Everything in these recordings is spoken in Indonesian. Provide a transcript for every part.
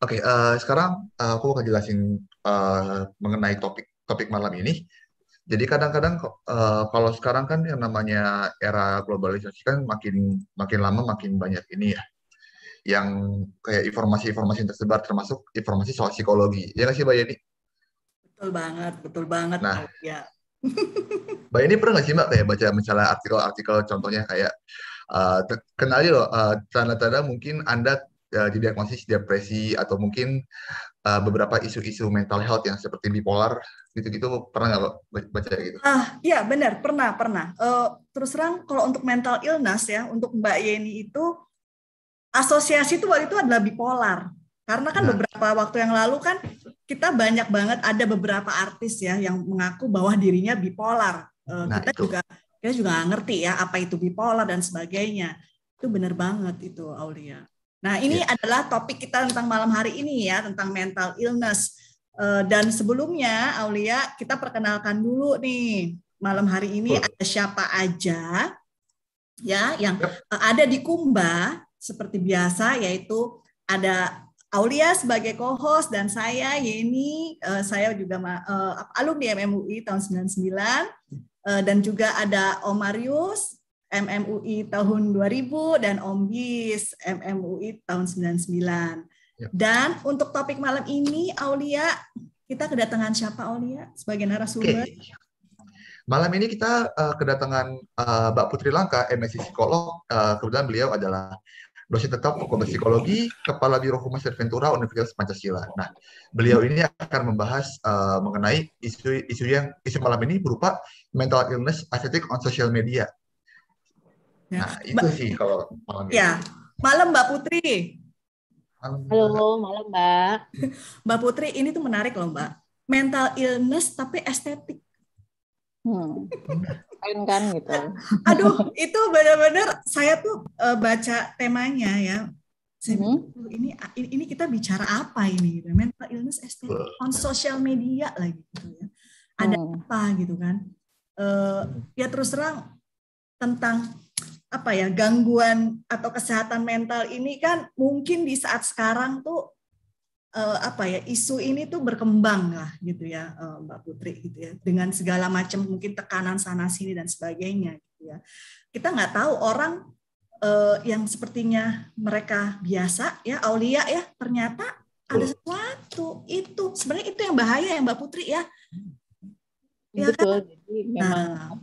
Oke, sekarang aku akan jelasin mengenai topik topik malam ini. Jadi kadang-kadang kalau sekarang kan yang namanya era globalisasi kan makin makin lama makin banyak ini ya, yang kayak informasi-informasi yang tersebar termasuk informasi soal psikologi. Ya nggak sih, Mbak Yeni? Betul banget, Nah, Aulia. Mbak Yeni pernah nggak sih Mbak kayak baca misalnya artikel-artikel contohnya kayak kenali loh tanda-tanda mungkin Anda didiagnosis depresi atau mungkin beberapa isu-isu mental health yang seperti bipolar gitu-gitu pernah nggak Mbak baca gitu? Iya benar, pernah. Terus terang kalau untuk mental illness ya, untuk Mbak Yeni itu asosiasi itu waktu itu adalah bipolar. Karena kan Nah, beberapa waktu yang lalu kan kita banyak banget ada beberapa artis ya yang mengaku bahwa dirinya bipolar. nah itu. Kita juga nggak ngerti ya apa itu bipolar dan sebagainya. Itu benar banget itu, Aulia. Nah, ini Ya. adalah topik kita tentang malam hari ini ya, tentang mental illness. Dan sebelumnya, Aulia, kita perkenalkan dulu nih. Malam hari ini Betul. ada siapa aja ya yang Yap. ada di Kumba seperti biasa, yaitu ada Aulia sebagai co-host dan saya Yeni, saya juga alumni MMUI tahun 99, dan juga ada Om Marius MMUI tahun 2000 dan Om Bis MMUI tahun 99. Yap. Dan untuk topik malam ini, Aulia, kita kedatangan siapa, Aulia, sebagai narasumber? Oke. Malam ini kita kedatangan Mbak Putri Langka, MSc Psikolog. Kebetulan beliau adalah dosen tetap Fakultas Psikologi, Kepala Biro Humas dan Ventura Universitas Pancasila. Nah, beliau ini akan membahas mengenai isu malam ini berupa mental illness aesthetic on social media. Ya, Nah, itu sih kalau malam ini. ya. Malam Mbak Putri. Alhamdulillah. Halo, malam Mbak. Mbak Putri, ini tuh menarik loh Mbak. Mental illness tapi estetik. Keren kan gitu. Aduh, itu benar-benar saya tuh baca temanya ya. Saya pikir, ini kita bicara apa ini? Mental illness estetik on social media lagi gitu ya. Ada apa gitu kan? Ya terus terang tentang apa ya, gangguan atau kesehatan mental ini kan mungkin di saat sekarang tuh apa ya, isu ini tuh berkembang lah gitu ya, Mbak Putri gitu ya, dengan segala macam mungkin tekanan sana sini dan sebagainya gitu ya. Kita nggak tahu orang yang sepertinya mereka biasa ya, Aulia ya, ternyata ada sesuatu. Itu sebenarnya itu yang bahaya ya Mbak Putri ya. Betul, Kan? jadi memang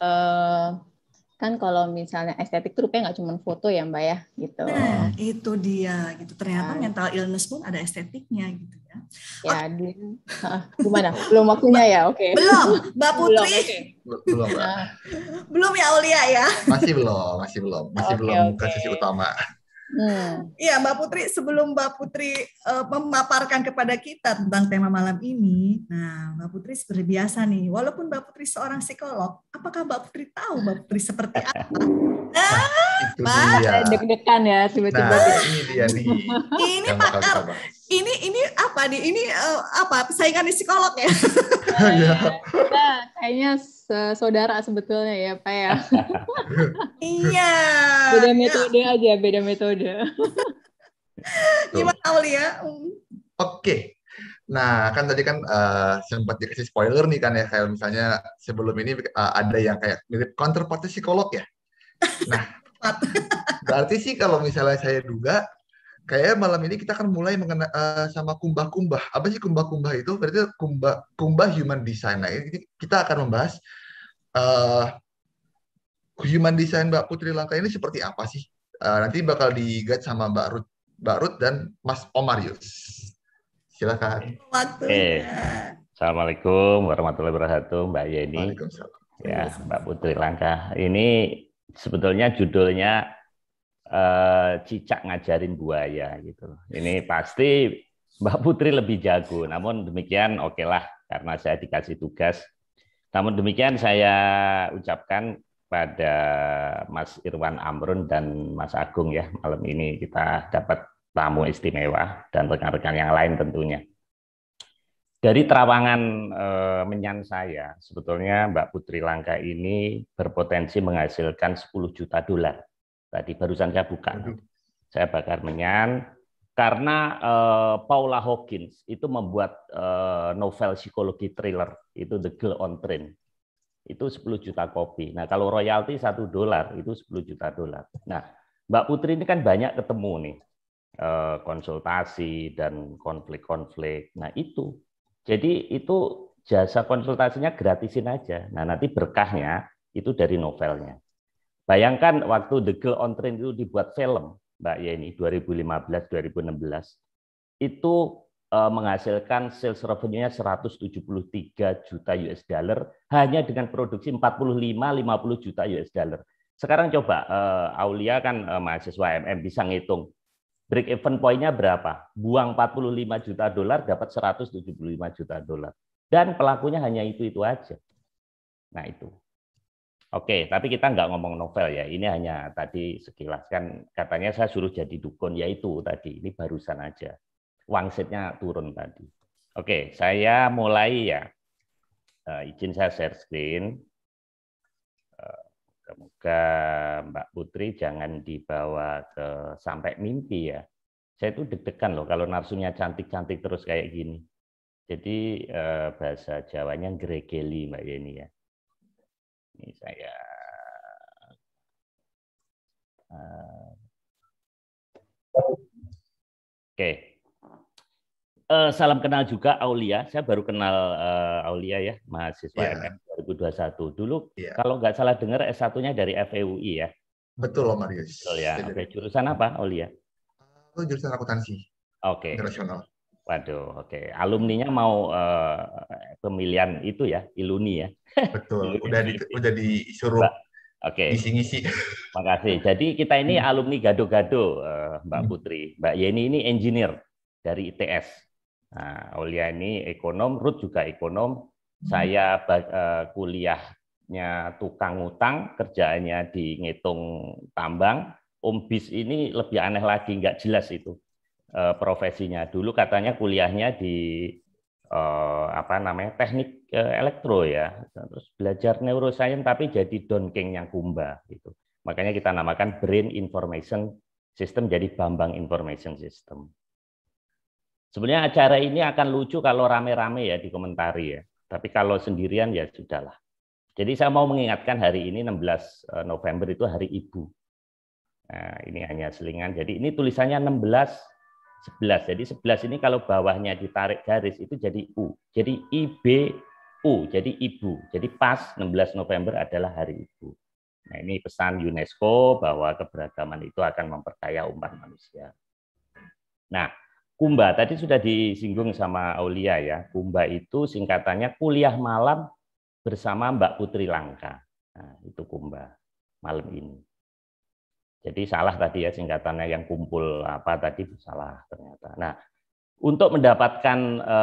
kan kalau misalnya estetik itu rupanya nggak cuma foto ya Mbak ya gitu. Nah, itu dia gitu. Ternyata mental illness pun ada estetiknya gitu ya. Ya, gimana? Belum waktunya ya? Oke. Belum, Mbak Putri. Belum, Mbak. Belum ya Aulia ya? Masih belum ke sesi utama. Iya, Mbak Putri, sebelum Mbak Putri memaparkan kepada kita tentang tema malam ini, nah Mbak Putri seperti biasa nih, walaupun Mbak Putri seorang psikolog, apakah Mbak Putri tahu Mbak Putri seperti apa? Itu dia. Deg-degan ya tiba-tiba. Nah, ini dia nih. Ini pakar. Ini apa nih? Ini apa? Saingan di psikolog ya? Kita kayaknya saudara sebetulnya ya, Pak ya. Iya. Beda metode aja, beda metode. Gimana Aulia? Oke. Nah, kan tadi kan sempat dikasih spoiler nih kan ya, kayak misalnya sebelum ini ada yang kayak mirip counterpart psikolog ya. Nah, berarti sih kalau misalnya saya duga, kayak malam ini kita akan mulai mengenai sama kumbah-kumbah. Apa sih kumbah-kumbah itu? Berarti kumbah human design. Nah, ini kita akan membahas human design Mbak Putri Langka ini seperti apa sih? Nanti bakal di-guide sama Mbak Ruth dan Mas Omarius. Silakan. Assalamualaikum warahmatullahi wabarakatuh, Mbak Yeni. Waalaikumsalam. Ya, Mbak Putri Langka. Ini sebetulnya judulnya cicak ngajarin buaya gitu. Ini pasti Mbak Putri lebih jago. Namun demikian oke lah, karena saya dikasih tugas. Namun demikian saya ucapkan pada Mas Irwan Amrun dan Mas Agung ya, malam ini kita dapat tamu istimewa dan rekan-rekan yang lain tentunya. Dari terawangan menyan saya, sebetulnya Mbak Putri Langka ini berpotensi menghasilkan $10 juta. Tadi barusan saya buka. Saya bakar menyan, Karena Paula Hawkins itu membuat novel psikologi thriller, itu The Girl on Train. Itu 10 juta kopi. Nah, kalau royalti $1 itu 10 juta dolar. Nah, Mbak Putri ini kan banyak ketemu nih, konsultasi dan konflik-konflik. Nah, itu. Jadi itu jasa konsultasinya gratisin aja. Nah, nanti berkahnya itu dari novelnya. Bayangkan waktu The Girl on Train itu dibuat film, Mbak Yeni, 2015-2016, itu menghasilkan sales revenue-nya 173 juta US dollar hanya dengan produksi 45-50 juta US dollar. Sekarang coba, Aulia kan mahasiswa MM bisa ngitung. Break even point-nya berapa? Buang 45 juta dolar dapat 175 juta dolar. Dan pelakunya hanya itu aja. Nah itu. Oke, tapi kita nggak ngomong novel ya. Ini hanya tadi sekilas kan katanya saya suruh jadi dukun, yaitu tadi ini barusan aja. Wangsit-nya turun tadi. Oke, saya mulai ya. Izin saya share screen. Semoga Mbak Putri jangan dibawa ke sampai mimpi ya. Saya tuh deg-degan loh kalau narsunya cantik-cantik terus kayak gini. Jadi bahasa Jawanya gregeli Mbak Yeni ya. Ini saya oke. Salam kenal juga Aulia. Saya baru kenal Aulia ya, mahasiswa MM 2021. Dulu kalau nggak salah dengar S1-nya dari FEUI ya. Betul, Om Marius. Betul ya. Oke, jurusan apa Aulia? Jurusan akuntansi. Oke. Internasional. Waduh, oke. Alumninya mau pemilihan itu ya, Iluni ya. Betul. Udah disuruh ngisi-ngisi. Makasih. Jadi kita ini alumni gado-gado, Mbak Putri. Mbak Yeni ini engineer dari ITS. Nah, Aulia ini ekonom, Ruth juga ekonom. Saya kuliahnya tukang utang, kerjaannya di ngitung tambang. Om Bis ini lebih aneh lagi, nggak jelas itu profesinya. Dulu katanya kuliahnya di teknik elektro ya, terus belajar neuroscience tapi jadi Donkeng yang Kumba gitu. Makanya kita namakan Brain Information System jadi Bambang Information System. Sebenarnya acara ini akan lucu kalau rame-rame ya di komentari ya. Tapi kalau sendirian ya sudahlah. Jadi saya mau mengingatkan hari ini 16 November itu Hari Ibu. Nah, ini hanya selingan. Jadi ini tulisannya 11. Jadi 11 ini kalau bawahnya ditarik garis itu jadi U. Jadi IBU, jadi ibu. Jadi pas 16 November adalah Hari Ibu. Nah, ini pesan UNESCO bahwa keberagaman itu akan memperdaya umat manusia. Nah, Kumba tadi sudah disinggung sama Aulia ya. Kumba itu singkatannya kuliah malam bersama Mbak Putri Langka. Nah, itu Kumba malam ini. Jadi salah tadi ya singkatannya yang kumpul apa tadi salah ternyata. Nah, untuk mendapatkan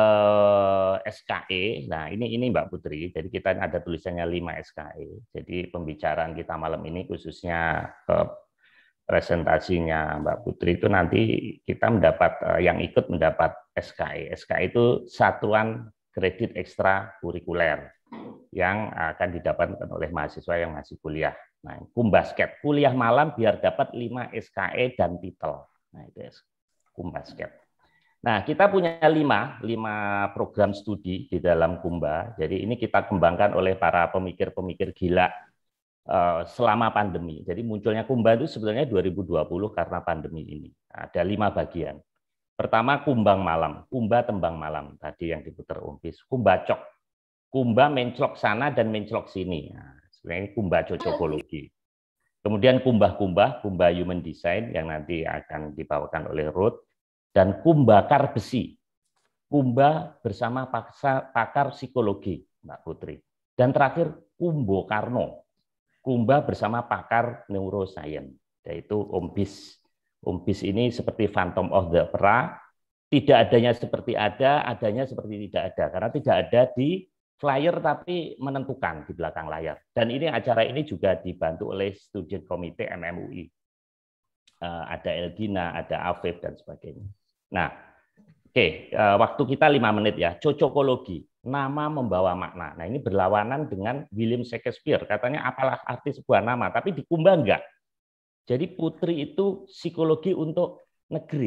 SKE, nah ini Mbak Putri. Jadi kita ada tulisannya 5 SKE. Jadi pembicaraan kita malam ini khususnya presentasinya Mbak Putri itu nanti kita mendapat yang ikut mendapat SKE. SKE itu Satuan Kredit Ekstra Kurikuler yang akan didapatkan oleh mahasiswa yang masih kuliah. Nah, Kumbasket, kuliah malam biar dapat 5 SKE dan titel. Nah, itu Kumbasket. Nah, kita punya 5 program studi di dalam Kumba. Jadi ini kita kembangkan oleh para pemikir-pemikir gila selama pandemi. Jadi munculnya Kumba itu sebenarnya 2020 karena pandemi ini. Ada 5 bagian. Pertama, kumbang malam, Kumba tembang malam tadi yang diputar Umpis. Kumbacok, Kumba menclok sana dan menclok sini. Nah, sebenarnya Kumba cocokologi. Kemudian kumbah-kumbah, Kumba human design yang nanti akan dibawakan oleh Ruth. Dan kumbakar besi, Kumba bersama pakar psikologi, Mbak Putri. Dan terakhir Kumbo Karno, Kumba bersama pakar neuroscience, yaitu Om Bis. Om Bis ini seperti Phantom of the Opera, tidak adanya seperti ada, adanya seperti tidak ada. Karena tidak ada di flyer tapi menentukan di belakang layar. Dan ini acara ini juga dibantu oleh Student Komite MMUI. Ada Elgina, ada Afif, dan sebagainya. Nah, oke, waktu kita 5 menit ya. Cocokologi, nama membawa makna. Nah, ini berlawanan dengan William Shakespeare. Katanya apalah arti sebuah nama, tapi di Kumba enggak. Jadi Putri itu psikologi untuk negeri,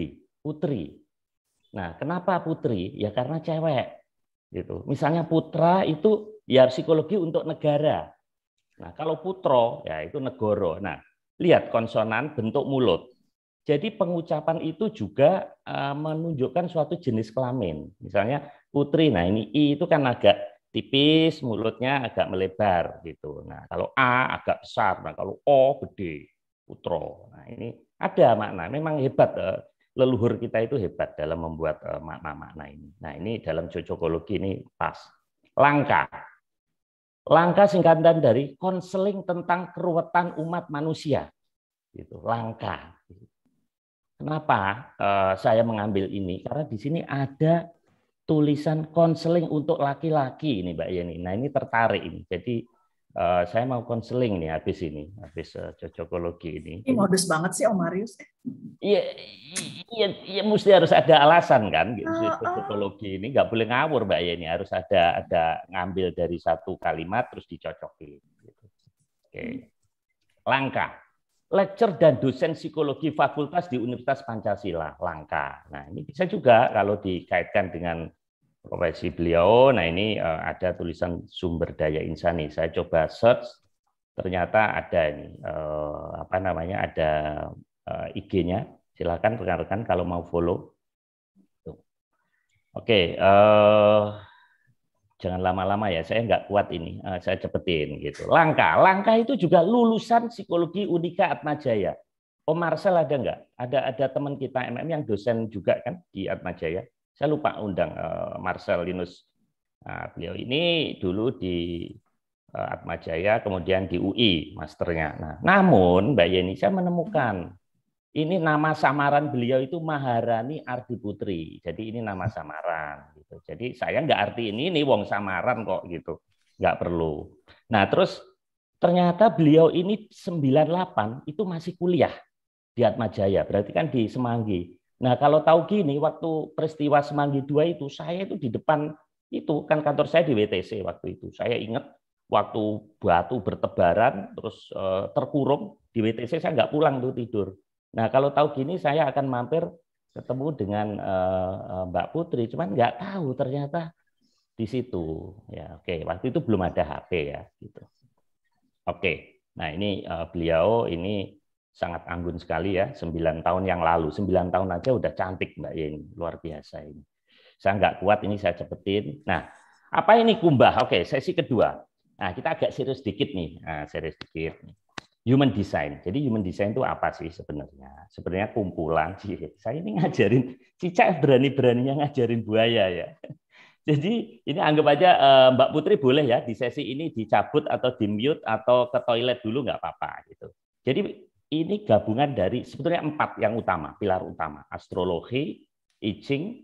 putri. Nah, kenapa putri? Ya karena cewek. Gitu. Misalnya putra itu ya psikologi untuk negara. Nah, kalau putro ya itu negoro. Nah, lihat konsonan bentuk mulut. Jadi pengucapan itu juga menunjukkan suatu jenis kelamin. Misalnya putri, nah ini I itu kan agak tipis, mulutnya agak melebar gitu. Nah, kalau A agak besar, nah kalau O gede, putro. Nah, ini ada makna. Memang hebat, leluhur kita itu hebat dalam membuat makna-makna ini. Nah, ini dalam cocokologi ini pas. Langka. Langka singkatan dari konseling tentang keruwetan umat manusia. Gitu, langka. Kenapa saya mengambil ini? Karena di sini ada tulisan konseling untuk laki-laki ini, Mbak Yeni. Nah, ini tertarik ini. Jadi saya mau konseling nih habis cocokologi ini. Ini modus banget sih Om Marius. Iya, mesti harus ada alasan kan. Cocokologi ini nggak boleh ngawur, Mbak Yeni. Harus ada ngambil dari satu kalimat terus dicocokin. Oke. Langka. Lecture dan dosen psikologi fakultas di Universitas Pancasila, langka. Nah, ini bisa juga kalau dikaitkan dengan profesi beliau. Nah, ini ada tulisan sumber daya insani. Saya coba search, ternyata ada ini ada IG-nya. Silakan rekan-rekan kalau mau follow. Oke, jangan lama-lama ya, saya nggak kuat ini, saya cepetin gitu. Langka itu juga lulusan psikologi Unika Atmajaya. Om Marcel ada nggak? Ada teman kita MM yang dosen juga kan di Atmajaya. Saya lupa undang Marcel Linus. Nah, beliau ini dulu di Atmajaya, kemudian di UI masternya. Nah, namun Mbak Yeni, saya menemukan ini nama samaran beliau itu Maharani Ardi Putri. Jadi ini nama samaran. Gitu. Jadi saya nggak arti ini wong samaran kok gitu. Nggak perlu. Nah terus ternyata beliau ini 98 itu masih kuliah di Atmajaya. Berarti kan di Semanggi. Nah kalau tahu gini, waktu peristiwa Semanggi 2 itu, saya itu di depan itu, kan kantor saya di WTC waktu itu. Saya ingat waktu batu bertebaran, terus terkurung di WTC, saya nggak pulang tuh tidur. Nah, kalau tahu gini saya akan mampir ketemu dengan Mbak Putri, cuman nggak tahu ternyata di situ. Ya, oke. Waktu itu belum ada HP ya, gitu. Oke. Nah, ini beliau ini sangat anggun sekali ya, 9 tahun yang lalu. 9 tahun aja udah cantik Mbak Yeni, luar biasa ini. Saya nggak kuat ini, saya cepetin. Nah, apa ini kumbah? Oke, sesi kedua. Nah, kita agak serius dikit nih. Nah, serius dikit nih. Human design. Jadi human design itu apa sih sebenarnya? Sebenarnya kumpulan sih. Saya ini ngajarin cicak berani-beraninya ngajarin buaya ya. Jadi ini anggap aja Mbak Putri boleh ya di sesi ini dicabut atau di mute atau ke toilet dulu nggak apa-apa gitu. Jadi ini gabungan dari sebetulnya 4 yang utama, pilar utama: astrologi, I Ching,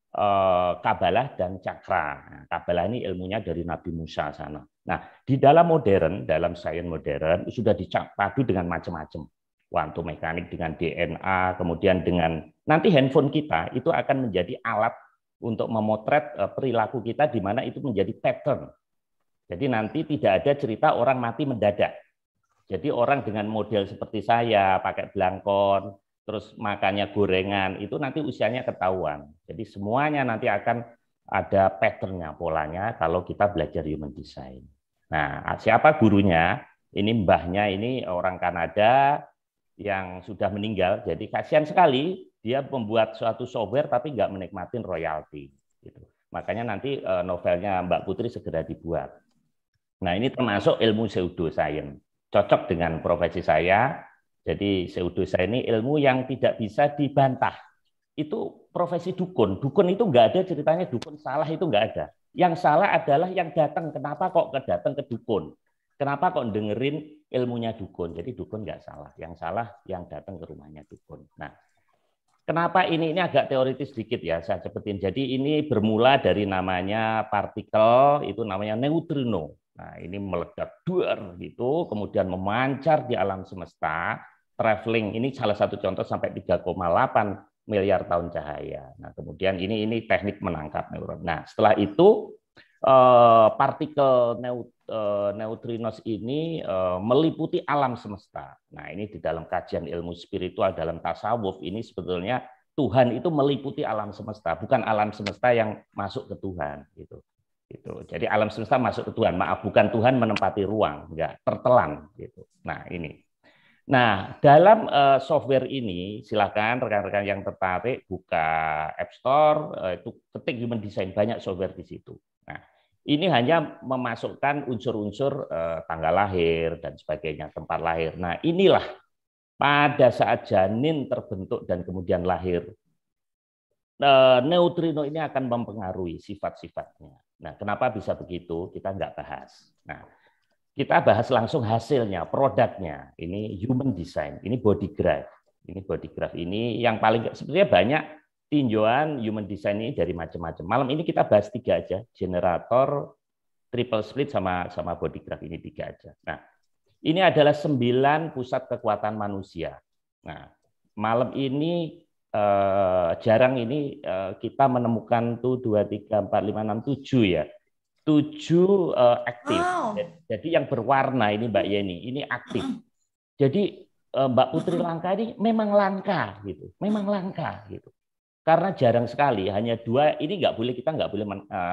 Kabalah dan Cakra. Kabalah ini ilmunya dari Nabi Musa sana. Nah, di dalam modern, dalam sains modern sudah dipadu dengan macam-macam. Kuantum mekanik dengan DNA, kemudian dengan nanti handphone kita itu akan menjadi alat untuk memotret perilaku kita di mana itu menjadi pattern. Jadi nanti tidak ada cerita orang mati mendadak. Jadi orang dengan model seperti saya, pakai belangkon, terus makannya gorengan, itu nanti usianya ketahuan. Jadi semuanya nanti akan ada patternnya, polanya kalau kita belajar human design. Nah, siapa gurunya? Ini mbahnya ini orang Kanada yang sudah meninggal. Jadi kasihan sekali dia membuat suatu software tapi nggak menikmatin royalti. Gitu. Makanya nanti novelnya Mbak Putri segera dibuat. Nah, ini termasuk ilmu pseudoscience. Cocok dengan profesi saya. Jadi pseudoscience ini ilmu yang tidak bisa dibantah. Itu profesi dukun. Dukun itu nggak ada ceritanya dukun salah, itu nggak ada. Yang salah adalah yang datang. Kenapa kok datang ke dukun? Kenapa kok dengerin ilmunya dukun? Jadi dukun nggak salah. Yang salah yang datang ke rumahnya dukun. Nah, kenapa ini agak teoritis sedikit ya, saya cepetin. Jadi ini bermula dari namanya partikel, itu namanya neutrino. Nah, ini meledak duar gitu, kemudian memancar di alam semesta, traveling. Ini salah satu contoh sampai 3,8 miliar tahun cahaya. Nah, kemudian ini teknik menangkap neuron. Nah, setelah itu partikel neutrinos ini meliputi alam semesta. Nah, ini di dalam kajian ilmu spiritual dalam tasawuf ini sebetulnya Tuhan itu meliputi alam semesta, bukan alam semesta yang masuk ke Tuhan gitu. Jadi alam semesta masuk ke Tuhan, maaf, bukan Tuhan menempati ruang, enggak, tertelan gitu. Nah, ini. Nah, dalam software ini silakan rekan-rekan yang tertarik buka App Store, itu ketik Human Design, banyak software di situ. Nah, ini hanya memasukkan unsur-unsur tanggal lahir dan sebagainya, tempat lahir. Nah, inilah pada saat janin terbentuk dan kemudian lahir, neutrino ini akan mempengaruhi sifat-sifatnya. Nah, kenapa bisa begitu? Kita nggak bahas. Nah, kita bahas langsung hasilnya, produknya. Ini human design, ini body graph. Ini body graph ini yang paling sebenarnya banyak tinjauan human design ini dari macam-macam. Malam ini kita bahas 3 aja, generator, triple split sama body graph, ini 3 aja. Nah, ini adalah 9 pusat kekuatan manusia. Nah, malam ini jarang ini kita menemukan tuh 2, 3, 4, 5, 6, 7 ya. 7 aktif. Wow. Jadi yang berwarna ini Mbak Yeni, ini aktif. Jadi Mbak Putri langka ini memang langka gitu. Memang langka gitu. Karena jarang sekali, hanya 2, ini kita nggak boleh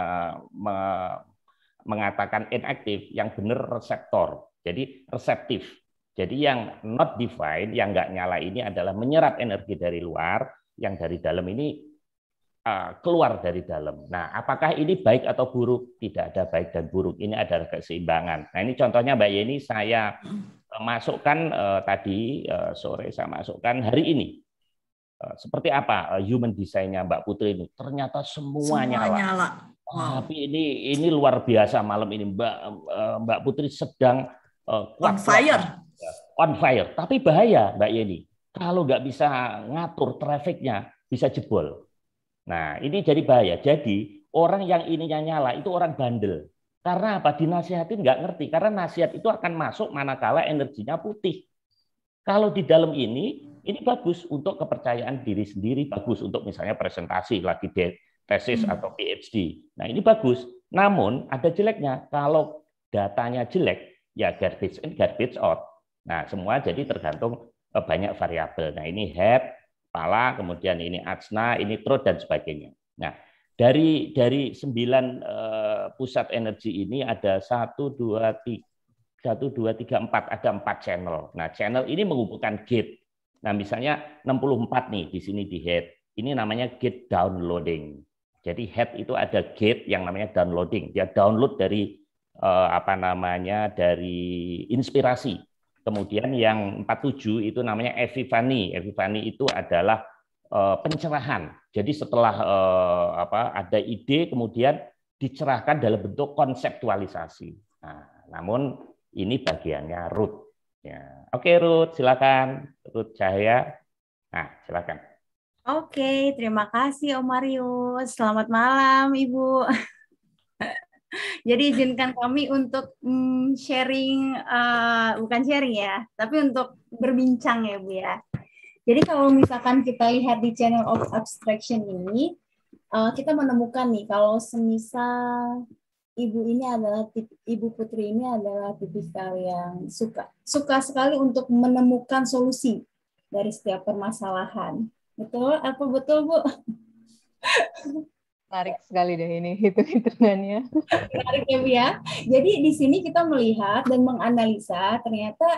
mengatakan inaktif, yang benar reseptor. Jadi reseptif. Jadi yang not defined, yang nggak nyala ini adalah menyerap energi dari luar, yang dari dalam ini keluar dari dalam. Nah, apakah ini baik atau buruk? Tidak ada baik dan buruk. Ini adalah keseimbangan. Nah, ini contohnya Mbak Yeni, saya masukkan tadi sore, saya masukkan hari ini. Seperti apa human design-nya Mbak Putri ini? Ternyata semua nyala. Wow. Tapi ini luar biasa malam ini Mbak Putri sedang kuat. On fire. Tapi bahaya Mbak Yeni. Kalau nggak bisa ngatur trafiknya, bisa jebol. Nah, ini jadi bahaya. Jadi orang yang ininya nyala itu orang bandel. Karena apa? Dinasihatin nggak ngerti. Karena nasihat itu akan masuk manakala energinya putih. Kalau di dalam ini bagus untuk kepercayaan diri sendiri, bagus untuk misalnya presentasi lagi tesis atau PhD. Nah, ini bagus. Namun ada jeleknya. Kalau datanya jelek, ya garbage in, garbage out. Nah, semua jadi tergantung banyak variabel. Nah, ini head, kepala, kemudian ini ajna, ini throat dan sebagainya. Nah, dari 9 pusat energi ini ada 1, 2, 3, 4, ada 4 channel. Nah, channel ini menghubungkan gate. Nah, misalnya 64 nih di sini di head. Ini namanya gate downloading. Jadi head itu ada gate yang namanya downloading. Dia download dari dari inspirasi. Kemudian yang 47 itu namanya epifani. Epifani itu adalah pencerahan. Jadi setelah ada ide kemudian dicerahkan dalam bentuk konseptualisasi. Nah, namun ini bagiannya Ruth. Ya. Oke Ruth, silakan. Ruth Cahaya. Nah, silakan. Oke, terima kasih Om Marius. Selamat malam Ibu. Jadi izinkan kami untuk sharing, bukan sharing ya, tapi untuk berbincang ya Bu ya. Jadi kalau misalkan kita lihat di channel of abstraction ini, kita menemukan nih kalau semisal Ibu Putri ini adalah tipikal yang suka sekali untuk menemukan solusi dari setiap permasalahan. Betul? Apa betul Bu? Menarik sekali deh ini hitung-hitungannya. Menarik ya Bu ya. Jadi di sini kita melihat dan menganalisa ternyata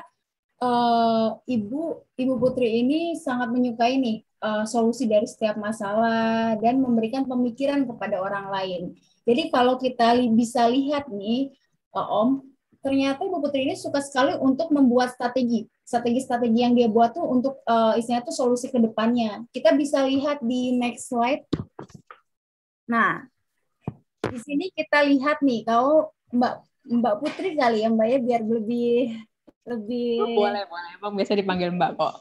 Ibu Putri ini sangat menyukai nih solusi dari setiap masalah dan memberikan pemikiran kepada orang lain. Jadi kalau kita bisa lihat nih Om, ternyata Ibu Putri ini suka sekali untuk membuat strategi yang dia buat tuh untuk istilahnya tuh solusi ke depannya. Kita bisa lihat di next slide. Nah, di sini kita lihat nih kalau Mbak Putri kali ya Mbak ya biar lebih boleh Bang, biasa dipanggil Mbak kok.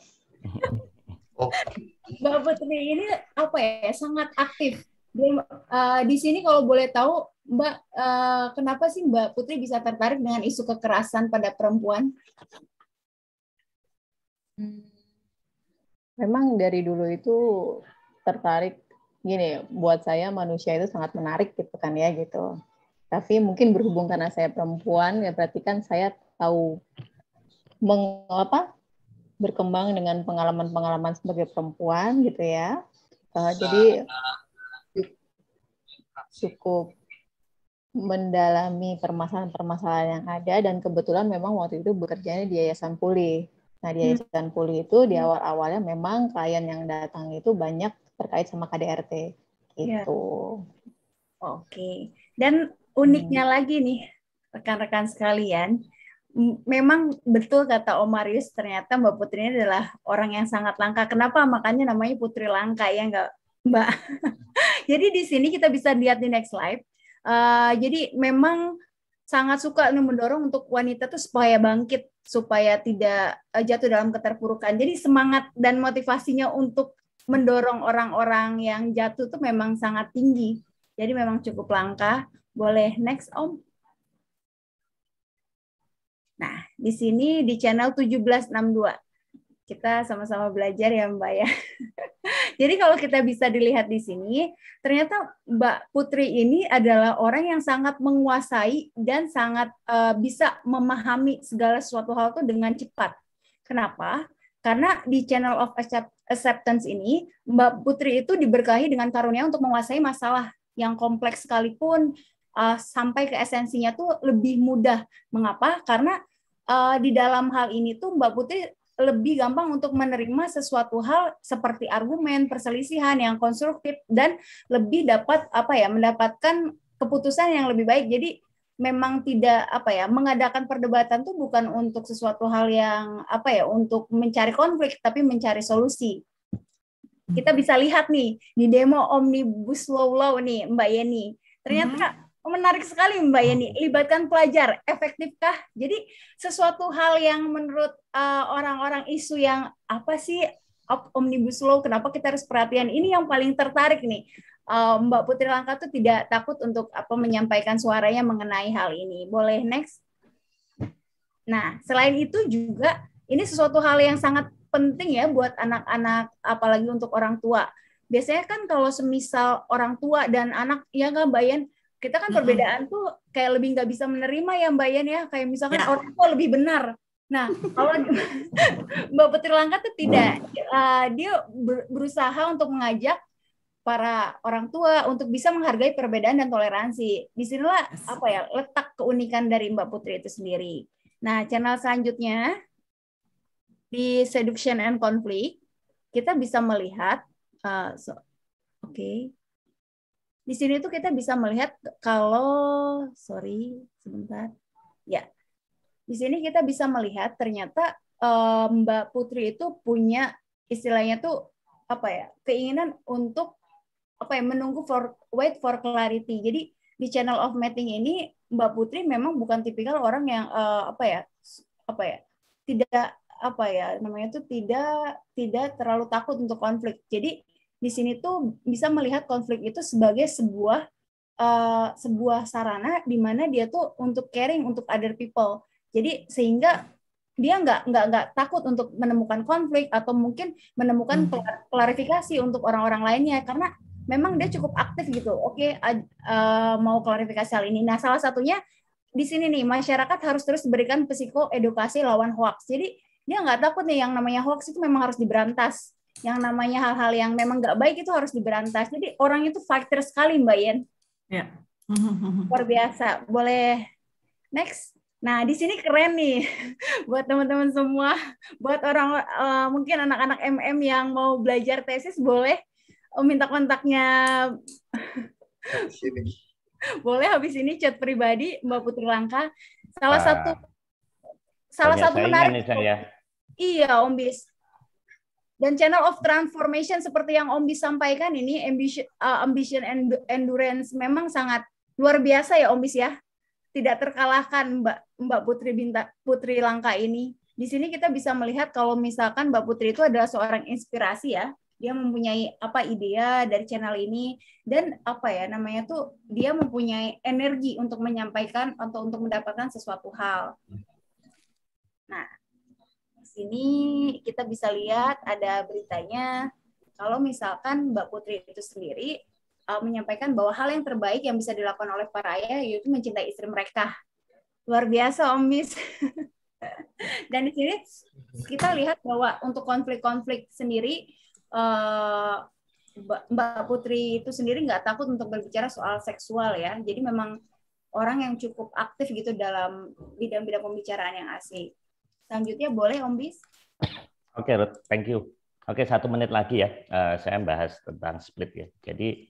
Mbak Putri ini apa ya sangat aktif. Di sini kalau boleh tahu Mbak, kenapa sih Mbak Putri bisa tertarik dengan isu kekerasan pada perempuan? Memang dari dulu itu tertarik gini, buat saya manusia itu sangat menarik gitu kan ya gitu. Tapi mungkin berhubung karena saya perempuan ya berarti kan saya tahu berkembang dengan pengalaman-pengalaman sebagai perempuan gitu ya. Jadi cukup mendalami permasalahan-permasalahan yang ada, dan kebetulan memang waktu itu bekerjanya di Yayasan Pulih. Nah, di Yayasan Pulih itu di awal-awalnya memang klien yang datang itu banyak terkait sama KDRT gitu. Oke. Dan uniknya lagi nih, rekan-rekan sekalian, memang betul kata Om Marius, ternyata Mbak Putri ini adalah orang yang sangat langka. Kenapa? Makanya namanya Putri Langka, ya nggak, Mbak? Jadi di sini kita bisa lihat di next slide. Jadi memang sangat suka mendorong untuk wanita tuh supaya bangkit, supaya tidak jatuh dalam keterpurukan. Jadi semangat dan motivasinya untuk mendorong orang-orang yang jatuh tuh memang sangat tinggi. Jadi memang cukup langka. Boleh next, Om. Nah, di sini di channel 1762. Kita sama-sama belajar ya, Mbak ya. Jadi kalau kita bisa dilihat di sini, ternyata Mbak Putri ini adalah orang yang sangat menguasai dan sangat bisa memahami segala sesuatu hal itu dengan cepat. Kenapa? Karena di Channel of Acceptance ini, Mbak Putri itu diberkahi dengan karunia untuk menguasai masalah yang kompleks sekalipun, sampai ke esensinya tuh lebih mudah. Mengapa? Karena di dalam hal ini tuh Mbak Putri lebih gampang untuk menerima sesuatu hal seperti argumen, perselisihan yang konstruktif, dan lebih dapat mendapatkan keputusan yang lebih baik. Jadi memang tidak mengadakan perdebatan tuh bukan untuk sesuatu hal yang untuk mencari konflik, tapi mencari solusi. Kita bisa lihat nih di demo Omnibus Law nih, Mbak Yeni. Ternyata menarik sekali, Mbak Yeni. Libatkan pelajar, efektifkah? Jadi sesuatu hal yang menurut orang-orang isu yang apa sih Omnibus Law, kenapa kita harus perhatian? Ini yang paling tertarik nih. Mbak Putri Langka tuh tidak takut untuk menyampaikan suaranya mengenai hal ini. Boleh next? Nah, selain itu juga ini sesuatu hal yang sangat penting ya buat anak-anak, apalagi untuk orang tua. Biasanya kan kalau semisal orang tua dan anak, ya nggak, Mbak Yen, kita kan perbedaan tuh kayak lebih nggak bisa menerima ya, Mbak Yen ya. Kayak misalkan orang tua lebih benar. Nah, kalau Mbak Putri Langka tuh tidak. Dia berusaha untuk mengajak para orang tua untuk bisa menghargai perbedaan dan toleransi. Disinilah letak keunikan dari Mbak Putri itu sendiri. Nah, channel selanjutnya di Seduction and Conflict, kita bisa melihat, di sini tuh kita bisa melihat kalau, di sini kita bisa melihat ternyata Mbak Putri itu punya istilahnya tuh keinginan untuk menunggu wait for clarity. Jadi di Channel of Mating ini Mbak Putri memang bukan tipikal orang yang tidak terlalu takut untuk konflik. Jadi di sini tuh bisa melihat konflik itu sebagai sebuah sarana di mana dia tuh untuk caring untuk other people. Jadi sehingga dia nggak takut untuk menemukan konflik atau mungkin menemukan klarifikasi untuk orang-orang lainnya, karena memang dia cukup aktif gitu. Mau klarifikasi hal ini. Nah, salah satunya di sini nih, masyarakat harus terus diberikan psikoedukasi lawan hoax. Jadi dia nggak takut nih, yang namanya hoax itu memang harus diberantas. Yang namanya hal-hal yang memang nggak baik itu harus diberantas. Jadi orang itu fighter sekali, Mbak Yen. Ya. Luar biasa. Boleh next? Nah, di sini keren nih buat teman-teman semua, buat orang mungkin anak-anak MM yang mau belajar tesis, boleh minta kontaknya. Boleh habis ini chat pribadi Mbak Putri Langka. Salah satu menarik. Iya, Om Bis. Dan Channel of Transformation seperti yang Om Bis sampaikan ini, ambition and endurance memang sangat luar biasa ya, Om Bis ya. Tidak terkalahkan Mbak Putri Langka ini. Di sini kita bisa melihat kalau misalkan Mbak Putri itu adalah seorang inspirasi ya. Dia mempunyai ide dari channel ini, dan dia mempunyai energi untuk menyampaikan atau untuk mendapatkan sesuatu hal. Nah, di sini kita bisa lihat ada beritanya kalau misalkan Mbak Putri itu sendiri menyampaikan bahwa hal yang terbaik yang bisa dilakukan oleh para ayah yaitu mencintai istri mereka. Luar biasa, Om Mis. Dan di sini kita lihat bahwa untuk konflik-konflik sendiri Mbak Putri itu sendiri nggak takut untuk berbicara soal seksual ya. Jadi memang orang yang cukup aktif gitu dalam bidang-bidang pembicaraan yang asik. Selanjutnya boleh Om Bis? Oke, Ruth, thank you. Oke, 1 menit lagi ya. Saya bahas tentang split ya. Jadi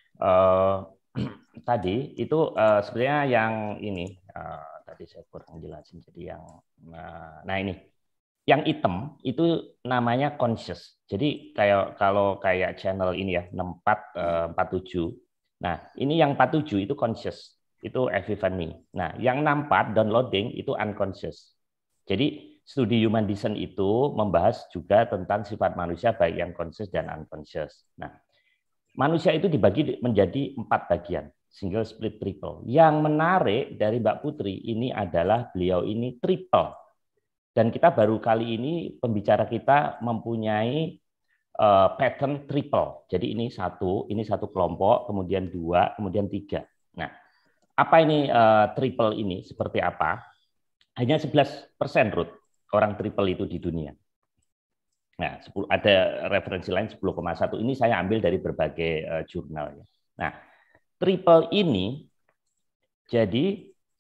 tadi itu sebenarnya yang ini tadi saya kurang jelasin. Jadi yang nah ini yang hitam itu namanya conscious. Jadi kalau kayak channel ini ya 6447. Nah ini yang 47 itu conscious, itu epiphany. Nah yang 64 downloading itu unconscious. Jadi studi human design itu membahas juga tentang sifat manusia baik yang conscious dan unconscious. Nah manusia itu dibagi menjadi 4 bagian, single, split, triple. Yang menarik dari Mbak Putri ini adalah beliau ini triple. Dan kita baru kali ini pembicara kita mempunyai pattern triple. Jadi ini satu kelompok, kemudian 2, kemudian 3. Nah, apa ini triple ini? Seperti apa? Hanya 11% Ruth, orang triple itu di dunia. Nah, ada referensi lain 10,1. Ini saya ambil dari berbagai jurnal. Nah, triple ini jadi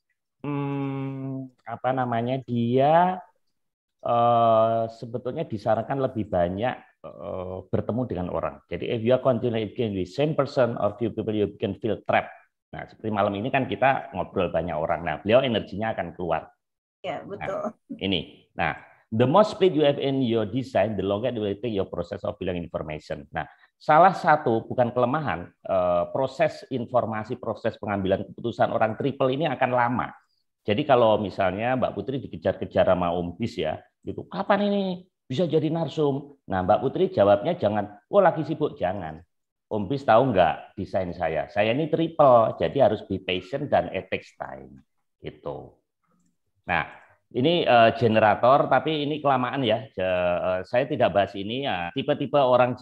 apa namanya? Dia sebetulnya disarankan lebih banyak bertemu dengan orang. Jadi if you are continually with the same person or few people, you can feel trapped. Nah, seperti malam ini kan kita ngobrol banyak orang. Nah, beliau energinya akan keluar. Ya, betul. Nah, ini. Nah, the more speed you have in your design, the longer it will take your process of filling information. Nah, salah satu bukan kelemahan proses informasi, proses pengambilan keputusan orang triple ini akan lama. Jadi kalau misalnya Mbak Putri dikejar-kejar sama Om Bis ya, gitu, kapan ini bisa jadi narsum? Nah, Mbak Putri jawabnya jangan, oh lagi sibuk, jangan. Om Bis tahu nggak desain saya? Saya ini triple, jadi harus be patient dan it takes time. Gitu. Nah, ini generator, tapi ini kelamaan ya. Saya tidak bahas ini ya. Tipe-tipe orang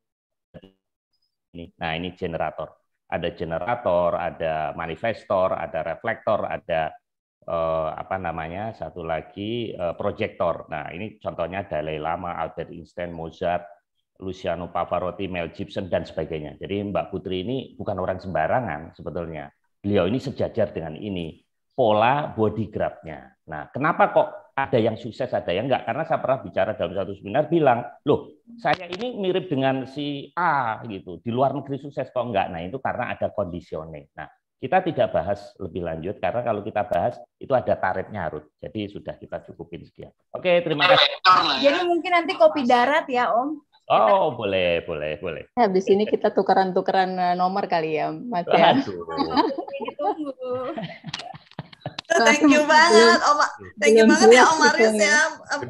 ini. Nah, ini generator. Ada generator, ada manifestor, ada reflektor, ada apa namanya, satu lagi proyektor. Nah ini contohnya Dalai Lama, Albert Einstein, Mozart, Luciano Pavarotti, Mel Gibson dan sebagainya. Jadi Mbak Putri ini bukan orang sembarangan sebetulnya. Beliau ini sejajar dengan ini pola body graph-nya. Nah kenapa kok ada yang sukses ada yang enggak? Karena saya pernah bicara dalam satu seminar bilang, loh saya ini mirip dengan si A gitu, di luar negeri sukses kok enggak? Nah itu karena ada conditioning. Nah kita tidak bahas lebih lanjut karena kalau kita bahas itu ada tarifnya Ruth. Jadi sudah kita cukupin sekian. Oke, terima kasih. Jadi mungkin nanti kopi darat ya Om. Oh, boleh. Habis ini kita tukeran nomor kali ya, Mas ya. Tunggu. Thank you banget Om. Thank you banget ya Om Marius ya.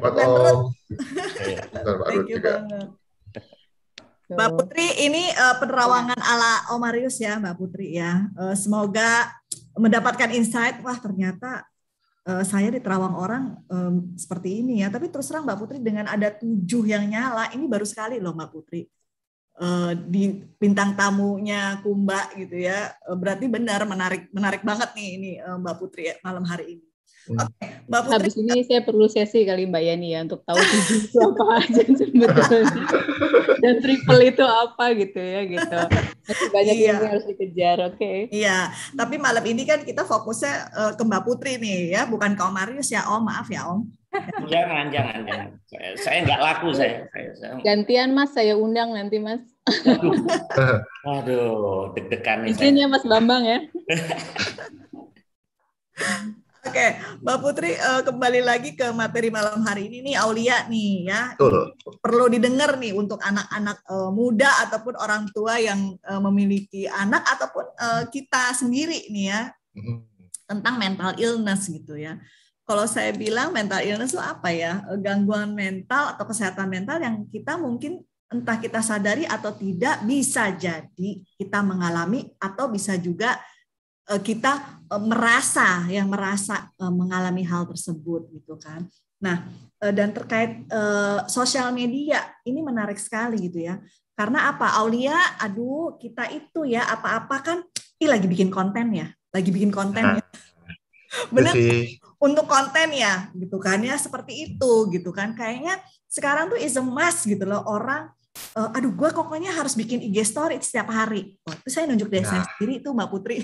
Thank you banget. Mbak Putri, ini penerawangan ala Om Marius ya, Mbak Putri ya. Semoga mendapatkan insight, wah ternyata saya di terawang orang seperti ini ya. Tapi terus terang Mbak Putri dengan ada 7 yang nyala, ini baru sekali loh Mbak Putri. Di bintang tamunya Kumba gitu ya. Berarti benar menarik banget nih ini Mbak Putri ya, malam hari ini. Oke, Mbak Putri. Habis ini saya perlu sesi kali Mbak Yani ya untuk tahu 7 itu apa aja sebetulnya. Dan triple itu apa gitu ya gitu. Masih banyak yang harus dikejar, oke. Iya, tapi malam ini kan kita fokusnya ke Mbak Putri nih ya, bukan ke Om Marius ya Om, maaf ya Om. Jangan. Saya nggak laku saya. Gantian Mas, saya undang nanti Mas. Aduh, deg-degan nih. Izin ya Mas Bambang ya. Oke, Mbak Putri kembali lagi ke materi malam hari ini nih Aulia nih ya. Perlu didengar nih untuk anak-anak muda ataupun orang tua yang memiliki anak ataupun kita sendiri nih ya. Tentang mental illness gitu ya. Kalau saya bilang mental illness itu apa ya? Gangguan mental atau kesehatan mental yang kita mungkin entah kita sadari atau tidak bisa jadi kita mengalami atau bisa juga kita merasa mengalami hal tersebut gitu kan. Nah, dan terkait sosial media ini menarik sekali gitu ya. Karena apa? Aulia, aduh kita itu ya apa-apa kan lagi bikin konten ya. Benar untuk konten ya gitu kan ya, seperti itu gitu kan. Kayaknya sekarang tuh is a must gitu loh, orang aduh gue pokoknya harus bikin IG story setiap hari. Terus saya nunjuk diri saya sendiri itu Mbak Putri.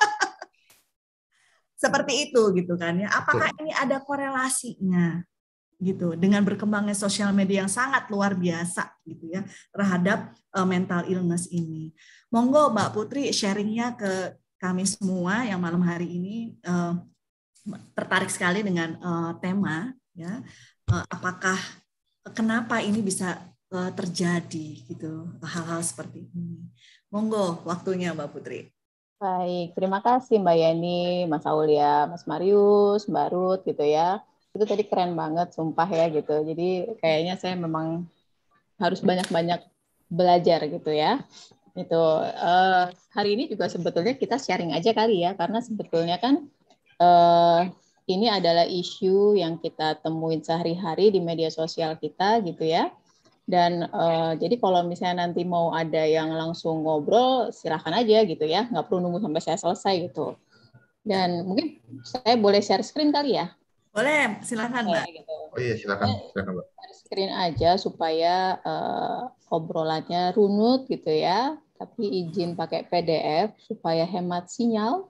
Seperti itu gitu kan ya. Apakah ini ada korelasinya gitu dengan berkembangnya sosial media yang sangat luar biasa gitu ya terhadap mental illness ini. Monggo Mbak Putri sharingnya ke kami semua yang malam hari ini tertarik sekali dengan tema ya. Apakah kenapa ini bisa terjadi gitu hal-hal seperti ini. Monggo waktunya Mbak Putri. Baik, terima kasih Mbak Yani, Mas Aulia, Mas Marius, Mbak Ruth gitu ya. Itu tadi keren banget, sumpah ya gitu. Jadi kayaknya saya memang harus banyak-banyak belajar gitu ya. Itu hari ini juga sebetulnya kita sharing aja kali ya, karena sebetulnya kan ini adalah isu yang kita temuin sehari-hari di media sosial kita gitu ya. Dan jadi kalau misalnya nanti mau ada yang langsung ngobrol, silahkan aja gitu ya, nggak perlu nunggu sampai saya selesai gitu. Dan mungkin saya boleh share screen kali ya? Boleh, silakan Mbak. Gitu. Oh iya, silakan Mbak. Share screen aja supaya obrolannya runut gitu ya, tapi izin pakai PDF supaya hemat sinyal.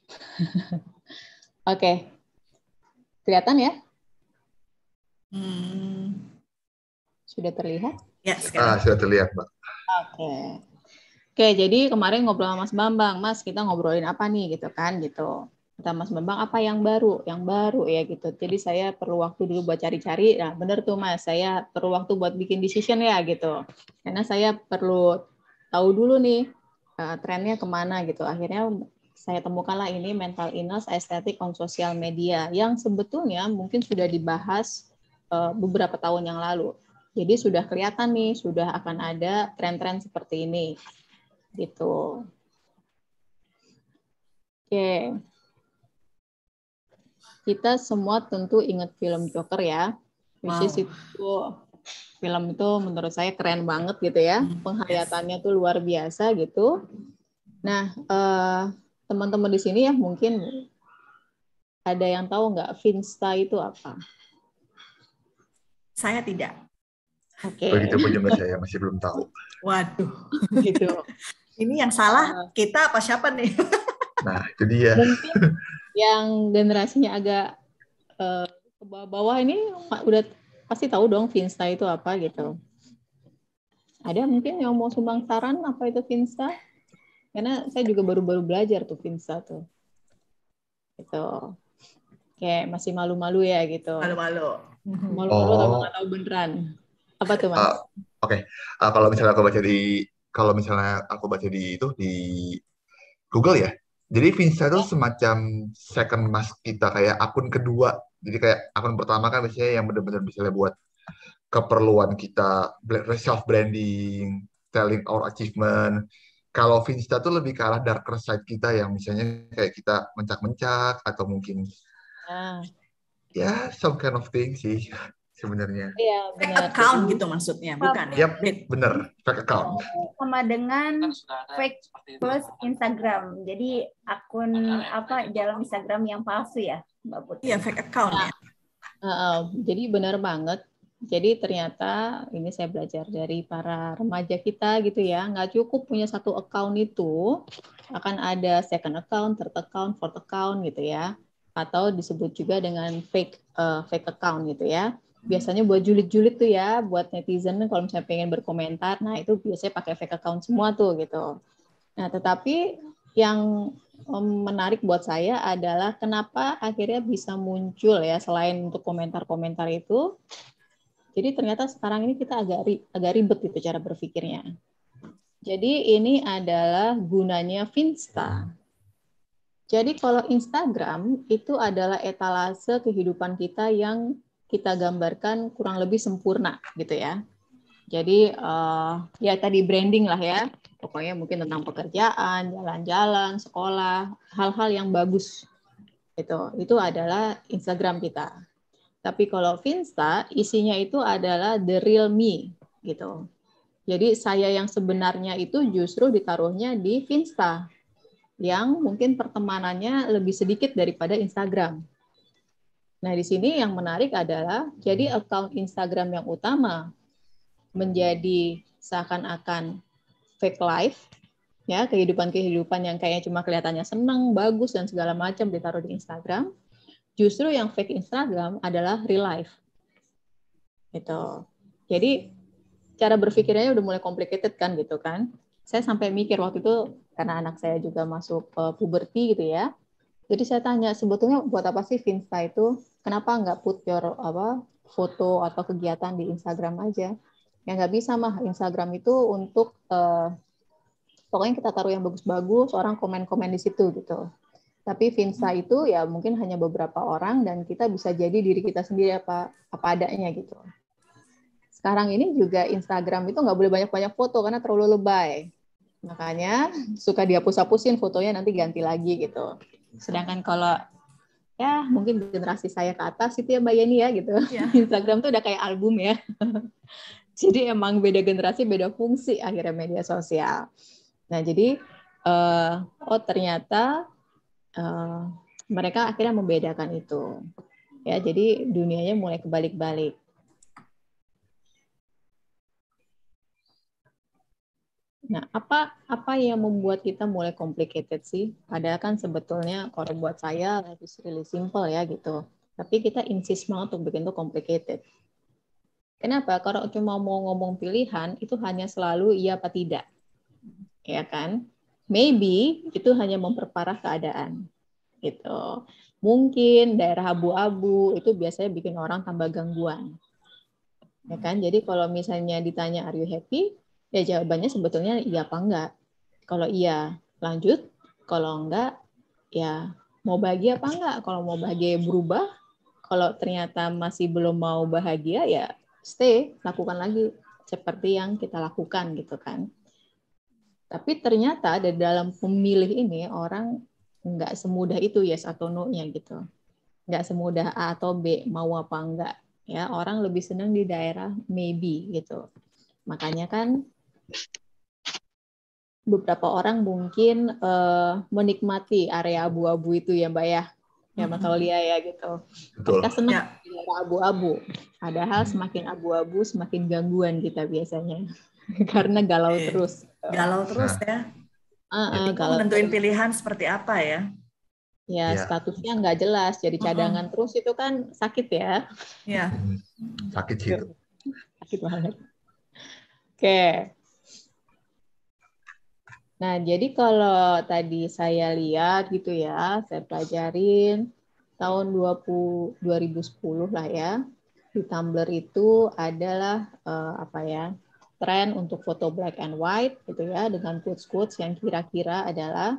Oke. Kelihatan ya? Sudah terlihat? Ya, sekarang. Sudah terlihat, Mbak. Oke, jadi kemarin ngobrol sama Mas Bambang, Mas kita ngobrolin apa nih gitu kan gitu. Kata Mas Bambang apa yang baru? Yang baru ya gitu. Jadi saya perlu waktu dulu buat cari-cari. Nah bener tuh Mas, saya perlu waktu buat bikin decision ya gitu. Karena saya perlu tahu dulu nih trennya kemana gitu. Akhirnya saya temukanlah ini mental illness aesthetic on social media yang sebetulnya mungkin sudah dibahas beberapa tahun yang lalu. Jadi sudah kelihatan nih, sudah akan ada tren-tren seperti ini. Gitu. Oke. Kita semua tentu ingat film Joker ya. Which is itu film itu menurut saya keren banget gitu ya. Penghayatannya tuh luar biasa gitu. Nah, teman-teman di sini ya mungkin ada yang tahu nggak Finsta itu apa? Saya tidak. Oke. Begitu pun juga saya masih belum tahu. Waduh. Gitu. Ini yang salah kita apa siapa nih? Nah, itu dia. Mungkin yang generasinya agak ke bawah ini udah pasti tahu dong Finsta itu apa gitu. Ada mungkin yang mau sumbang saran apa itu Finsta? Karena saya juga baru-baru belajar tuh Finsta tuh. Gitu. Kayak masih malu-malu ya gitu. Malu-malu. Malu-malu tapi nggak tahu beneran. Apa tuh Mas? Oke. Kalau misalnya aku baca di Google ya. Jadi Finsta itu semacam second mask kita, kayak akun kedua. Jadi kayak akun pertama kan biasanya yang benar-benar bisa buat keperluan kita, self branding, telling our achievement. Kalau Finsta tuh lebih ke arah darker side kita yang misalnya kayak kita mencak-mencak atau mungkin ya some kind of thing sih sebenarnya. Iya, fake account gitu maksudnya, bukan ya? Bener, fake account. Sama dengan fake plus Instagram. Jadi akun dalam Instagram yang palsu ya, Mbak Putri? Iya, fake account ya. Jadi benar banget. Jadi ternyata ini saya belajar dari para remaja kita gitu ya, nggak cukup punya satu account itu, akan ada second account, third account, fourth account gitu ya, atau disebut juga dengan fake account gitu ya. Biasanya buat julid-julid tuh ya, buat netizen kalau misalnya pengen berkomentar, nah itu biasanya pakai fake account semua tuh gitu. Nah tetapi yang menarik buat saya adalah kenapa akhirnya bisa muncul ya selain untuk komentar-komentar itu. Jadi ternyata sekarang ini kita agak ribet gitu cara berpikirnya. Jadi ini adalah gunanya Finsta. Jadi kalau Instagram itu adalah etalase kehidupan kita yang kita gambarkan kurang lebih sempurna gitu ya. Jadi ya tadi branding lah ya. Pokoknya mungkin tentang pekerjaan, jalan-jalan, sekolah, hal-hal yang bagus. Itu adalah Instagram kita. Tapi kalau Finsta, isinya itu adalah the real me, gitu. Jadi saya yang sebenarnya itu justru ditaruhnya di Finsta, yang mungkin pertemanannya lebih sedikit daripada Instagram. Nah, di sini yang menarik adalah, jadi account Instagram yang utama menjadi seakan-akan fake life, ya, kehidupan yang kayaknya cuma kelihatannya senang, bagus dan segala macam ditaruh di Instagram. Justru yang fake Instagram adalah real life. Gitu. Jadi cara berpikirnya udah mulai complicated kan gitu kan. Saya sampai mikir waktu itu karena anak saya juga masuk puberti gitu ya. Jadi saya tanya sebetulnya buat apa sih Finsta itu? Kenapa nggak put your foto atau kegiatan di Instagram aja? Ya nggak bisa mah, Instagram itu untuk pokoknya kita taruh yang bagus-bagus, orang komen-komen di situ gitu. Tapi Finsta itu ya mungkin hanya beberapa orang dan kita bisa jadi diri kita sendiri apa adanya gitu. Sekarang ini juga Instagram itu nggak boleh banyak-banyak foto karena terlalu lebay. Makanya suka dihapus-hapusin fotonya, nanti ganti lagi gitu. Sedangkan kalau ya mungkin generasi saya ke atas itu ya Mbak Yeni ya gitu. Ya. Instagram tuh udah kayak album ya. Jadi emang beda generasi, beda fungsi akhirnya media sosial. Nah jadi ternyata mereka akhirnya membedakan itu. Ya jadi dunianya mulai kebalik-balik. Nah, apa yang membuat kita mulai complicated sih? Padahal kan sebetulnya kalau buat saya it's really simple ya gitu. Tapi kita insist banget untuk bikin itu complicated. Kenapa? Kalau cuma mau ngomong pilihan, itu hanya selalu iya apa tidak. Ya kan? Maybe itu hanya memperparah keadaan. Gitu. Mungkin daerah abu-abu itu biasanya bikin orang tambah gangguan. Ya kan? Jadi kalau misalnya ditanya are you happy? Ya jawabannya sebetulnya iya apa enggak. Kalau iya, lanjut. Kalau enggak, ya mau bahagia apa enggak. Kalau mau bahagia berubah. Kalau ternyata masih belum mau bahagia, ya stay, lakukan lagi seperti yang kita lakukan gitu kan. Tapi ternyata di dalam pemilih ini orang enggak semudah itu yes atau no-nya gitu. Enggak semudah A atau B, mau apa enggak. Ya, orang lebih senang di daerah maybe gitu. Makanya kan beberapa orang mungkin menikmati area abu-abu itu ya Mbak ya. Ya Mbak Aulia ya gitu. Mereka senang di daerah abu-abu. Padahal semakin abu-abu semakin gangguan kita biasanya. Karena galau terus. Galau terus ya. Galau nentuin pilihan seperti apa ya. Ya, statusnya nggak jelas. Jadi cadangan terus itu kan sakit ya. Iya. Sakit sih itu. Sakit banget. Oke. Nah, jadi kalau tadi saya lihat gitu ya, saya pelajarin tahun 2010 lah ya, di Tumblr itu adalah tren untuk foto black and white gitu ya, dengan quotes-quotes yang kira-kira adalah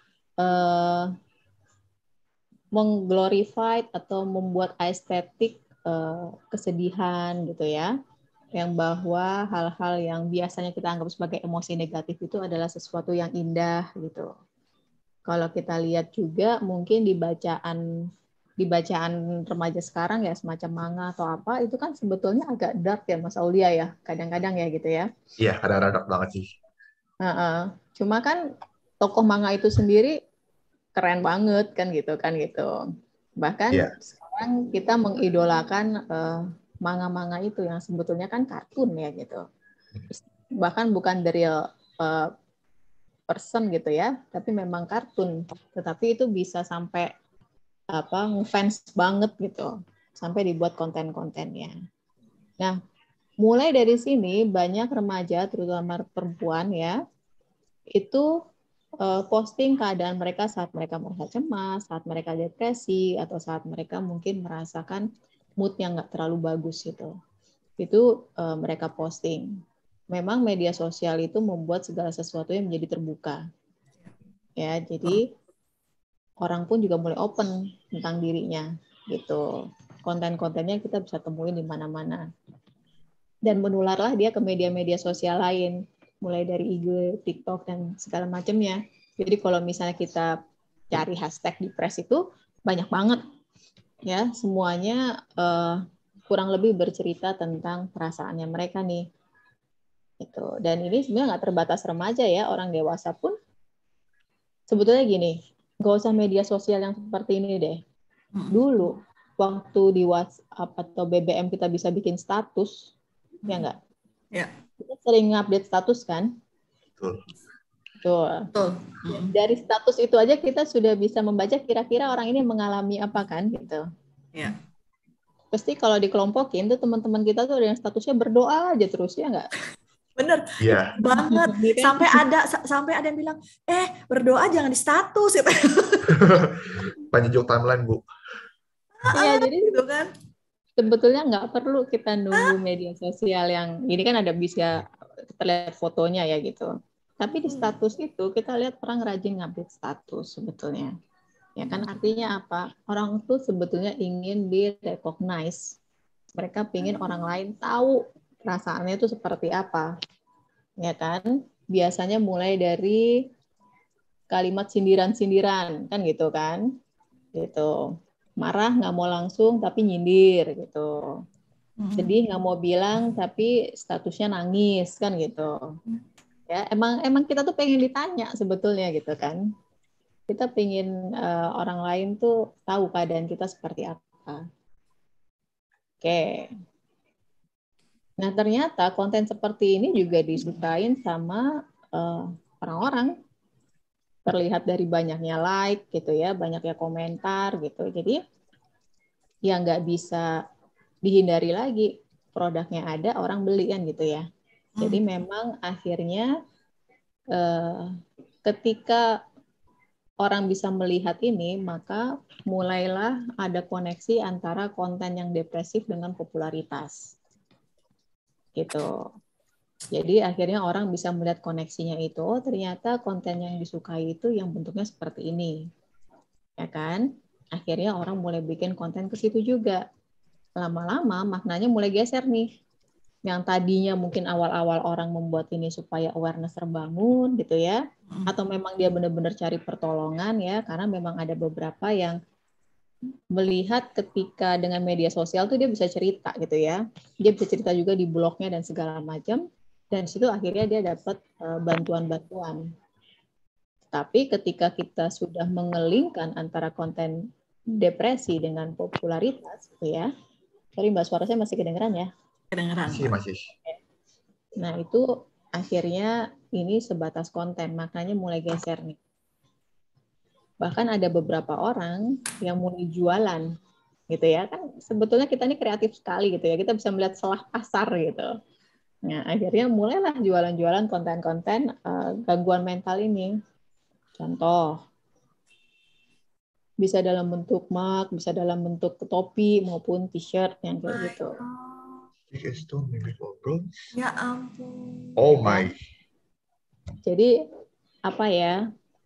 mengglorify atau membuat estetik kesedihan gitu ya. Yang bahwa hal-hal yang biasanya kita anggap sebagai emosi negatif itu adalah sesuatu yang indah gitu. Kalau kita lihat juga mungkin di bacaan remaja sekarang ya semacam manga atau apa itu kan sebetulnya agak dark ya Mas Aulia ya kadang-kadang ya gitu ya. Iya kadang-kadang dark banget sih. Cuma kan tokoh manga itu sendiri keren banget kan gitu. Bahkan sekarang kita mengidolakan manga-manga itu yang sebetulnya kan kartun ya gitu. Bahkan bukan the real person gitu ya, tapi memang kartun. Tetapi itu bisa sampai ngefans banget gitu, sampai dibuat konten-kontennya. Nah, mulai dari sini banyak remaja terutama perempuan ya, itu posting keadaan mereka saat mereka merasa cemas, saat mereka depresi, atau saat mereka mungkin merasakan mood yang nggak terlalu bagus gitu. Itu mereka posting. Memang media sosial itu membuat segala sesuatu yang menjadi terbuka. Ya, jadi orang pun juga mulai open tentang dirinya gitu. Konten-kontennya kita bisa temuin di mana-mana. Dan menularlah dia ke media-media sosial lain, mulai dari IG, TikTok dan segala macamnya. Jadi kalau misalnya kita cari hashtag depres itu banyak banget. Ya, semuanya kurang lebih bercerita tentang perasaannya mereka nih. Gitu. Dan ini sebenarnya nggak terbatas remaja ya, orang dewasa pun sebetulnya gini, nggak usah media sosial yang seperti ini deh. Dulu, waktu di WhatsApp atau BBM kita bisa bikin status, ya nggak? Ya. kita sering update status kan? Betul. Betul. Dari status itu aja kita sudah bisa membaca kira-kira orang ini mengalami apa kan gitu. Ya. Pasti kalau dikelompokin tuh teman-teman kita tuh ada yang statusnya berdoa aja terus ya nggak? Bener. Iya. Banget. Sampai ada yang bilang, berdoa jangan di status gitu. Panjang timeline, Bu. Iya, jadi Gitu kan. sebetulnya nggak perlu kita nunggu media sosial yang ini kan ada bisa terlihat fotonya ya gitu. Tapi di status itu kita lihat orang rajin ngupdate status sebetulnya. Ya kan artinya apa? Orang tuh sebetulnya ingin di-recognize. Mereka ingin orang lain tahu perasaannya itu seperti apa. Ya kan? Biasanya mulai dari kalimat sindiran-sindiran kan gitu kan. Gitu. Marah nggak mau langsung tapi nyindir gitu. Sedih nggak mau bilang tapi statusnya nangis kan gitu. Ya emang kita tuh pengen ditanya sebetulnya gitu kan. Kita pengen orang lain tuh tahu keadaan kita seperti apa. Oke. Nah ternyata konten seperti ini juga disukain sama orang-orang. Terlihat dari banyaknya like gitu ya, banyaknya komentar gitu. Jadi ya nggak bisa dihindari lagi, produknya ada orang beli kan gitu ya. Jadi memang akhirnya ketika orang bisa melihat ini, maka mulailah ada koneksi antara konten yang depresif dengan popularitas. Gitu. Jadi akhirnya orang bisa melihat koneksinya itu, oh ternyata konten yang disukai itu yang bentuknya seperti ini. Ya kan? Akhirnya orang mulai bikin konten ke situ juga. Lama-lama maknanya mulai geser nih. Yang tadinya mungkin awal-awal orang membuat ini supaya awareness terbangun gitu ya, atau memang dia benar-benar cari pertolongan ya, karena memang ada beberapa yang melihat ketika dengan media sosial tuh dia bisa cerita gitu ya, dia bisa cerita juga di blognya dan segala macam, dan situ akhirnya dia dapat bantuan-bantuan. Tapi ketika kita sudah mengelingkan antara konten depresi dengan popularitas gitu ya, sorry Mbak, suara saya masih kedengeran ya? Kedengeran. Masih. Nah, itu akhirnya ini sebatas konten, maknanya mulai geser nih. Bahkan ada beberapa orang yang mulai jualan, gitu ya. Kan sebetulnya kita ini kreatif sekali gitu ya, kita bisa melihat celah pasar gitu. Nah, akhirnya mulailah jualan-jualan konten-konten gangguan mental ini. Contoh, bisa dalam bentuk mug, bisa dalam bentuk topi maupun t-shirt yang kayak gitu. Ya ampun. Oh my. Jadi apa ya?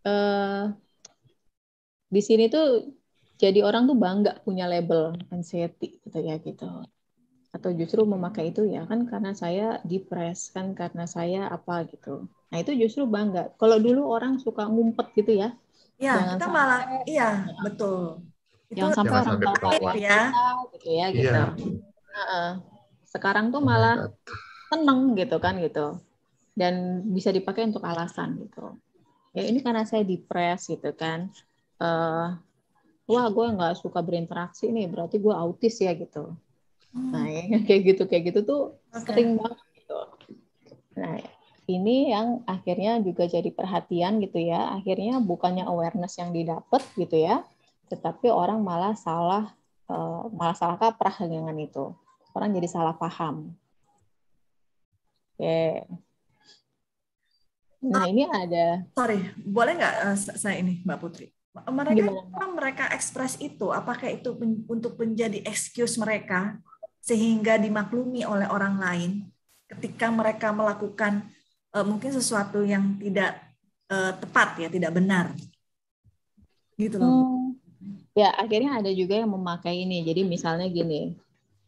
Di sini tuh jadi orang tuh bangga punya label anxiety gitu ya gitu. Atau justru memakai itu ya kan karena saya depres kan karena saya apa gitu. Nah itu justru bangga. Kalau dulu orang suka ngumpet gitu ya. Ya, Jangan kita sampai, malah, iya betul. Itu jangan sampai orang tahu keadaan ya. kita gitu ya gitu. Sekarang tuh malah seneng gitu kan gitu. Dan bisa dipakai untuk alasan gitu. Ya ini karena saya depres gitu kan. Wah gue nggak suka berinteraksi nih, berarti gue autis ya gitu. Nah kayak gitu tuh sering banget gitu. Nah ini yang akhirnya juga jadi perhatian gitu ya. Akhirnya bukannya awareness yang didapat gitu ya, tetapi orang malah salah kaprah dengan itu. Orang jadi salah paham. Oke. Nah ini ada. Sorry, boleh nggak saya ini Mbak Putri? Mereka ekspres itu, apakah itu untuk menjadi excuse mereka sehingga dimaklumi oleh orang lain ketika mereka melakukan mungkin sesuatu yang tidak tepat ya, tidak benar, gitu loh. Ya akhirnya ada juga yang memakai ini. Jadi misalnya gini,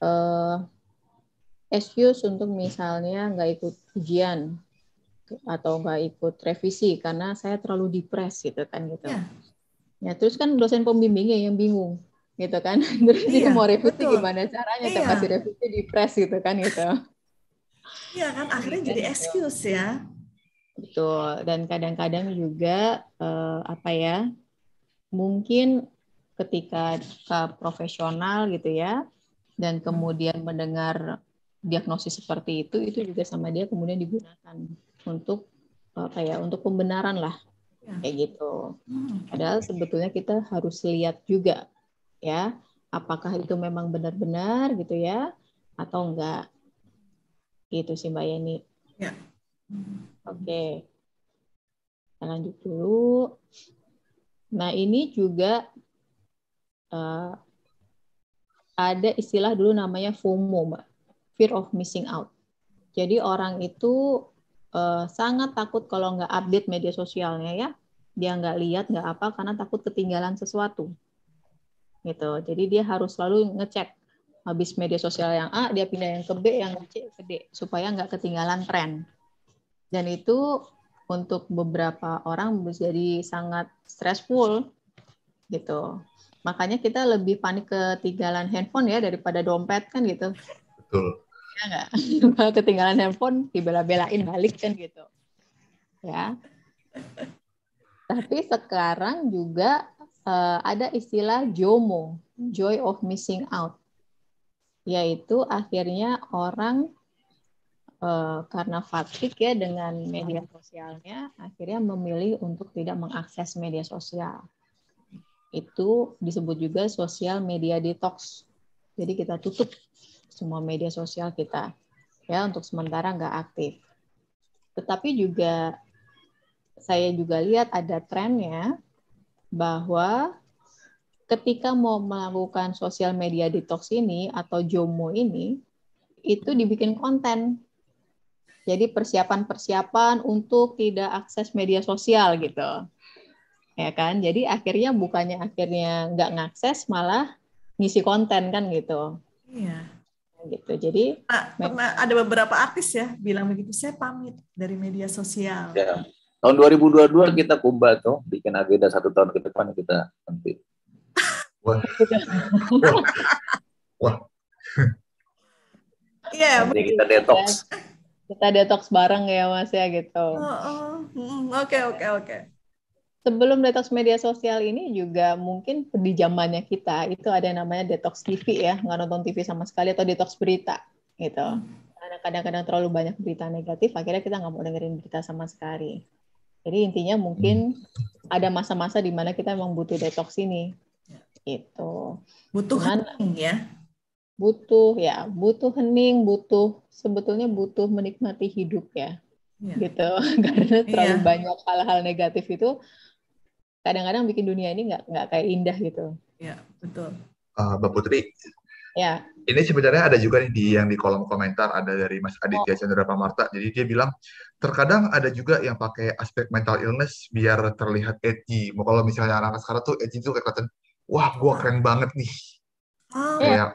excuse untuk misalnya nggak ikut ujian atau nggak ikut revisi karena saya terlalu depres gitu kan gitu. Ya terus kan dosen pembimbingnya yang bingung gitu kan. Terus dia mau revisi gimana caranya? Saya kasih revisi depres gitu kan gitu. Iya kan akhirnya jadi excuse ya. Betul. Dan kadang-kadang juga apa ya? Mungkin ketika profesional gitu ya dan kemudian mendengar diagnosis seperti itu juga sama dia kemudian digunakan untuk untuk pembenaran lah, kayak gitu. Padahal sebetulnya kita harus lihat juga ya, apakah itu memang benar-benar gitu ya atau enggak, gitu sih Mbak Yeni. Ya. Oke, kita lanjut dulu. Nah ini juga ada istilah dulu namanya FOMO, Mbak, fear of missing out. Jadi orang itu sangat takut kalau nggak update media sosialnya ya, dia nggak lihat nggak apa karena takut ketinggalan sesuatu, gitu. Jadi dia harus selalu ngecek habis media sosial yang A, dia pindah yang ke B, yang C ke D supaya nggak ketinggalan tren. Dan itu untuk beberapa orang menjadi sangat stressful, gitu. Makanya kita lebih panik ketinggalan handphone ya daripada dompet kan gitu. Betul. Ya nggak? Kalau ketinggalan handphone dibela-belain balik kan gitu. Ya. Tapi sekarang juga ada istilah JOMO, joy of missing out. Yaitu akhirnya orang karena fatigue ya dengan media sosialnya, akhirnya memilih untuk tidak mengakses media sosial. Itu disebut juga social media detox. Jadi kita tutup semua media sosial kita ya untuk sementara nggak aktif. Tetapi juga saya juga lihat ada trennya bahwa ketika mau melakukan social media detox ini atau JOMO ini itu dibikin konten. Jadi persiapan-persiapan untuk tidak akses media sosial gitu. Ya kan? Jadi akhirnya bukannya akhirnya nggak ngakses malah ngisi konten kan gitu. Iya. Gitu. Jadi pernah ada beberapa artis ya bilang begitu, saya pamit dari media sosial. Ya. Tahun 2022 kita kumbah tuh, bikin agenda 1 tahun ke depan kita nanti. Wah. Wah. Iya. Nanti kita detox. Kita detox bareng ya Mas ya gitu. Oke. Sebelum detox media sosial ini juga mungkin di zamannya kita itu ada yang namanya detox TV ya, nggak nonton TV sama sekali atau detox berita gitu. Karena kadang-kadang terlalu banyak berita negatif, akhirnya kita nggak mau dengerin berita sama sekali. Jadi intinya mungkin ada masa-masa di mana kita memang butuh detox ini, gitu. Butuh hening ya. Butuh hening, sebetulnya butuh menikmati hidup ya. Gitu. Karena terlalu banyak hal-hal negatif itu kadang-kadang bikin dunia ini nggak kayak indah gitu. Iya, betul. Mbak Putri. Ya. Ini sebenarnya ada juga nih yang di kolom komentar ada dari Mas Aditya Chandra Pamarta. Jadi dia bilang terkadang ada juga yang pakai aspek mental illness biar terlihat edgy. Kalau misalnya anak-anak sekarang tuh edgy tuh kayak kelihatan, wah gue keren banget nih. Kayak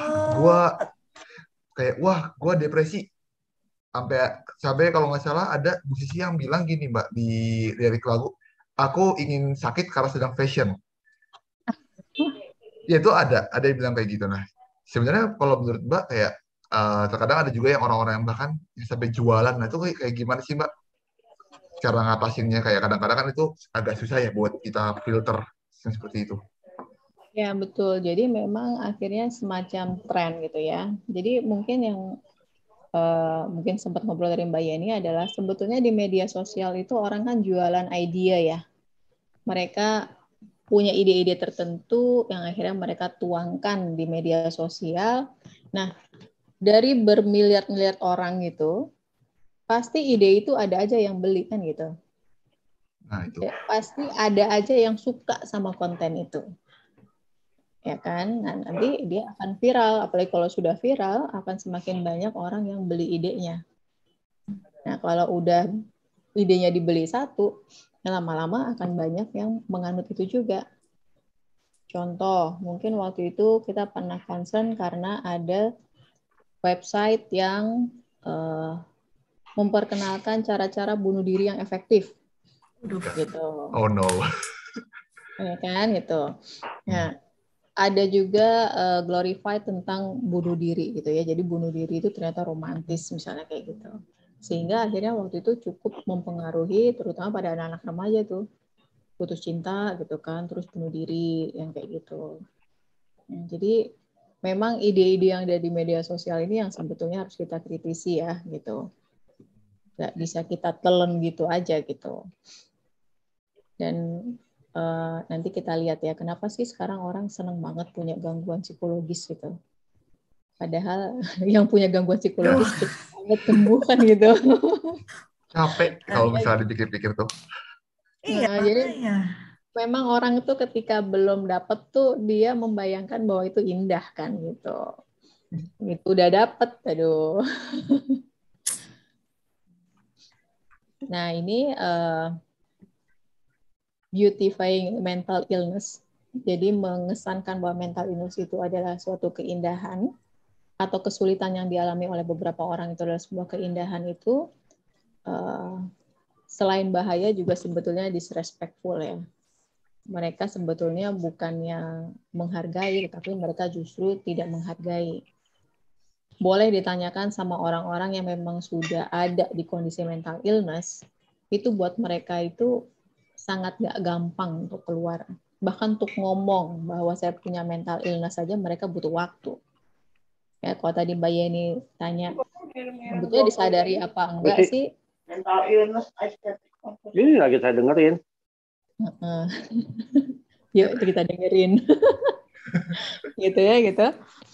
wah gue depresi. Sampai kalau nggak salah ada musisi yang bilang gini Mbak di lirik lagu, aku ingin sakit karena sedang fashion. Ya itu ada yang bilang kayak gitu. Nah sebenarnya kalau menurut Mbak kayak terkadang ada juga yang orang-orang yang bahkan sampai jualan. Nah itu kayak gimana sih Mbak cara ngatasinnya? Kayak kadang-kadang kan itu agak susah ya buat kita filter yang seperti itu. Ya betul. Jadi memang akhirnya semacam tren gitu ya. Jadi mungkin yang mungkin sempat ngobrol dari Mbak Yeni adalah sebetulnya di media sosial itu orang kan jualan idea ya. Mereka punya ide-ide tertentu yang akhirnya mereka tuangkan di media sosial. Nah, dari bermiliar-miliar orang itu, pasti ide itu ada aja yang beli kan gitu. Nah, itu. Pasti ada aja yang suka sama konten itu. Ya kan? Nah, nanti dia akan viral, apalagi kalau sudah viral akan semakin banyak orang yang beli idenya. Nah, kalau udah idenya dibeli satu, lama-lama akan banyak yang menganut itu juga. Contoh, mungkin waktu itu kita pernah concern karena ada website yang memperkenalkan cara-cara bunuh diri yang efektif. Gitu. Oh no. Ya kan, gitu. Nah, ada juga glorify tentang bunuh diri gitu ya. Jadi bunuh diri itu ternyata romantis misalnya kayak gitu. Sehingga akhirnya waktu itu cukup mempengaruhi terutama pada anak-anak remaja tuh. Putus cinta gitu kan, terus bunuh diri yang kayak gitu. Nah, jadi memang ide-ide yang ada di media sosial ini yang sebetulnya harus kita kritisi ya gitu. Nggak bisa kita telan gitu aja gitu. Dan nanti kita lihat ya, kenapa sih sekarang orang seneng banget punya gangguan psikologis gitu. Padahal yang punya gangguan psikologis banget sembuh kan gitu. Capek kalau misalnya dipikir-pikir tuh. Iya, Jadi makanya. memang orang itu ketika belum dapet tuh dia membayangkan bahwa itu indah kan gitu. Itu udah dapet, aduh. Nah ini beautifying mental illness. Jadi mengesankan bahwa mental illness itu adalah suatu keindahan atau kesulitan yang dialami oleh beberapa orang itu adalah sebuah keindahan itu. Selain bahaya juga sebetulnya disrespectful ya. Mereka sebetulnya bukannya menghargai, tetapi mereka justru tidak menghargai. Boleh ditanyakan sama orang-orang yang memang sudah ada di kondisi mental illness, itu buat mereka itu sangat gak gampang untuk keluar. Bahkan untuk ngomong bahwa saya punya mental illness saja mereka butuh waktu. Ya, kalau tadi Mbak Yeni tanya, sebetulnya disadari apa enggak sih? Mental illness, ini lagi saya dengerin. Yuk kita dengerin. Gitu ya, gitu.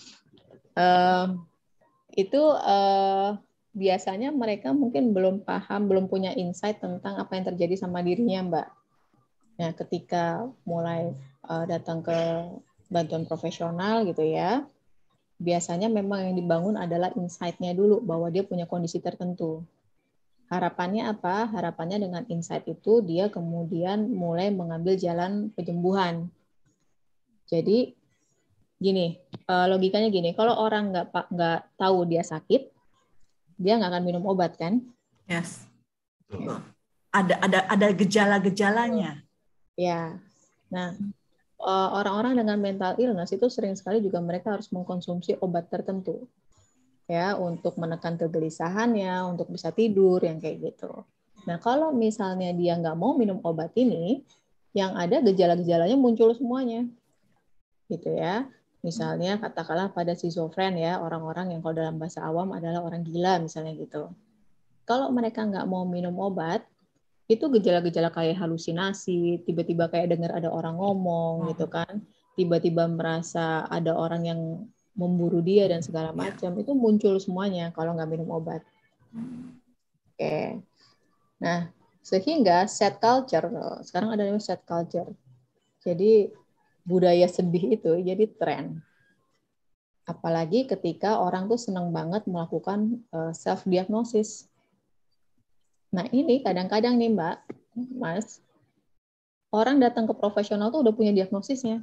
Itu biasanya mereka mungkin belum paham, belum punya insight tentang apa yang terjadi sama dirinya, Mbak. Nah, ketika mulai datang ke bantuan profesional gitu ya, biasanya memang yang dibangun adalah insight-nya dulu bahwa dia punya kondisi tertentu. Harapannya apa? Harapannya dengan insight itu dia kemudian mulai mengambil jalan penyembuhan. Jadi gini, logikanya gini, kalau orang nggak tahu dia sakit, dia nggak akan minum obat kan? Yes. Ada gejala-gejalanya. Ya. Nah, orang-orang dengan mental illness itu sering sekali juga mereka harus mengkonsumsi obat tertentu. Ya, untuk menekan kegelisahannya, untuk bisa tidur, yang kayak gitu. Nah, kalau misalnya dia nggak mau minum obat ini, yang ada gejala-gejalanya muncul semuanya. Gitu ya. Misalnya katakanlah pada schizofren ya, orang-orang yang kalau dalam bahasa awam adalah orang gila misalnya gitu. Kalau mereka nggak mau minum obat, itu gejala-gejala kayak halusinasi, tiba-tiba kayak dengar ada orang ngomong gitu kan, tiba-tiba merasa ada orang yang memburu dia dan segala macam, itu muncul semuanya kalau nggak minum obat. Oke. Nah, sehingga sad culture, sekarang ada namanya sad culture. Jadi budaya sedih itu jadi tren. Apalagi ketika orang tuh senang banget melakukan self-diagnosis. Nah ini kadang-kadang nih Mbak, Mas, orang datang ke profesional tuh udah punya diagnosisnya.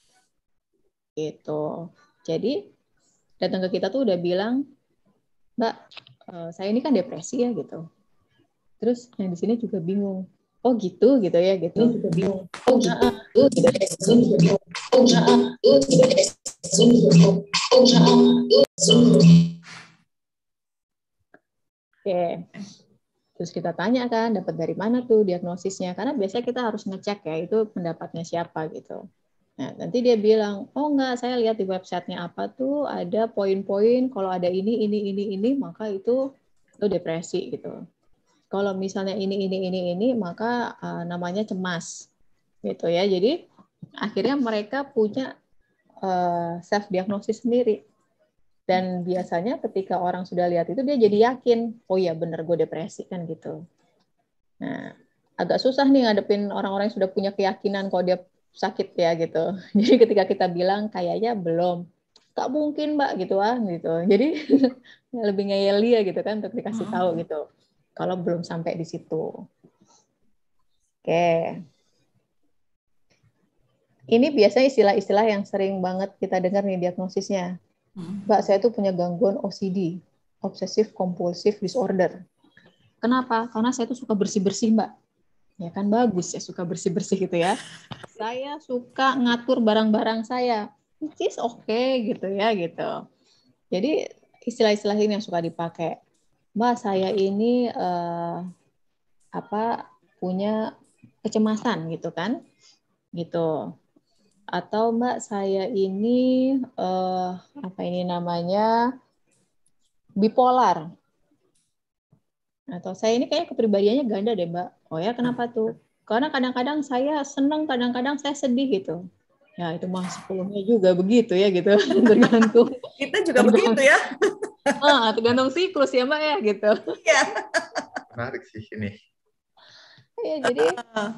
Gitu. Jadi datang ke kita tuh udah bilang, Mbak, saya ini kan depresi ya gitu. Terus yang di sini juga bingung. Oh gitu ya gitu. Ini juga bingung. Oh gitu gitu ya. Ini juga bingung. Oh gitu ya. Ini juga bingung. Oke. Terus kita tanya kan, dapat dari mana tuh diagnosisnya? Karena biasanya kita harus ngecek ya, itu pendapatnya siapa gitu. Nah, nanti dia bilang, oh enggak, saya lihat di websitenya apa tuh, ada poin-poin, kalau ada ini, maka itu depresi gitu. Kalau misalnya ini, maka namanya cemas. Gitu ya. Jadi, akhirnya mereka punya self-diagnosis sendiri. Dan biasanya ketika orang sudah lihat itu, dia jadi yakin, oh iya bener gue depresi kan gitu. Nah, agak susah nih ngadepin orang-orang yang sudah punya keyakinan kalau dia sakit ya gitu. Jadi ketika kita bilang kayaknya belum, tak mungkin Mbak gitu gitu. Jadi lebih ngeyel dia gitu kan untuk dikasih tahu gitu. Kalau belum sampai di situ. Oke. Ini biasanya istilah-istilah yang sering banget kita dengar nih diagnosisnya. Mbak, saya tuh punya gangguan OCD, Obsessive Compulsive Disorder. Kenapa? Karena saya tuh suka bersih-bersih, Mbak. Ya kan bagus ya suka bersih-bersih gitu ya. Saya suka ngatur barang-barang saya. Which is okay gitu ya gitu. Jadi istilah-istilah ini yang suka dipakai. Mbak, saya ini punya kecemasan gitu kan. Gitu. Atau Mbak, saya ini apa ini namanya bipolar. Atau saya ini kayak kepribadiannya ganda deh Mbak. Oh ya, kenapa tuh? Karena kadang-kadang saya senang, kadang-kadang saya sedih gitu. Ya itu mah 10-nya juga begitu ya gitu. Tergantung. Kita juga begitu ya. Tergantung siklus ya Mbak ya gitu. Iya. Menarik sih ini. Ya, jadi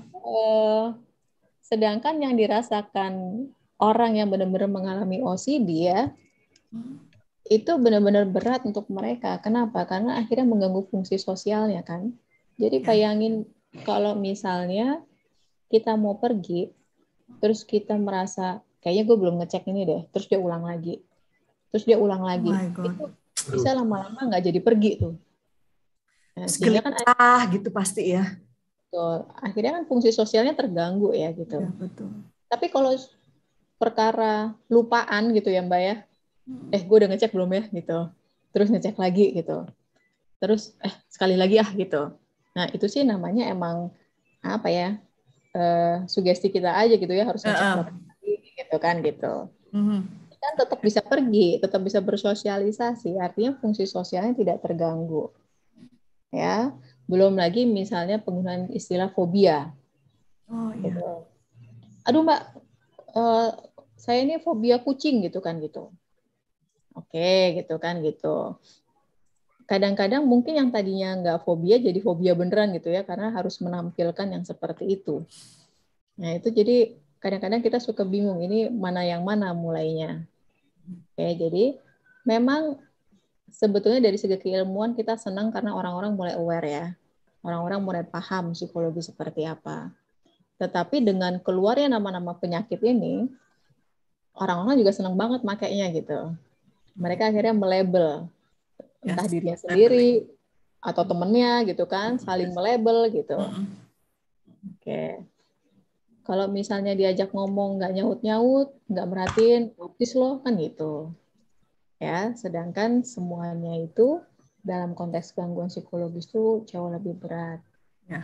sedangkan yang dirasakan orang yang benar-benar mengalami OCD ya, itu benar-benar berat untuk mereka. Kenapa? Karena akhirnya mengganggu fungsi sosialnya kan. Jadi bayangin kalau misalnya kita mau pergi, terus kita merasa kayaknya gue belum ngecek ini deh, terus dia ulang lagi, terus dia ulang lagi, itu bisa lama-lama nggak jadi pergi tuh. Nah, sehingga kan gitu pasti ya. Betul. Akhirnya kan fungsi sosialnya terganggu ya gitu. Ya, betul. Tapi kalau perkara lupaan gitu ya Mbak ya, gue udah ngecek belum ya gitu, terus ngecek lagi gitu, terus sekali lagi gitu. Nah itu sih namanya emang apa ya, sugesti kita aja gitu ya, harus ngecek berapa kali gitu kan gitu. Kan tetap bisa pergi, tetap bisa bersosialisasi, artinya fungsi sosialnya tidak terganggu. Ya, belum lagi misalnya penggunaan istilah fobia. Oh iya. Gitu. Aduh Mbak, saya ini fobia kucing gitu kan gitu. Oke, gitu kan gitu. Kadang-kadang mungkin yang tadinya nggak fobia jadi fobia beneran gitu ya, karena harus menampilkan yang seperti itu. Nah itu jadi kadang-kadang kita suka bingung ini mana yang mana mulainya. Oke, jadi memang sebetulnya dari segi keilmuan kita senang karena orang-orang mulai aware ya. Orang-orang mulai paham psikologi seperti apa. Tetapi dengan keluarnya nama-nama penyakit ini, orang-orang juga senang banget makainya gitu. Mereka akhirnya melabel entah dirinya sendiri atau temennya gitu kan, saling melabel gitu. Oke. Kalau misalnya diajak ngomong nggak nyaut-nyaut, nggak merhatiin, autis loh kan gitu. Ya, sedangkan semuanya itu dalam konteks gangguan psikologis itu jauh lebih berat. Ya.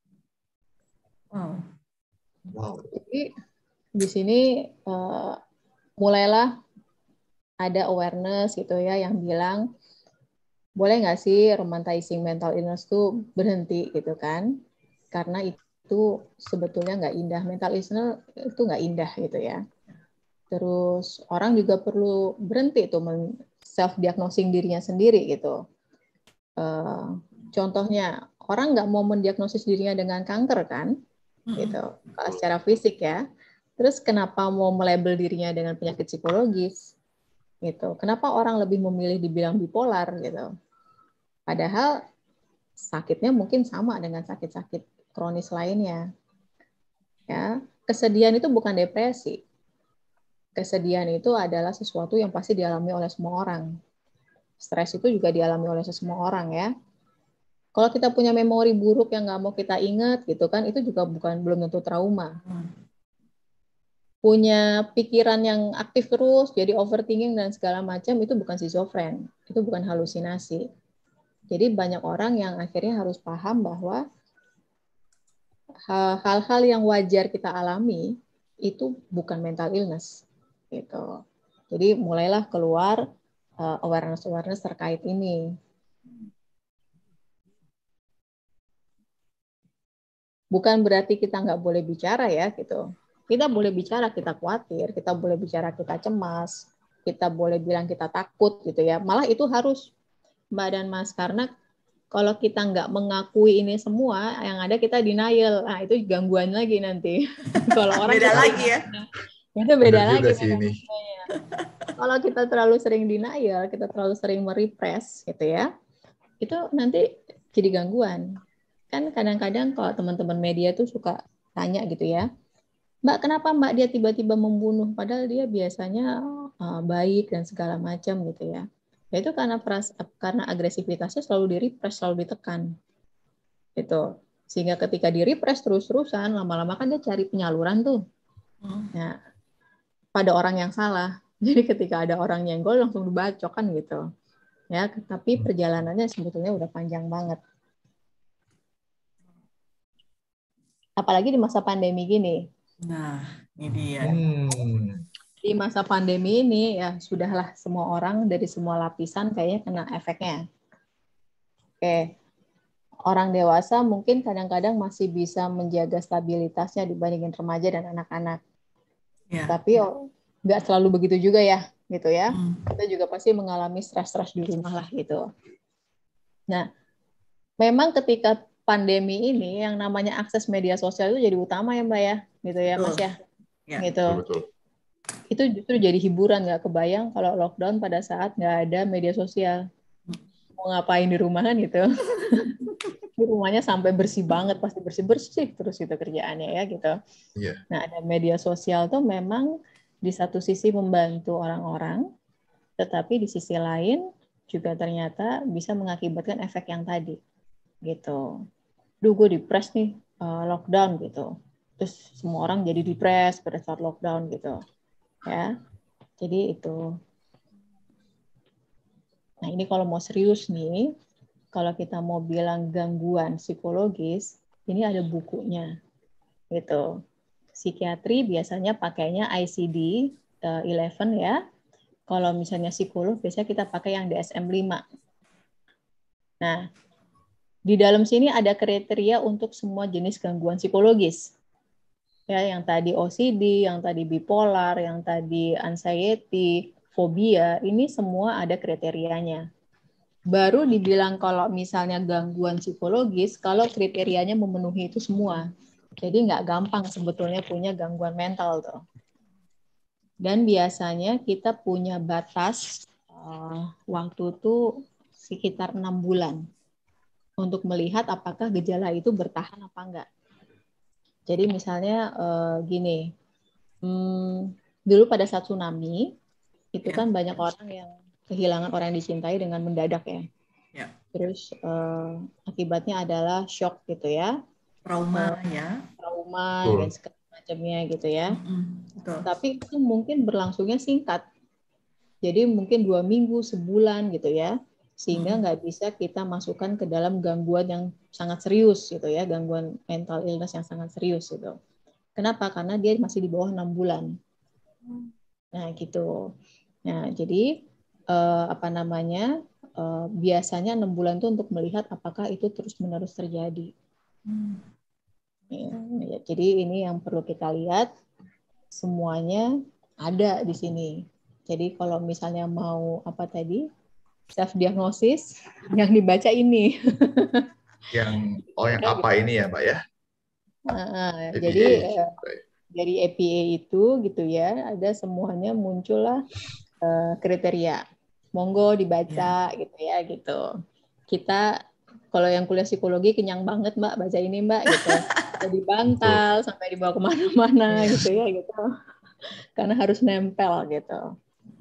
Wow. Jadi di sini mulailah ada awareness gitu ya yang bilang boleh nggak sih romanticizing mental illness tuh berhenti gitu kan? Karena itu sebetulnya nggak indah, mental illness itu nggak indah gitu ya. Terus orang juga perlu berhenti tuh self diagnosing dirinya sendiri gitu. Contohnya orang nggak mau mendiagnosis dirinya dengan kanker kan, gitu. Kalau secara fisik ya. Terus kenapa mau melabel dirinya dengan penyakit psikologis? Gitu. Kenapa orang lebih memilih dibilang bipolar gitu? Padahal sakitnya mungkin sama dengan sakit-sakit kronis lainnya. Ya, kesedihan itu bukan depresi. Kesedihan itu adalah sesuatu yang pasti dialami oleh semua orang. Stres itu juga dialami oleh semua orang ya. Kalau kita punya memori buruk yang nggak mau kita ingat gitu kan, itu juga belum tentu trauma. Punya pikiran yang aktif terus, jadi overthinking dan segala macam, itu bukan schizofren, itu bukan halusinasi. Jadi banyak orang yang akhirnya harus paham bahwa hal-hal yang wajar kita alami itu bukan mental illness gitu. Jadi mulailah keluar awareness terkait ini. Bukan berarti kita nggak boleh bicara ya gitu. Kita boleh bicara kita khawatir, kita boleh bicara kita cemas, kita boleh bilang kita takut gitu ya. Malah itu harus Mbak dan Mas, karena kalau kita nggak mengakui ini semua, yang ada kita denial. Nah, itu gangguan lagi nanti. Kalau orang beda lagi ya. Itu beda lagi. Kalau kita terlalu sering denial, kita terlalu sering merepress gitu ya, itu nanti jadi gangguan. Kan kadang-kadang kalau teman-teman media tuh suka tanya gitu ya, Mbak, kenapa Mbak dia tiba-tiba membunuh? Padahal dia biasanya baik dan segala macam gitu ya. Itu karena agresivitasnya selalu direpress, selalu ditekan. Gitu. Sehingga ketika direpress terus-terusan, lama-lama kan dia cari penyaluran tuh. Nah, pada orang yang salah. Jadi ketika ada orang nyenggol langsung dibacok kan gitu. Ya, tapi perjalanannya sebetulnya udah panjang banget. Apalagi di masa pandemi gini. Nah, Ini dia. Di masa pandemi ini ya sudahlah semua orang dari semua lapisan kayaknya kena efeknya. Oke. Orang dewasa mungkin kadang-kadang masih bisa menjaga stabilitasnya dibandingin remaja dan anak-anak. Ya. Tapi nggak selalu begitu juga ya, gitu ya. Kita juga pasti mengalami stres-stres di rumah lah gitu. Nah, memang ketika pandemi ini yang namanya akses media sosial itu jadi utama ya Mbak ya, gitu ya Mas ya. Gitu. Betul. Itu justru jadi hiburan, nggak kebayang kalau lockdown pada saat nggak ada media sosial. Mau ngapain di rumah kan gitu. Di rumahnya sampai bersih banget, pasti bersih-bersih terus itu kerjaannya ya gitu. Yeah. Nah, ada media sosial tuh memang di satu sisi membantu orang-orang, tetapi di sisi lain juga ternyata bisa mengakibatkan efek yang tadi gitu. Duh, gue depres nih lockdown gitu. Terus semua orang jadi depres pada saat lockdown gitu. Ya. Jadi itu. Nah, ini kalau mau serius nih, kalau kita mau bilang gangguan psikologis, ini ada bukunya, gitu. Psikiatri biasanya pakainya ICD-11 ya. Kalau misalnya psikolog, biasanya kita pakai yang DSM-5. Nah, di dalam sini ada kriteria untuk semua jenis gangguan psikologis. Ya, yang tadi OCD, yang tadi bipolar, yang tadi anxiety, fobia, ini semua ada kriterianya. Baru dibilang kalau misalnya gangguan psikologis, kalau kriterianya memenuhi itu semua. Jadi nggak gampang sebetulnya punya gangguan mental tuh. Dan biasanya kita punya batas waktu itu sekitar 6 bulan untuk melihat apakah gejala itu bertahan apa enggak. Jadi misalnya gini, dulu pada saat tsunami, itu kan banyak orang yang kehilangan orang yang dicintai dengan mendadak ya. Ya. Terus akibatnya adalah shock gitu ya. Trauma dan segala macamnya gitu ya. Betul. Tapi itu mungkin berlangsungnya singkat. Jadi mungkin 2 minggu, sebulan gitu ya. Sehingga nggak bisa kita masukkan ke dalam gangguan yang sangat serius gitu ya. Gangguan mental illness yang sangat serius gitu. Kenapa? Karena dia masih di bawah 6 bulan. Nah gitu. Nah jadi biasanya 6 bulan itu untuk melihat apakah itu terus-menerus terjadi. Ya, jadi ini yang perlu kita lihat, semuanya ada di sini. Jadi kalau misalnya mau self diagnosis, yang dibaca ini. yang apa ini ya Mbak ya? Jadi dari APA itu gitu ya, ada semuanya muncullah kriteria. Monggo dibaca gitu ya gitu. Kita kalau yang kuliah psikologi kenyang banget Mbak baca ini Mbak gitu. Jadi bantal sampai dibawa kemana-mana gitu ya gitu. Karena harus nempel gitu.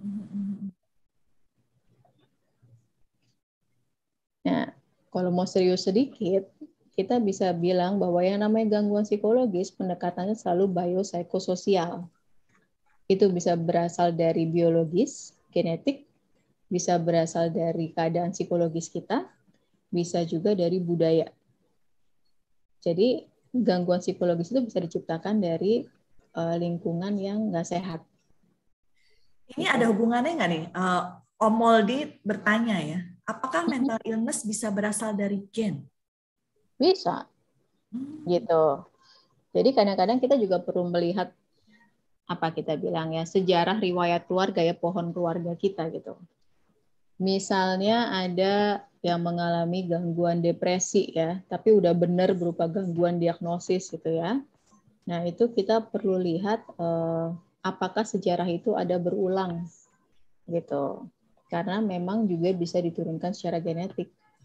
Nah, kalau mau serius sedikit, kita bisa bilang bahwa yang namanya gangguan psikologis pendekatannya selalu biopsikososial. Itu bisa berasal dari biologis, genetik, bisa berasal dari keadaan psikologis kita, bisa juga dari budaya. Jadi gangguan psikologis itu bisa diciptakan dari lingkungan yang nggak sehat. Ini ada hubungannya nggak nih? Om Moldi bertanya ya, apakah mental illness bisa berasal dari gen? Bisa, gitu. Jadi kadang-kadang kita juga perlu melihat kita bilang ya sejarah riwayat keluarga ya, pohon keluarga kita gitu. Misalnya ada yang mengalami gangguan depresi ya, tapi udah benar berupa gangguan diagnosis gitu ya. Nah itu kita perlu lihat apakah sejarah itu ada berulang gitu, karena memang juga bisa diturunkan secara genetik.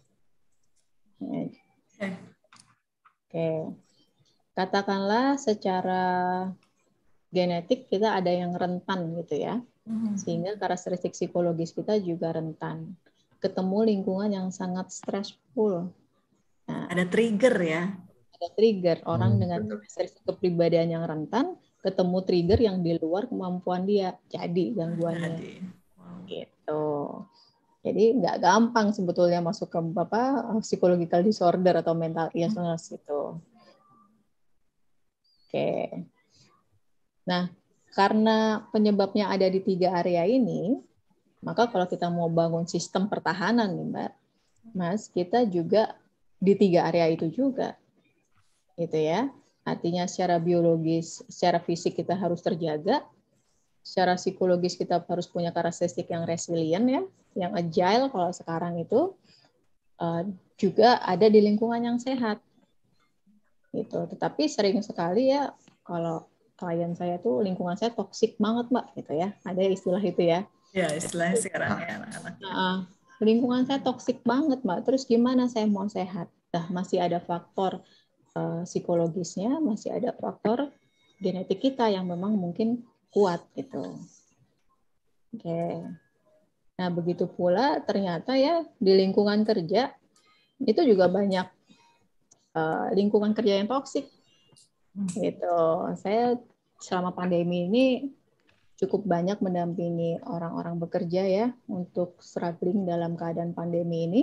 Oke. Katakanlah secara genetik kita ada yang rentan gitu ya. Sehingga karakteristik psikologis kita juga rentan. Ketemu lingkungan yang sangat stressful. Nah, ada trigger ya. Ada trigger. Orang dengan karakteristik kepribadian yang rentan, ketemu trigger yang di luar kemampuan dia. Jadi gangguannya. Gitu. Jadi nggak gampang sebetulnya masuk ke psychological disorder atau mental illness gitu. Oke. Nah, karena penyebabnya ada di 3 area ini, maka kalau kita mau bangun sistem pertahanan nih Mbak, Mas, kita juga di 3 area itu juga, gitu ya. Artinya secara biologis, secara fisik kita harus terjaga, secara psikologis kita harus punya karakteristik yang resilient ya, yang agile kalau sekarang itu, juga ada di lingkungan yang sehat. Gitu. Tetapi sering sekali ya kalau klien saya tuh lingkungan saya toksik banget Mbak gitu ya. Ada istilah itu ya. Ya, istilahnya sekarang ya anak-anak. Lingkungan saya toksik banget Mbak. Terus gimana saya mau sehat? Nah, masih ada faktor psikologisnya, masih ada faktor genetik kita yang memang mungkin kuat gitu. Oke. Nah, begitu pula ternyata ya di lingkungan kerja itu juga banyak lingkungan kerja yang toksik. Gitu. Saya selama pandemi ini cukup banyak mendampingi orang-orang bekerja ya untuk struggling dalam keadaan pandemi ini.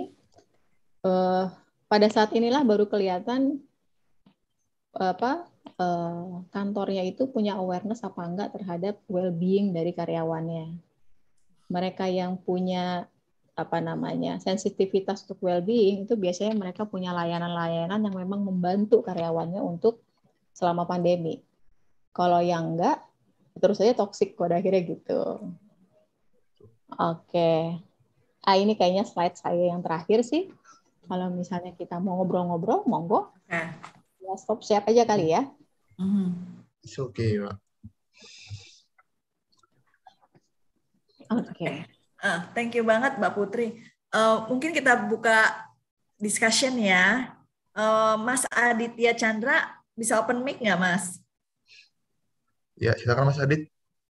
Pada saat inilah baru kelihatan kantornya itu punya awareness apa enggak terhadap well-being dari karyawannya. Mereka yang punya sensitivitas untuk well-being itu biasanya mereka punya layanan-layanan yang memang membantu karyawannya untuk selama pandemi. Kalau yang enggak, terus saja toksik pada akhirnya gitu. Oke. Ini kayaknya slide saya yang terakhir sih. Kalau misalnya kita mau ngobrol-ngobrol, monggo. Ya, stop share aja kali ya. It's okay, Pak. Oke. Thank you banget Mbak Putri. Mungkin kita buka discussion ya. Mas Aditya Chandra, bisa open mic nggak Mas? Ya, silakan Mas Adit.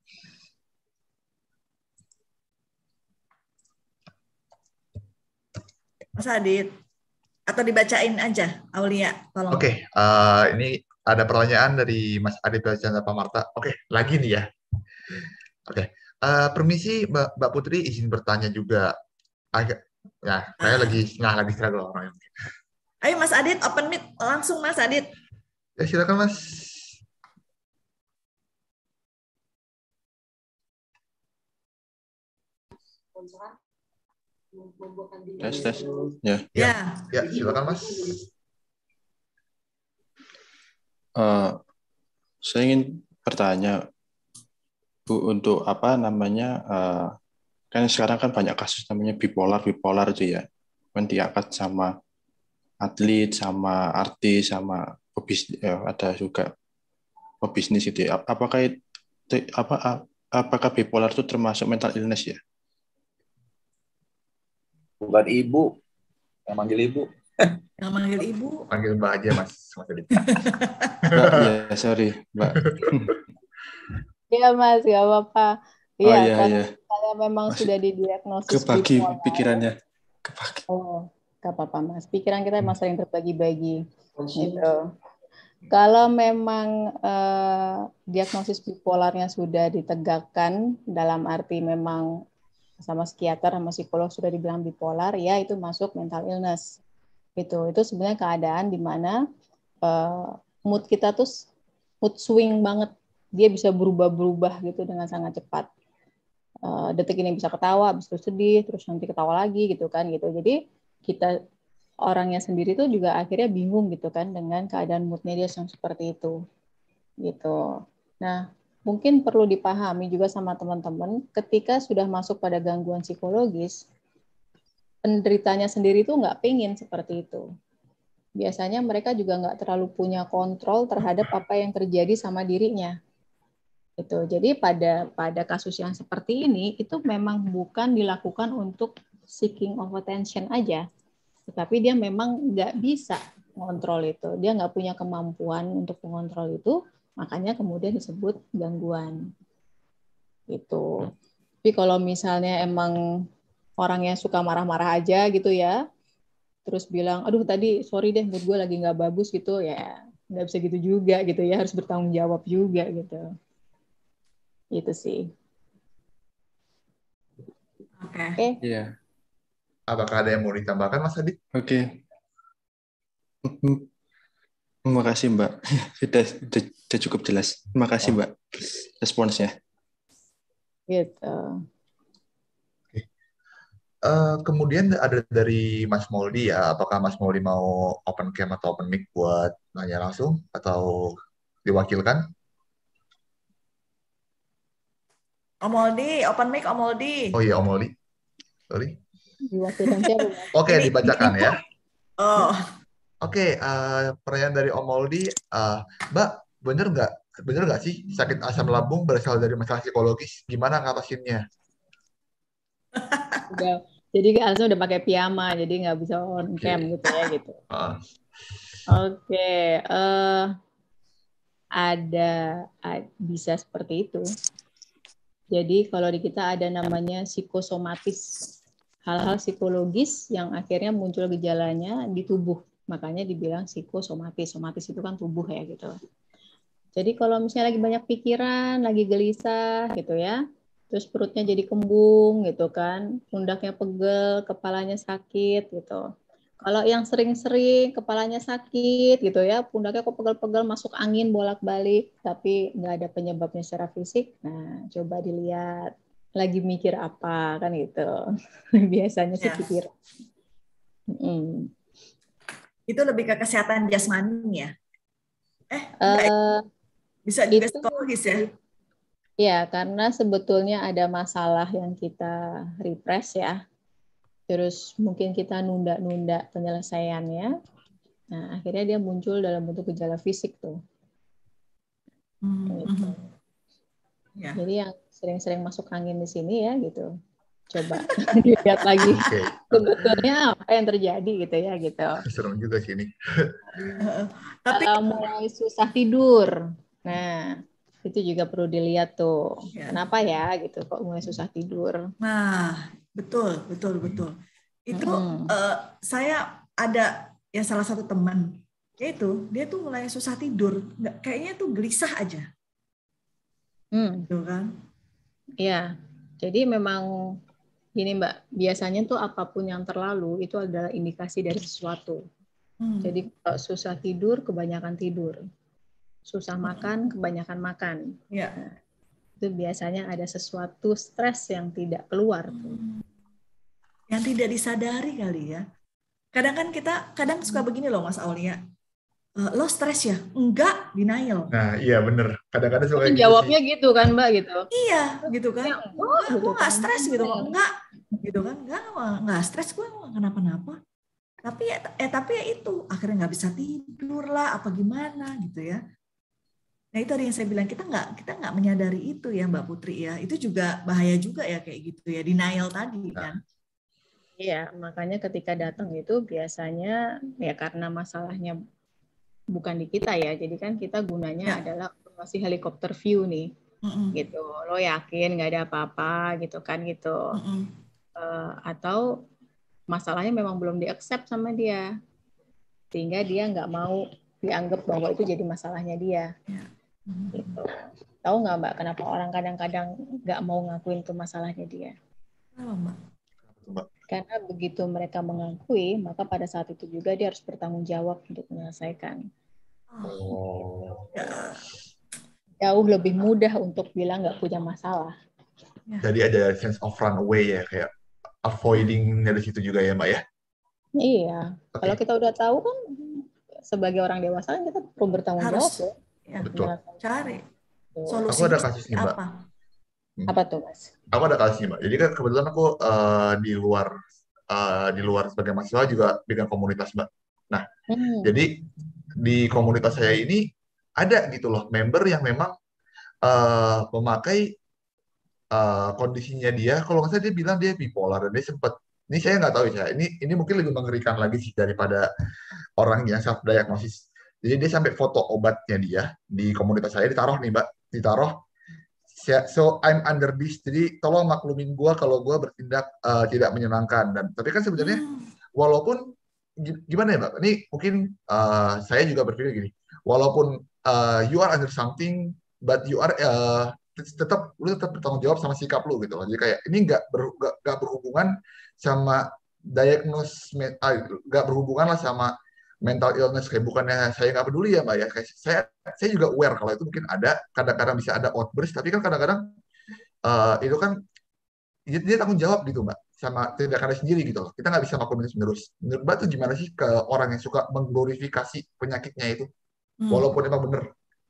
Mas Adit, atau dibacain aja, Aulia, tolong. Oke, ini ada pertanyaan dari Mas Adit Chandra Pamarta. Oke, lagi nih ya. Oke, permisi Mbak Putri, izin bertanya juga. Saya lagi struggle orangnya. Ayo Mas Adit, open mic langsung Mas Adit. Ya, silakan Mas. Tes. Ya, silakan Mas. Saya ingin bertanya, Bu, untuk kan sekarang kan banyak kasus namanya bipolar itu ya, kan diangkat sama atlet, sama artis, sama pebisnis, ada juga pebisnis itu ya. Apakah bipolar itu termasuk mental illness ya? Bukan ibu, yang manggil ibu. Yang manggil ibu. Panggil Mbak aja Mas. Ya, sorry Mbak. Iya Mas, gak apa-apa. Iya. Kalau memang sudah didiagnosis kebagi bipolar, pikirannya. Gak apa-apa Mas. Pikiran kita emang sering terbagi-bagi. Gitu. Kalau memang diagnosis bipolarnya sudah ditegakkan, dalam arti memang sama psikiater sama psikolog sudah dibilang bipolar, ya itu masuk mental illness. Itu sebenarnya keadaan di mana mood kita tuh mood swing banget. Dia bisa berubah-berubah gitu dengan sangat cepat. Detik ini bisa ketawa, habis itu sedih, terus nanti ketawa lagi gitu kan gitu. Jadi kita orangnya sendiri tuh juga akhirnya bingung gitu kan dengan keadaan moodnya dia yang seperti itu gitu. Nah, mungkin perlu dipahami juga sama teman-teman ketika sudah masuk pada gangguan psikologis, penderitanya sendiri tuh nggak pengen seperti itu. Biasanya mereka juga nggak terlalu punya kontrol terhadap apa yang terjadi sama dirinya. Gitu. Jadi pada kasus yang seperti ini itu memang bukan dilakukan untuk seeking of attention aja, tetapi dia memang nggak bisa mengontrol itu. Dia nggak punya kemampuan untuk mengontrol itu, makanya kemudian disebut gangguan. Gitu. Tapi kalau misalnya emang orangnya suka marah-marah aja gitu ya, terus bilang, aduh tadi sorry deh mood gue lagi nggak bagus gitu, ya nggak bisa gitu juga gitu ya, harus bertanggung jawab juga gitu. Itu sih. Oke. Iya. Apakah ada yang mau ditambahkan Mas Adit? Oke. Terima kasih Mbak. Sudah cukup jelas. Terima kasih Mbak responsnya. Gitu. Kemudian ada dari Mas Moldi ya. Apakah Mas Moldi mau open cam atau open mic buat nanya langsung atau diwakilkan? Om Moldi, open mic Om Moldi. Oh iya Om Moldi. Sorry. Diwakilkan siapa? Oke, dibacakan ya. Oh. Oke, pertanyaan dari Om Moldi, Mbak, bener nggak sih sakit asam lambung berasal dari masalah psikologis? Gimana ngatasinnya? Jadi Alsa udah pakai piyama, jadi nggak bisa on cam gitu ya gitu. Oke, bisa seperti itu. Jadi kalau di kita ada namanya psikosomatis, hal-hal psikologis yang akhirnya muncul gejalanya di tubuh. Makanya dibilang psikosomatis. Somatis itu kan tubuh ya gitu. Jadi kalau misalnya lagi banyak pikiran, lagi gelisah gitu ya, terus perutnya jadi kembung gitu kan, pundaknya pegel, kepalanya sakit gitu. Kalau yang sering-sering kepalanya sakit gitu ya, pundaknya kok pegel-pegel, masuk angin bolak-balik, tapi nggak ada penyebabnya secara fisik, nah coba dilihat lagi mikir apa kan gitu. Biasanya sih pikir. Itu lebih ke kesehatan jasmani ya? Bisa juga psikologis ya? Ya, karena sebetulnya ada masalah yang kita repress ya. Terus mungkin kita nunda-nunda penyelesaiannya. Nah, akhirnya dia muncul dalam bentuk gejala fisik tuh. Gitu. Ya. Jadi yang sering-sering masuk angin di sini ya gitu. Coba dilihat lagi sebetulnya apa yang terjadi gitu ya gitu. Serem juga sih ini. Tapi mulai susah tidur. Nah, itu juga perlu dilihat tuh. Ya. Kenapa ya gitu kok mulai susah tidur. Nah, betul. Itu saya ada ya salah satu teman, yaitu dia tuh mulai susah tidur, kayaknya tuh gelisah aja. Gitu kan? Iya. Jadi memang gini Mbak, biasanya tuh apapun yang terlalu itu adalah indikasi dari sesuatu. Jadi kalau susah tidur, kebanyakan tidur. Susah makan, kebanyakan makan. Ya. Nah, itu biasanya ada sesuatu stres yang tidak keluar. Yang tidak disadari kali ya. Kadang kan kita suka begini loh Mas Aulia. Lo stres ya? Enggak, denial. Nah, iya bener. Kadang-kadang suka gitu jawabnya sih. Gitu kan Mbak gitu. Iya, gitu kan. Gue nggak stres gitu. Enggak, gitu kan. Enggak stres, gue nggak kenapa-napa. Tapi ya itu akhirnya nggak bisa tidur lah, apa gimana gitu ya. Nah itu tadi yang saya bilang, kita nggak menyadari itu ya Mbak Putri ya. Itu juga bahaya juga ya kayak gitu ya, denial tadi kan. Iya, makanya ketika datang itu biasanya ya karena masalahnya bukan di kita ya, jadi kan kita gunanya adalah masih helikopter view nih, gitu. Lo yakin nggak ada apa-apa gitu kan gitu, atau masalahnya memang belum di-accept sama dia, sehingga dia nggak mau dianggap bahwa itu jadi masalahnya dia. Gitu. Tahu nggak Mbak kenapa orang kadang-kadang nggak mau ngakuin itu masalahnya dia? Mbak? Karena begitu mereka mengakui, maka pada saat itu juga dia harus bertanggung jawab untuk menyelesaikan. Jauh lebih mudah untuk bilang nggak punya masalah. Jadi ada sense of run away ya, kayak avoiding dari situ juga ya Mbak ya? Iya. Kalau kita udah tahu kan, sebagai orang dewasa kan kita perlu bertanggung jawab ya. Betul. Cari solusi. Aku ada kasusnya Mbak. Apa tuh Mas? Aku ada kasusnya Mbak. Jadi kan kebetulan aku di luar sebagai mahasiswa juga dengan komunitas Mbak. Nah, jadi di komunitas saya ini ada gitu loh member yang memang memakai kondisinya dia. Kalau nggak salah dia bilang dia bipolar dan dia sempat. Ini saya nggak tahu ya. Ini mungkin lebih mengerikan lagi sih daripada orang yang self diagnosis. Jadi dia sampai foto obatnya dia di komunitas saya ditaruh nih Mbak, ditaruh. So I'm under this, jadi tolong maklumin gue kalau gue bertindak tidak menyenangkan. Dan tapi kan sebenarnya walaupun gimana ya Mbak, ini mungkin saya juga berpikir gini, walaupun you are under something, but you are lu tetap bertanggung jawab sama sikap lu gitu loh. Jadi kayak ini nggak berhubungan sama nggak berhubungan lah sama mental illness, kayak bukannya saya nggak peduli ya Mbak ya, kayak saya juga aware kalau itu mungkin ada, kadang-kadang bisa ada outburst, tapi kan kadang-kadang itu kan dia tanggung jawab gitu Mbak sama tindakannya sendiri gitu loh. Kita nggak bisa melakukan itu terus. Menurut Mbak tuh gimana sih ke orang yang suka mengglorifikasi penyakitnya itu, walaupun emang bener?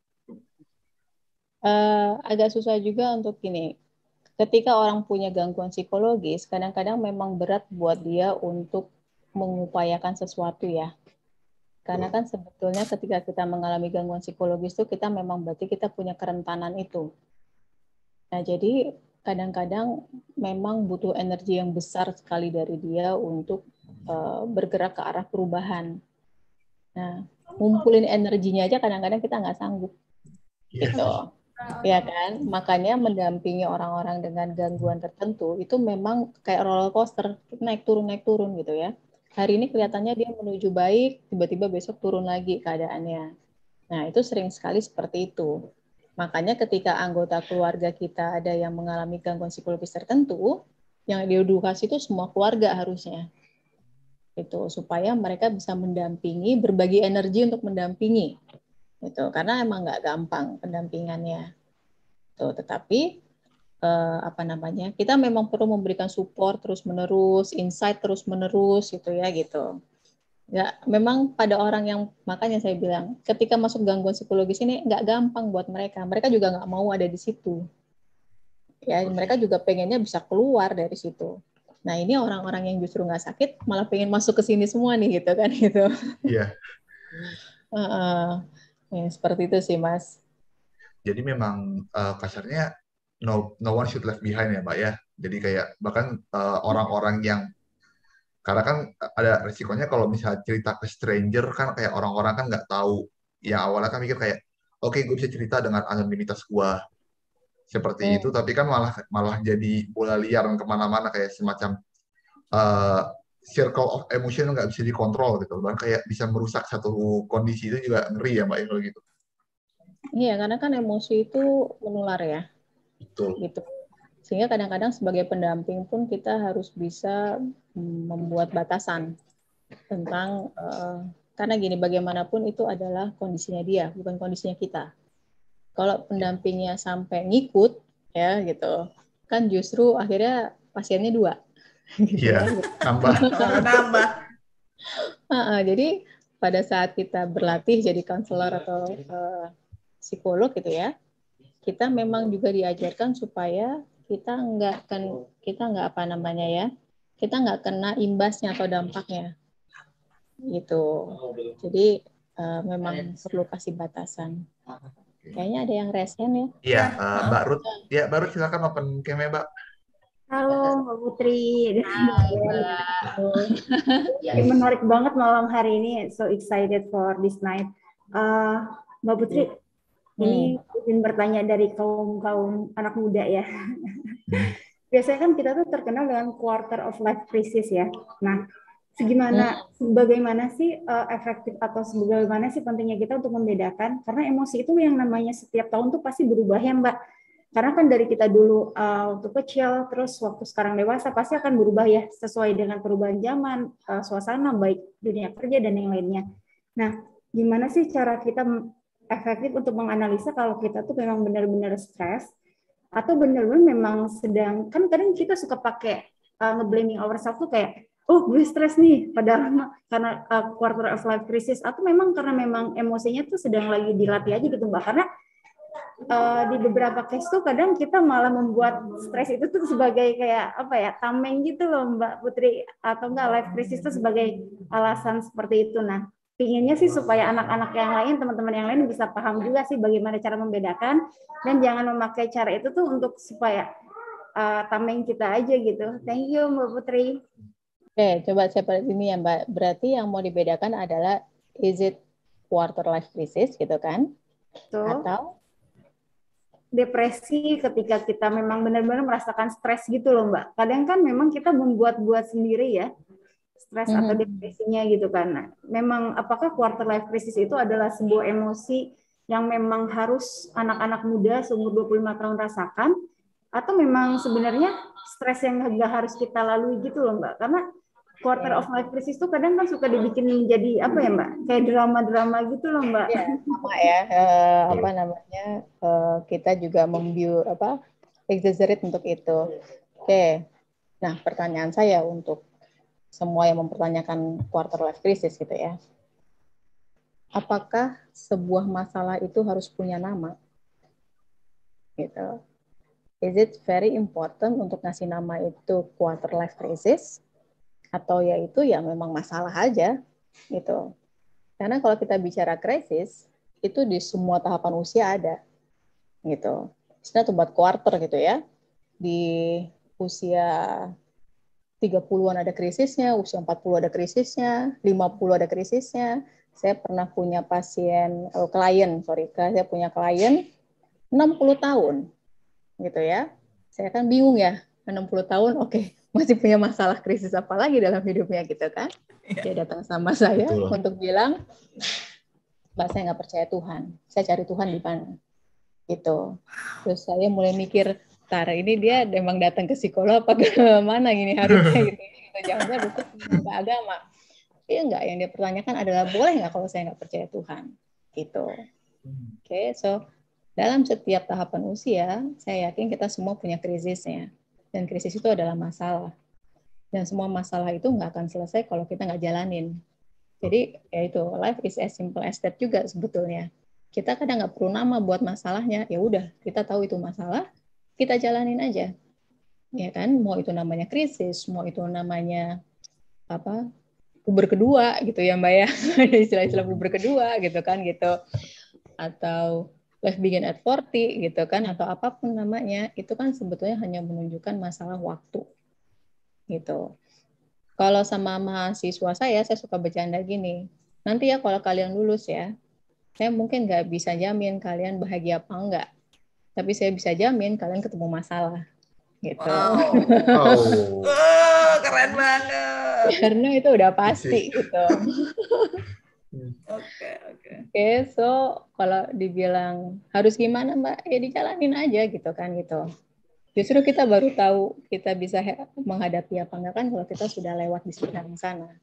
Agak susah juga untuk ini. Ketika orang punya gangguan psikologis, kadang-kadang memang berat buat dia untuk mengupayakan sesuatu ya. Karena kan sebetulnya ketika kita mengalami gangguan psikologis itu kita memang berarti kita punya kerentanan itu. Nah, jadi kadang-kadang memang butuh energi yang besar sekali dari dia untuk bergerak ke arah perubahan. Nah, ngumpulin energinya aja kadang-kadang kita nggak sanggup. Gitu. Ya kan? Makanya mendampingi orang-orang dengan gangguan tertentu itu memang kayak roller coaster, naik turun gitu ya. Hari ini kelihatannya dia menuju baik, tiba-tiba besok turun lagi keadaannya. Nah, itu sering sekali seperti itu. Makanya ketika anggota keluarga kita ada yang mengalami gangguan psikologis tertentu, yang diedukasi itu semua keluarga harusnya. Itu supaya mereka bisa mendampingi, berbagi energi untuk mendampingi. Itu karena emang nggak gampang pendampingannya. Tuh, tetapi kita memang perlu memberikan support terus-menerus, insight terus-menerus gitu ya gitu. Ya, memang pada orang yang, makanya saya bilang, ketika masuk gangguan psikologis ini nggak gampang buat mereka. Mereka juga nggak mau ada di situ. Ya, mereka juga pengennya bisa keluar dari situ. Nah, ini orang-orang yang justru nggak sakit malah pengen masuk ke sini semua nih gitu kan gitu. Iya. Ya, seperti itu sih Mas. Jadi memang kasarnya no one should left behind ya Mbak ya. Jadi kayak bahkan orang-orang yang, karena kan ada resikonya kalau misalnya cerita ke stranger kan kayak orang-orang kan nggak tahu. Yang awalnya kan mikir kayak, oke, gue bisa cerita dengan anonimitas gue seperti itu, tapi kan malah jadi bola liar kemana-mana, kayak semacam circle of emotion nggak bisa dikontrol gitu. Dan kayak bisa merusak satu kondisi, itu juga ngeri ya Mbak kalau gitu. Iya, karena kan emosi itu menular ya. Betul. Gitu. Sehingga kadang-kadang sebagai pendamping pun kita harus bisa membuat batasan tentang karena gini, bagaimanapun itu adalah kondisinya dia, bukan kondisinya kita. Kalau pendampingnya sampai ngikut ya gitu, kan justru akhirnya pasiennya 2. Gitu iya, ya. Nambah. Jadi pada saat kita berlatih jadi konselor atau psikolog gitu ya, kita memang juga diajarkan supaya kita nggak kena imbasnya atau dampaknya gitu. Jadi memang perlu kasih batasan. Kayaknya ada yang resen ya. Iya, Mbak Ruth. Ya, Mbak Ruth silakan open cam-nya, Mbak. Halo Mbak Putri. Menarik banget malam hari ini. So excited for this night. Mbak Putri, ini izin bertanya dari kaum anak muda ya. Biasanya kan kita tuh terkenal dengan quarter of life crisis ya. Nah, bagaimana sih efektif atau bagaimana sih pentingnya kita untuk membedakan? Karena emosi itu yang namanya setiap tahun tuh pasti berubah ya Mbak. Karena kan dari kita dulu waktu kecil, terus waktu sekarang dewasa pasti akan berubah ya sesuai dengan perubahan zaman, suasana baik dunia kerja dan yang lainnya. Nah, gimana sih cara kita efektif untuk menganalisa kalau kita tuh memang benar-benar stres atau benar-benar memang sedang, kan kadang kita suka pakai nge-blaming ourselves tuh kayak, oh gue stres nih, padahal karena quarter of life crisis, atau memang karena memang emosinya tuh sedang lagi dilatih aja gitu Mbak. Karena di beberapa case tuh kadang kita malah membuat stres itu tuh sebagai kayak apa ya, tameng gitu loh Mbak Putri, atau enggak life crisis itu sebagai alasan seperti itu. Nah, pinginnya sih supaya anak-anak yang lain, teman-teman yang lain bisa paham juga sih bagaimana cara membedakan, dan jangan memakai cara itu tuh untuk supaya tameng kita aja gitu. Thank you Mbak Putri. Oke, coba seperti ini ya Mbak. Berarti yang mau dibedakan adalah is it quarter life crisis gitu kan? Atau depresi ketika kita memang benar-benar merasakan stres gitu loh Mbak. Kadang kan memang kita membuat-buat sendiri ya stres atau depresinya gitu kan. Nah, memang apakah quarter life crisis itu adalah sebuah emosi yang memang harus anak-anak muda seumur 25 tahun rasakan, atau memang sebenarnya stres yang nggak harus kita lalui gitu loh Mbak. Karena quarter of life crisis tuh kadang kan suka dibikin jadi apa ya Mbak? Kayak drama-drama gitu loh Mbak. Iya, sama ya. Apa namanya? Kita juga exaggerate untuk itu. Oke. Nah, pertanyaan saya untuk semua yang mempertanyakan quarter life crisis gitu ya. Apakah sebuah masalah itu harus punya nama? Gitu. Is it very important untuk ngasih nama itu quarter life crisis? Atau ya itu ya memang masalah aja gitu. Karena kalau kita bicara krisis, itu di semua tahapan usia ada gitu. Misalnya tuh buat quarter gitu ya. Di usia 30-an ada krisisnya, usia 40 ada krisisnya, 50 ada krisisnya. Saya pernah punya saya punya klien 60 tahun gitu ya. Saya kan bingung ya, 60 tahun oke, masih punya masalah krisis apa lagi dalam hidupnya gitu kan. Dia datang sama saya untuk bilang, Mbak, saya nggak percaya Tuhan, saya cari Tuhan di mana gitu. Terus saya mulai mikir, ini dia memang datang ke psikolog apa ke mana ini harusnya gitu. Jangan-jangan itu ke agama. Iya enggak, yang dia pertanyakan adalah boleh nggak kalau saya nggak percaya Tuhan gitu. Oke, so dalam setiap tahapan usia, saya yakin kita semua punya krisisnya. Dan krisis itu adalah masalah. Dan semua masalah itu nggak akan selesai kalau kita nggak jalanin. Jadi, ya itu, life is as simple as that juga sebetulnya. Kita kadang nggak perlu nama buat masalahnya. Ya udah, kita tahu itu masalah, kita jalanin aja. Ya kan, mau itu namanya krisis, mau itu namanya puber kedua gitu ya Mbak ya. Istilah-istilah puber kedua gitu kan gitu. Atau life begin at 40 gitu kan, atau apapun namanya, itu kan sebetulnya hanya menunjukkan masalah waktu gitu. Kalau sama mahasiswa saya suka bercanda gini, nanti ya kalau kalian lulus ya, saya mungkin nggak bisa jamin kalian bahagia apa enggak, tapi saya bisa jamin kalian ketemu masalah gitu. Wow. Keren banget. Karena itu udah pasti gitu. Oke, so kalau dibilang harus gimana Mbak, ya dijalanin aja gitu kan gitu. Justru kita baru tahu kita bisa menghadapi apa enggak kan kalau kita sudah lewat di seberang sana.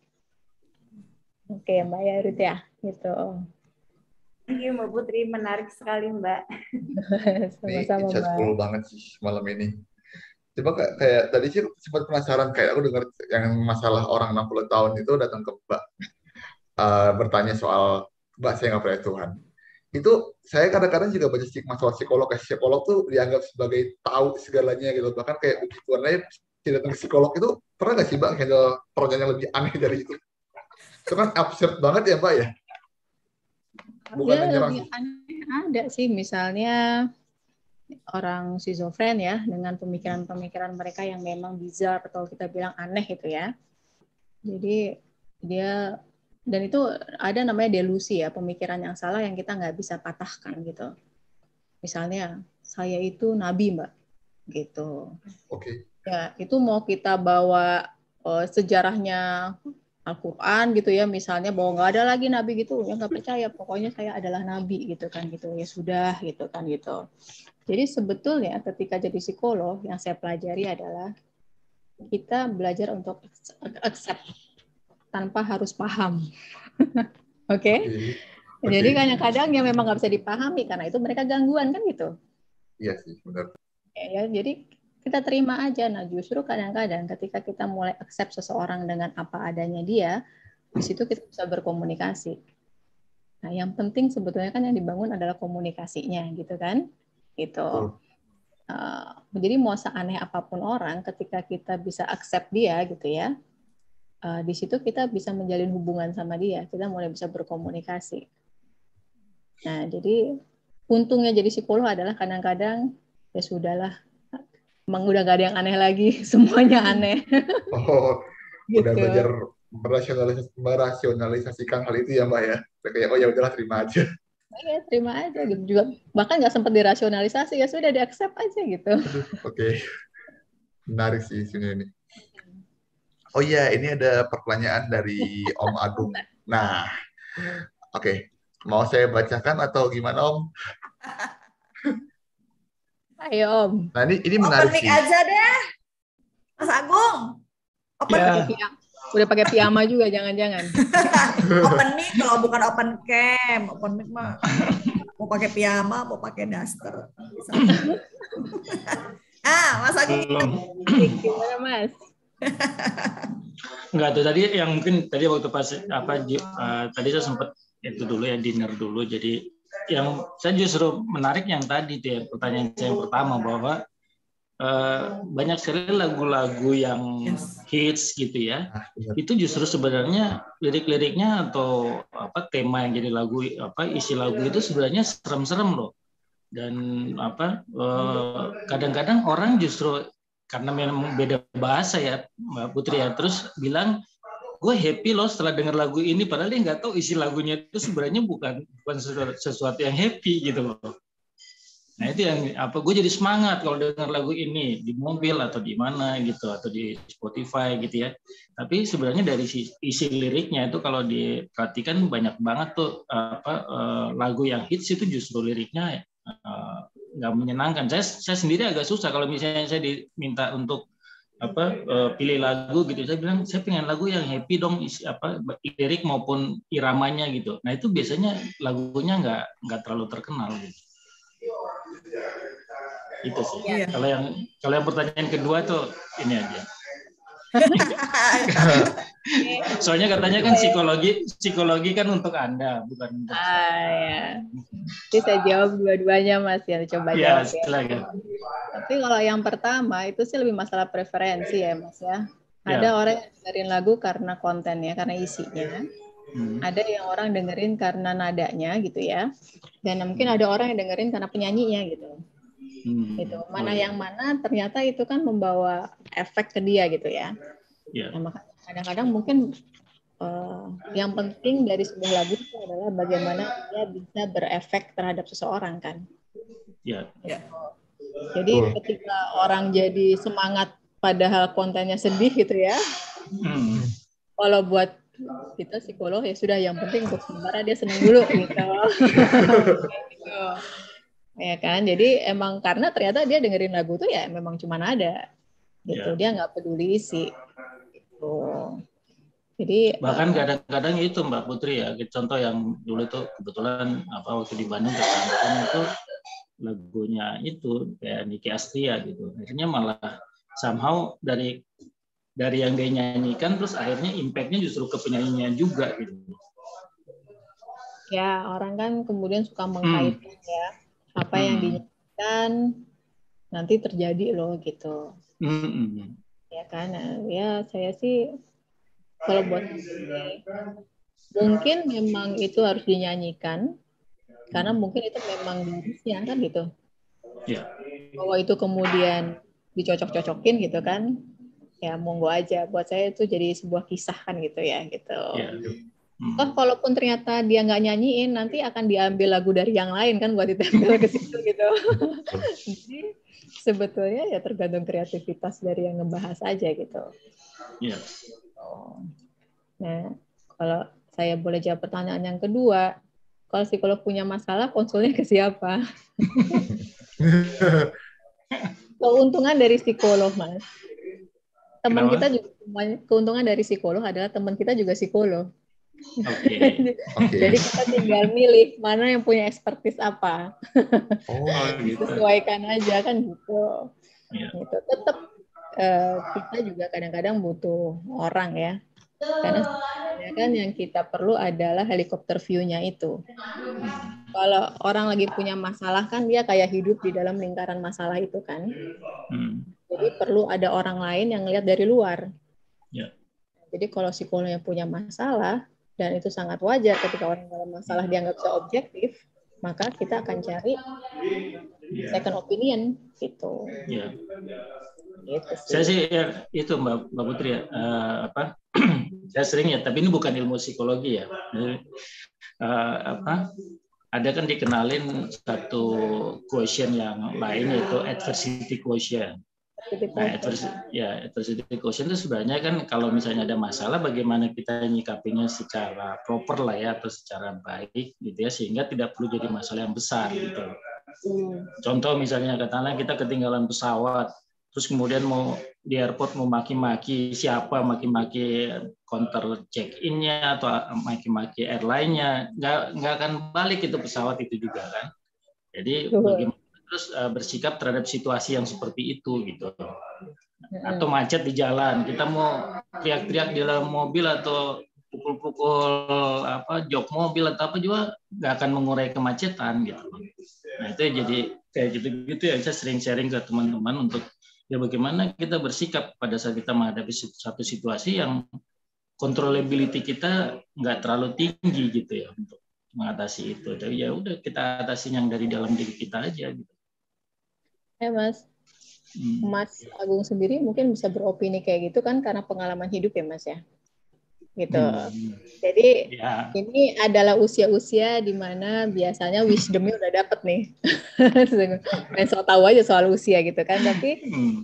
Oke Mbak ya Ruth ya, gitu. Thank you Mbak Putri, menarik sekali Mbak. Sama-sama Mbak. Cool banget sih malam ini. Coba kayak tadi sih sempat penasaran, kayak aku dengar yang masalah orang 60 tahun itu datang ke Mbak. Bertanya soal, Mbak, saya nggak percaya Tuhan. Itu saya kadang-kadang juga baca masalah psikolog. Psikolog tuh dianggap sebagai tahu segalanya gitu. Bahkan kayak begituan aja, datang ke psikolog itu, pernah nggak sih Mbak handle pertanyaan yang lebih aneh dari itu? Itu kan absurd banget ya Mbak ya? Bukan lebih aneh ada sih, misalnya orang schizofren ya, dengan pemikiran-pemikiran mereka yang memang bizarre atau kita bilang aneh gitu ya. Jadi dia, dan itu ada namanya delusi ya, pemikiran yang salah yang kita nggak bisa patahkan gitu. Misalnya, saya itu nabi Mbak, gitu. Oke. Ya, itu mau kita bawa sejarahnya Al-Quran gitu ya, misalnya bahwa nggak ada lagi nabi gitu, ya nggak percaya, pokoknya saya adalah nabi gitu kan gitu, ya sudah gitu kan gitu. Jadi sebetulnya ketika jadi psikolog yang saya pelajari adalah kita belajar untuk accept tanpa harus paham. Oke? Jadi kadang-kadang yang memang nggak bisa dipahami karena itu mereka gangguan kan gitu. Iya sih, benar. Ya, jadi kita terima aja. Nah, justru kadang-kadang ketika kita mulai accept seseorang dengan apa adanya dia, di situ kita bisa berkomunikasi. Nah, yang penting sebetulnya kan yang dibangun adalah komunikasinya, gitu kan? Gitu. Jadi mau seaneh apapun orang, ketika kita bisa accept dia, gitu ya, di situ kita bisa menjalin hubungan sama dia. Kita mulai bisa berkomunikasi. Nah, jadi untungnya jadi psikolog adalah kadang-kadang ya sudahlah. Emang udah gak ada yang aneh lagi, semuanya aneh. Gitu. Udah belajar merasionalisasikan hal itu ya Mbak ya. Kayak oh ya udahlah terima aja. Ya, terima aja gitu juga. Bahkan nggak sempat dirasionalisasi, ya sudah di-accept aja gitu. Oke. Menarik sih ini. Oh iya, ini ada pertanyaan dari Om Agung. Nah, oke. Mau saya bacakan atau gimana Om? Ayo Om. Nah ini menarik sih. Open mic aja deh, Mas Agung. Open mic. Udah pakai piyama juga, jangan-jangan. Open mic kalau bukan open cam, open mic mah mau pakai piyama, mau pakai daster. Mas Agung gimana Mas? Enggak tuh tadi yang mungkin tadi waktu pas tadi saya sempat itu dulu ya dinner dulu. Jadi yang saya justru menarik yang tadi tuh ya, pertanyaan saya yang pertama bahwa banyak sekali lagu-lagu yang hits gitu ya. Itu justru sebenarnya lirik-liriknya atau tema yang jadi lagu isi lagu itu sebenarnya serem-serem loh. Dan kadang-kadang orang justru karena memang beda bahasa ya Mbak Putri ya, terus bilang gue happy loh setelah dengar lagu ini, padahal dia nggak tahu isi lagunya itu sebenarnya bukan sesuatu yang happy gitu loh. Nah itu yang gue jadi semangat kalau dengar lagu ini di mobil atau di mana gitu atau di Spotify gitu ya. Tapi sebenarnya dari isi liriknya itu kalau diperhatikan banyak banget tuh lagu yang hits itu justru liriknya nggak menyenangkan. Saya sendiri agak susah kalau misalnya saya diminta untuk pilih lagu gitu, saya bilang saya pengen lagu yang happy dong, lirik maupun iramanya gitu. Nah itu biasanya lagunya nggak terlalu terkenal gitu. Itu sih. Iya. Kalau yang pertanyaan kedua tuh ini aja. Soalnya katanya kan psikologi kan untuk Anda, bukan untuk ya. Jadi saya jawab dua-duanya Mas ya, coba jawab. Silakan. Tapi kalau yang pertama itu sih lebih masalah preferensi ya Mas ya. Ada orang yang dengerin lagu karena kontennya, karena isinya. Ada yang orang dengerin karena nadanya gitu ya. Dan mungkin ada orang yang dengerin karena penyanyinya gitu. Gitu. Mana yang mana ternyata itu kan membawa efek ke dia gitu ya. Nah, kadang-kadang mungkin yang penting dari sebuah lagu itu adalah bagaimana dia bisa berefek terhadap seseorang kan. Jadi ketika orang jadi semangat padahal kontennya sedih gitu ya. Kalau buat kita psikolog ya sudah, yang penting untuk sementara dia senang dulu gitu. Gitu. Ya kan, jadi emang karena ternyata dia dengerin lagu tuh ya memang cuma nada gitu, dia nggak peduli isi gitu. Jadi bahkan kadang-kadang itu Mbak Putri ya, contoh yang dulu tuh kebetulan waktu di Bandung kesampaian itu lagunya itu kayak Nicky Astria gitu, akhirnya malah somehow dari yang dia nyanyikan terus akhirnya impact-nya justru ke penyanyinya juga gitu. Ya orang kan kemudian suka mengkaitkan ya, apa yang dinyanyikan nanti terjadi loh gitu. Ya kan, ya saya sih kalau buat mungkin memang itu harus dinyanyikan karena mungkin itu memang harusnya kan gitu. Bahwa itu kemudian dicocok-cocokin gitu kan, ya monggo aja. Buat saya itu jadi sebuah kisah kan gitu ya gitu. Toh kalaupun ternyata dia nggak nyanyiin, nanti akan diambil lagu dari yang lain kan buat ditempel ke situ gitu. Jadi sebetulnya ya tergantung kreativitas dari yang ngebahas aja gitu. Nah, kalau saya boleh jawab pertanyaan yang kedua, kalau psikolog punya masalah, konsulnya ke siapa? Keuntungan dari psikolog, Mas. Teman kita juga, keuntungan dari psikolog adalah teman kita juga psikolog. Jadi kita tinggal milih mana yang punya expertise apa. Gitu. Sesuaikan aja kan gitu. Gitu. Tetap kita juga kadang-kadang butuh orang ya. Karena sebenarnya kan yang kita perlu adalah helikopter view-nya itu. Kalau orang lagi punya masalah kan dia kayak hidup di dalam lingkaran masalah itu kan. Jadi perlu ada orang lain yang lihat dari luar. Jadi kalau psikolognya punya masalah, dan itu sangat wajar ketika orang dalam masalah dia nggak bisa objektif, maka kita akan cari second opinion gitu. Gitu sih. Saya sih ya, itu Mbak Putri ya, saya sering ya, tapi ini bukan ilmu psikologi ya. Ada kan dikenalin satu quotient yang lain yaitu adversity quotient. Nah, adversity quotient itu sebenarnya kan kalau misalnya ada masalah, bagaimana kita nyikapinya secara proper lah ya, atau secara baik gitu ya, sehingga tidak perlu jadi masalah yang besar gitu. Contoh misalnya katakanlah kita ketinggalan pesawat, terus kemudian mau di airport mau maki-maki siapa, maki-maki counter check-in-nya atau maki-maki airline-nya, nggak akan balik itu pesawat itu juga kan. Jadi bagaimana terus bersikap terhadap situasi yang seperti itu gitu. Atau macet di jalan, kita mau teriak-teriak di dalam mobil atau pukul-pukul jok mobil atau apa juga nggak akan mengurai kemacetan gitu. Nah itu jadi kayak gitu-gitu ya, saya sering sharing ke teman-teman untuk ya bagaimana kita bersikap pada saat kita menghadapi satu situasi yang controllability kita nggak terlalu tinggi gitu ya untuk mengatasi itu. Jadi ya udah kita atasi yang dari dalam diri kita aja gitu. Ya Mas. Mas Agung sendiri mungkin bisa beropini kayak gitu kan karena pengalaman hidup ya Mas ya. Gitu. Jadi ini adalah usia-usia di mana biasanya wisdomnya udah dapet nih. Main so tahu aja soal usia gitu kan. Tapi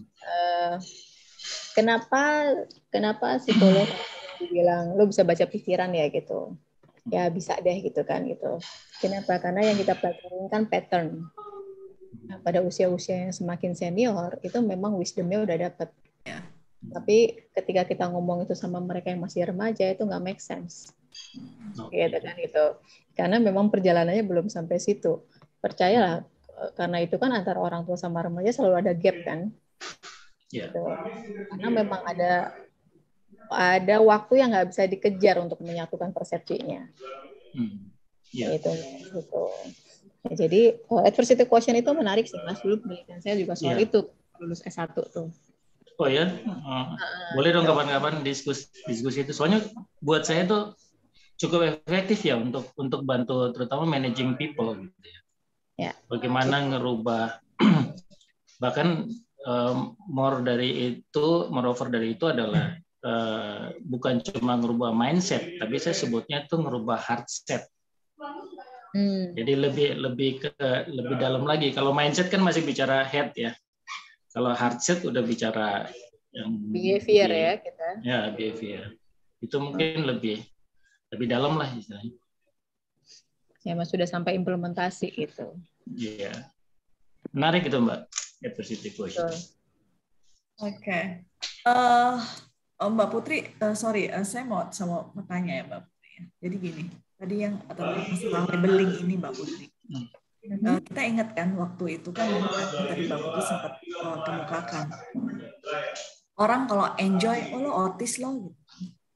kenapa psikolog bilang lo bisa baca pikiran ya gitu. Ya bisa deh gitu kan gitu. Kenapa? Karena yang kita pelajarin kan pattern. Nah, pada usia-usia yang semakin senior itu memang wisdomnya udah dapet. Tapi ketika kita ngomong itu sama mereka yang masih remaja itu nggak make sense, gitu kan gitu. Karena memang perjalanannya belum sampai situ. Percayalah, karena itu kan antara orang tua sama remaja selalu ada gap kan. Gitu. Karena memang ada waktu yang nggak bisa dikejar untuk menyatukan persepsinya. Gitu. Ya, jadi adversity quotient itu menarik sih Mas. Dulu penelitian saya juga soal itu lulus S1 tuh. Oh ya, boleh dong kapan-kapan diskusi itu. Soalnya buat saya itu cukup efektif ya untuk bantu terutama managing people gitu ya. Bagaimana ngerubah bahkan moreover dari itu adalah bukan cuma ngerubah mindset, tapi saya sebutnya itu ngerubah heart set. Jadi lebih dalam lagi. Kalau mindset kan masih bicara head ya. Kalau hard set udah bicara yang behavior ya kita. Ya, behavior. Itu mungkin lebih dalam lah istilahnya. Ya, Mas sudah sampai implementasi itu. Iya. Menarik itu, Mbak. Adversity quotient. Oke. Mbak Putri, saya mau bertanya ya Mbak Putri. Jadi gini, tadi yang masalah labeling ini Mbak Putri. Kita ingat kan waktu itu kan tadi Mbak Putri sempat kemukakan orang kalau enjoy, lo autis lo gitu.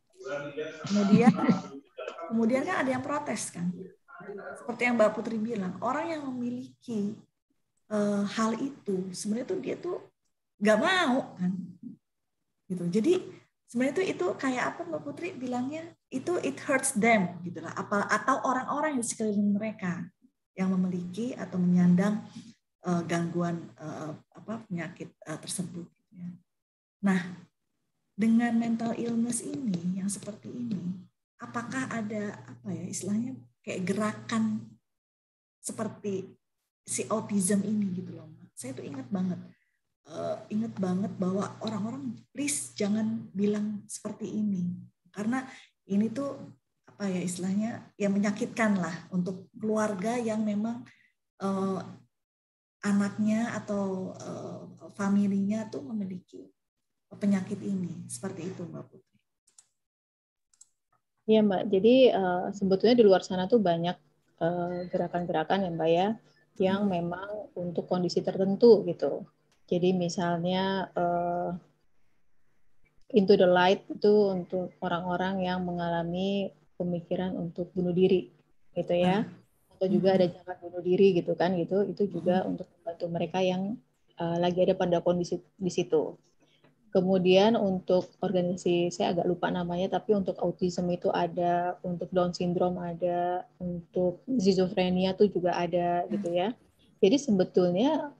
Kemudian kan ada yang protes kan, seperti yang Mbak Putri bilang, orang yang memiliki hal itu sebenarnya tuh dia tuh nggak mau kan, gitu. Jadi sebenarnya itu kayak apa Mbak Putri bilangnya, itu it hurts them gitulah, atau orang-orang yang di sekeliling mereka yang memiliki atau menyandang gangguan penyakit tersebut. Nah, dengan mental illness ini yang seperti ini, apakah ada istilahnya kayak gerakan seperti si autism ini gitu loh, Mbak. Saya tuh ingat banget bahwa orang-orang please jangan bilang seperti ini, karena ini tuh istilahnya ya menyakitkan lah untuk keluarga yang memang anaknya atau familinya tuh memiliki penyakit ini, seperti itu Mbak Putri. Iya Mbak, jadi sebetulnya di luar sana tuh banyak gerakan-gerakan ya Mbak ya, yang memang untuk kondisi tertentu gitu. Jadi misalnya Into the Light itu untuk orang-orang yang mengalami pemikiran untuk bunuh diri gitu ya, atau juga ada jangan bunuh diri gitu kan gitu, itu juga untuk membantu mereka yang lagi ada pada kondisi di situ. Kemudian untuk organisasi saya agak lupa namanya, tapi untuk autism itu ada, untuk Down syndrome ada, untuk schizophrenia tuh juga ada gitu ya. Jadi sebetulnya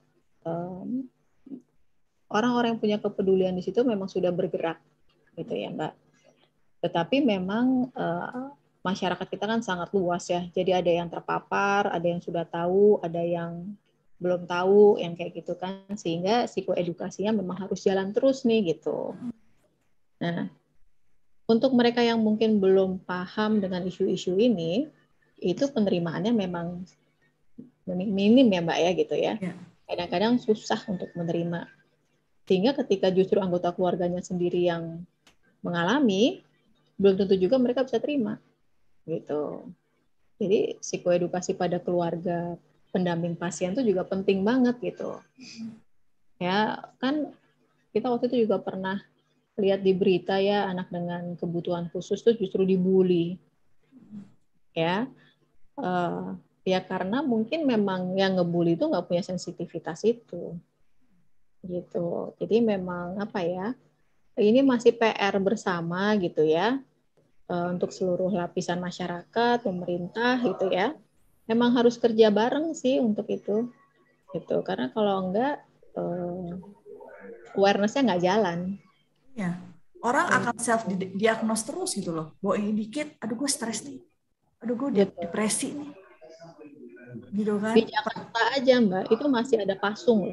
orang-orang yang punya kepedulian di situ memang sudah bergerak gitu ya Mbak. Tetapi memang masyarakat kita kan sangat luas ya. Jadi ada yang terpapar, ada yang sudah tahu, ada yang belum tahu, yang kayak gitu kan. Sehingga psikoedukasinya memang harus jalan terus nih gitu. Nah, untuk mereka yang mungkin belum paham dengan isu-isu ini, itu penerimaannya memang minim ya Mbak ya gitu ya. Kadang-kadang susah untuk menerima. Sehingga ketika justru anggota keluarganya sendiri yang mengalami, belum tentu juga mereka bisa terima. Gitu. Jadi psikoedukasi pada keluarga pendamping pasien itu juga penting banget gitu. Ya, kan kita waktu itu juga pernah lihat di berita ya, anak dengan kebutuhan khusus tuh justru dibully. Ya. Ya karena mungkin memang yang ngebully itu nggak punya sensitivitas itu. Gitu. Jadi memang apa ya? Ini masih PR bersama gitu ya. Untuk seluruh lapisan masyarakat, pemerintah gitu ya. Memang harus kerja bareng sih untuk itu. Gitu. Karena kalau enggak awareness-nya nggak jalan. Ya. Orang akan self-diagnose terus gitu loh. Bahwa ini dikit, aduh gue stres nih. Aduh gue depresi nih. Gitu kan. Di Jakarta aja Mbak, itu masih ada pasung.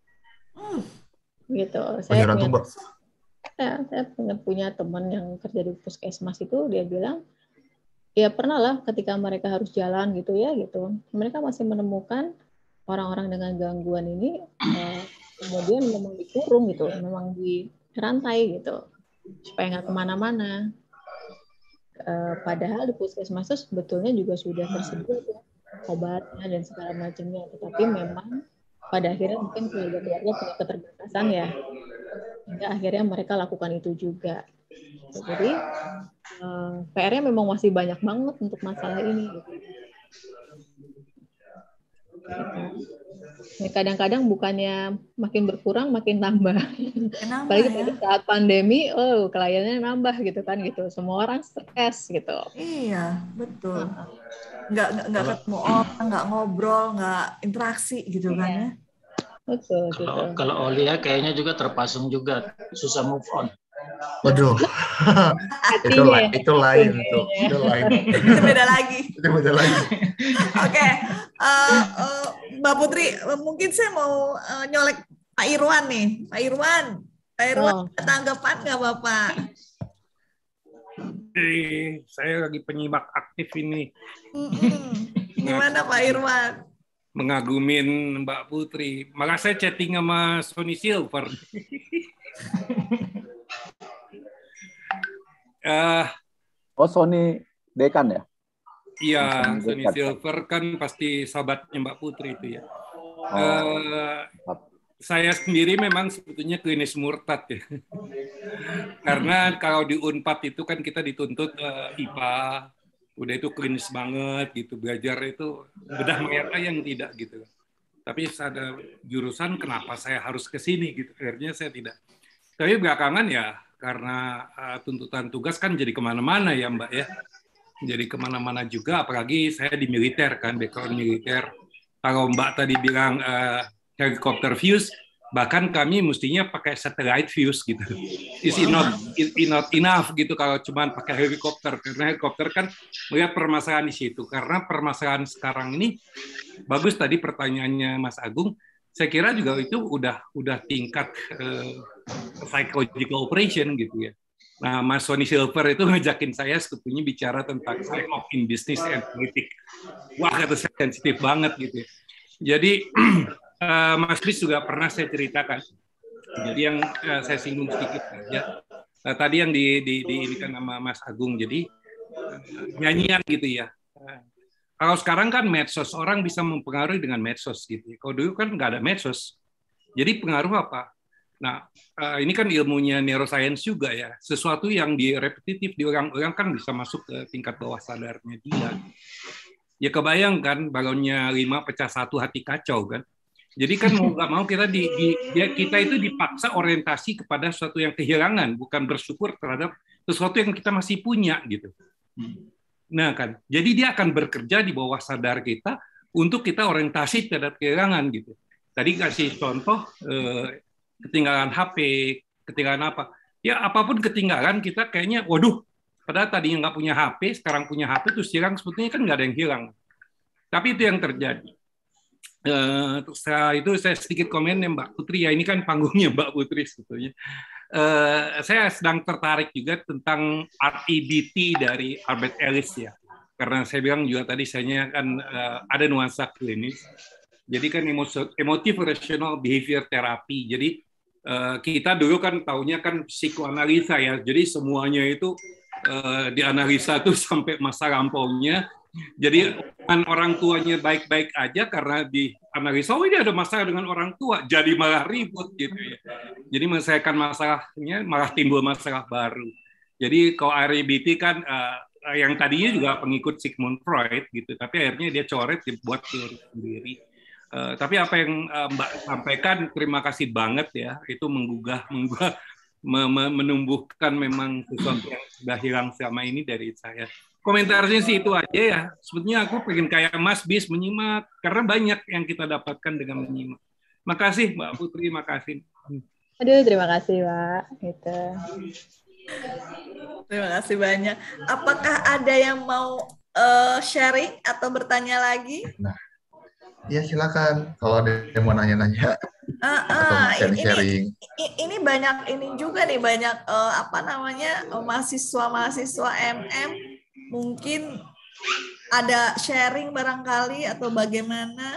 Gitu. Saya punya teman yang kerja di puskesmas itu, dia bilang, ya pernah lah ketika mereka harus jalan gitu ya, gitu. Mereka masih menemukan orang-orang dengan gangguan ini, kemudian memang dikurung gitu, memang dirantai gitu, supaya nggak kemana-mana. Padahal di puskesmas itu sebetulnya juga sudah tersedia ya, obatnya dan segala macamnya, tetapi memang pada akhirnya mungkin keluarga-keluarga punya keterbatasan ya, hingga akhirnya mereka lakukan itu juga. Jadi PR-nya memang masih banyak banget untuk masalah ini. Gitu. Kadang-kadang bukannya makin berkurang, makin tambah. Apalagi pada saat pandemi, kliennya nambah gitu kan gitu. Semua orang stres gitu. Iya, betul. Nggak ketemu orang, nggak ngobrol, nggak interaksi gitu kan ya. Betul. Kalau Olia kayaknya juga terpasung juga, susah move on. Waduh, itu lain tuh, itu lain. Itu beda lagi. Oke, Mbak Putri, mungkin saya mau nyolek Pak Irwan nih. Pak Irwan, tanggapan nggak Bapak? Saya lagi penyimak aktif ini. Gimana Pak Irwan? Mengagumin Mbak Putri. Malah saya chatting sama Sony Silver. Sony Dekan ya? Iya, Sony Silver kan pasti sahabatnya Mbak Putri itu ya. Saya sendiri memang sebetulnya klinis murtad ya. Karena kalau di Unpad itu kan kita dituntut IPA, udah itu klinis banget gitu, belajar itu bedah mayat yang tidak gitu. Tapi ada jurusan kenapa saya harus ke sini gitu, akhirnya saya tidak. Tapi belakangan ya karena tuntutan tugas kan jadi kemana-mana ya Mbak ya. Jadi kemana-mana juga, apalagi saya di militer kan, background militer. Kalau Mbak tadi bilang helikopter views, bahkan kami mestinya pakai satellite views gitu. Is not enough gitu kalau cuma pakai helikopter, karena helikopter kan melihat permasalahan di situ. Karena permasalahan sekarang ini bagus tadi pertanyaannya Mas Agung. Saya kira juga itu udah tingkat psychological operation gitu ya. Nah, Mas Sony Silver itu ngajakin saya sebetulnya bicara tentang trade-off in business and politics. Wah, kata saya sensitif banget gitu ya. Jadi Mas Kris juga pernah saya ceritakan. Jadi yang saya singgung sedikit saja. Tadi yang diinikan sama Mas Agung. Jadi nyanyian gitu ya. Kalau sekarang kan medsos, orang bisa mempengaruhi dengan medsos gitu. Kalau dulu kan nggak ada medsos. Jadi pengaruh apa? Nah, ini kan ilmunya neuroscience juga ya. Sesuatu yang repetitif di orang-orang kan bisa masuk ke tingkat bawah sadarnya dia. Ya kebayang kan, balonnya 5 pecah 1 hati kacau kan. Jadi kan mau nggak mau kita kita itu dipaksa orientasi kepada sesuatu yang kehilangan, bukan bersyukur terhadap sesuatu yang kita masih punya gitu. Nah kan, jadi dia akan bekerja di bawah sadar kita untuk kita orientasi terhadap kehilangan gitu. Tadi kasih contoh ketinggalan HP, ketinggalan apa? Ya apapun ketinggalan kita kayaknya, waduh, padahal tadinya nggak punya HP, sekarang punya HP terus hilang, sebetulnya kan nggak ada yang hilang. Tapi itu yang terjadi. Setelah itu saya sedikit komen ya Mbak Putri, ya ini kan panggungnya Mbak Putri sebetulnya. Saya sedang tertarik juga tentang REBT dari Albert Ellis ya, karena saya bilang juga tadi saya kan ada nuansa klinis. Jadi kan emotive rational behavior therapy. Jadi Kita dulu kan taunya kan psikoanalisa ya, jadi semuanya itu dianalisa tuh sampai masa lampaunya. Jadi orang tuanya baik-baik aja karena dianalisa, oh ini ada masalah dengan orang tua, jadi malah ribut gitu ya. Jadi menyelesaikan masalahnya malah timbul masalah baru. Jadi kalau REBT kan yang tadinya juga pengikut Sigmund Freud gitu, tapi akhirnya dia coret dibuat teori sendiri. Tapi apa yang Mbak sampaikan, terima kasih banget ya, itu menumbuhkan memang sesuatu yang sudah hilang selama ini dari saya. Komentarnya sih itu aja ya. Sebetulnya aku pengen kayak Mas Bis menyimak, karena banyak yang kita dapatkan dengan menyimak. Makasih Mbak Putri, makasih. Aduh, terima kasih Pak. Gitu. Terima kasih banyak. Apakah ada yang mau sharing atau bertanya lagi? Nah, ya silakan kalau ada yang mau nanya-nanya atau sharing-sharing. Ini banyak ini juga nih, banyak mahasiswa MM mungkin ada sharing barangkali atau bagaimana.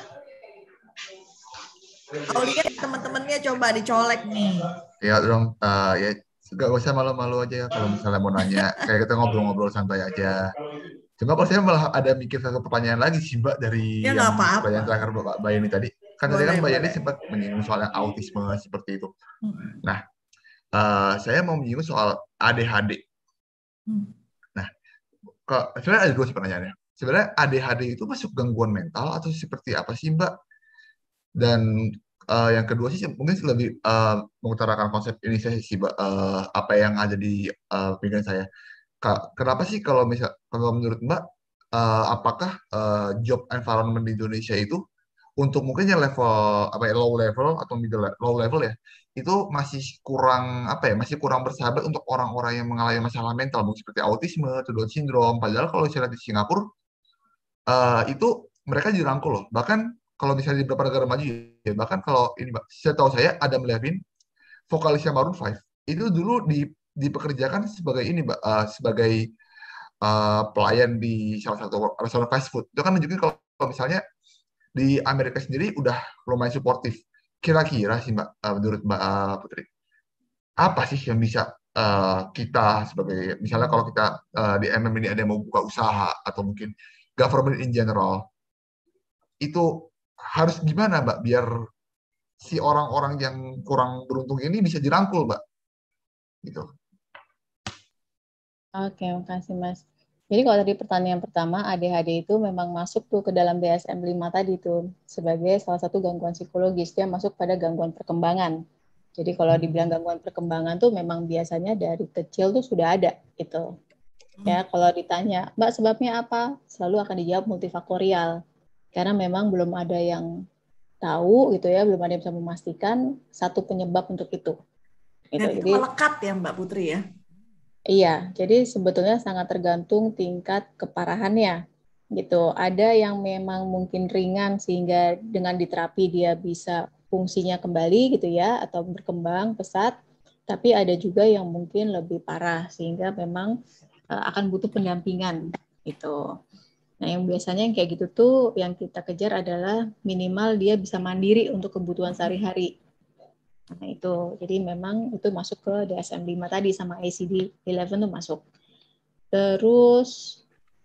Aulia teman-temannya coba dicolek nih. Ya dong, ya nggak usah malu-malu aja ya kalau misalnya mau nanya. Kayak kita ngobrol-ngobrol santai aja. Cuma kalau saya malah ada mikir satu pertanyaan lagi sih Mbak dari ya, yang pertanyaan terakhir Mbak Bayani tadi. Kan tadi kan Mbak Bayani sempat menyinggung soal autisme seperti itu. Nah, saya mau menyinggung soal ADHD. Nah, sebenarnya ada dua pertanyaannya. Sebenarnya ADHD itu masuk gangguan mental atau seperti apa sih Mbak? Dan yang kedua sih mungkin lebih mengutarakan konsep ini saya sih Mbak, apa yang ada di pikiran saya. Kenapa sih kalau menurut Mbak, apakah job environment di Indonesia itu untuk mungkin yang level low level atau low level ya, itu masih kurang masih kurang bersahabat untuk orang-orang yang mengalami masalah mental mungkin seperti autisme atau Down syndrome. Padahal kalau saya lihat di Singapura itu mereka dirangkul loh. Bahkan kalau misalnya di beberapa negara maju ya, bahkan kalau ini Mbak, setahu saya Adam Levine, vokalisnya Maroon 5, itu dulu dipekerjakan sebagai ini Mbak, sebagai pelayan di salah satu restoran fast food. Itu kan nunjukin kalau misalnya di Amerika sendiri udah lumayan suportif. Kira-kira sih Mbak, menurut Mbak Putri, apa sih yang bisa kita sebagai, misalnya kalau kita di MM ini ada yang mau buka usaha atau mungkin government in general, itu harus gimana Mbak biar si orang-orang yang kurang beruntung ini bisa dirangkul Mbak? Gitu. Oke, makasih Mas. Jadi kalau tadi pertanyaan pertama, ADHD itu memang masuk tuh ke dalam DSM-5 tadi tuh sebagai salah satu gangguan psikologis. Dia masuk pada gangguan perkembangan. Jadi kalau dibilang gangguan perkembangan tuh memang biasanya dari kecil tuh sudah ada gitu. Ya, kalau ditanya, Mbak sebabnya apa? Selalu akan dijawab multifaktorial. Karena memang belum ada yang tahu gitu ya, belum ada yang bisa memastikan satu penyebab untuk itu. Gitu. Dan itu melekat ya Mbak Putri ya? Iya, jadi sebetulnya sangat tergantung tingkat keparahannya. Gitu. Ada yang memang mungkin ringan sehingga dengan diterapi dia bisa fungsinya kembali gitu ya, atau berkembang pesat. Tapi ada juga yang mungkin lebih parah sehingga memang akan butuh pendampingan gitu. Nah, yang biasanya yang kayak gitu tuh yang kita kejar adalah minimal dia bisa mandiri untuk kebutuhan sehari-hari. Nah, itu. Jadi memang itu masuk ke DSM-5 tadi sama ICD-11 tuh masuk. Terus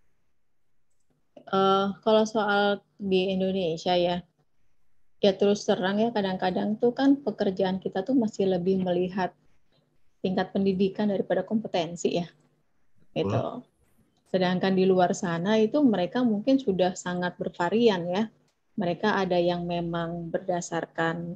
kalau soal di Indonesia ya terus terang ya kadang-kadang tuh kan pekerjaan kita tuh masih lebih melihat tingkat pendidikan daripada kompetensi ya. Gitu. Sedangkan di luar sana itu mereka mungkin sudah sangat bervarian ya. Mereka ada yang memang berdasarkan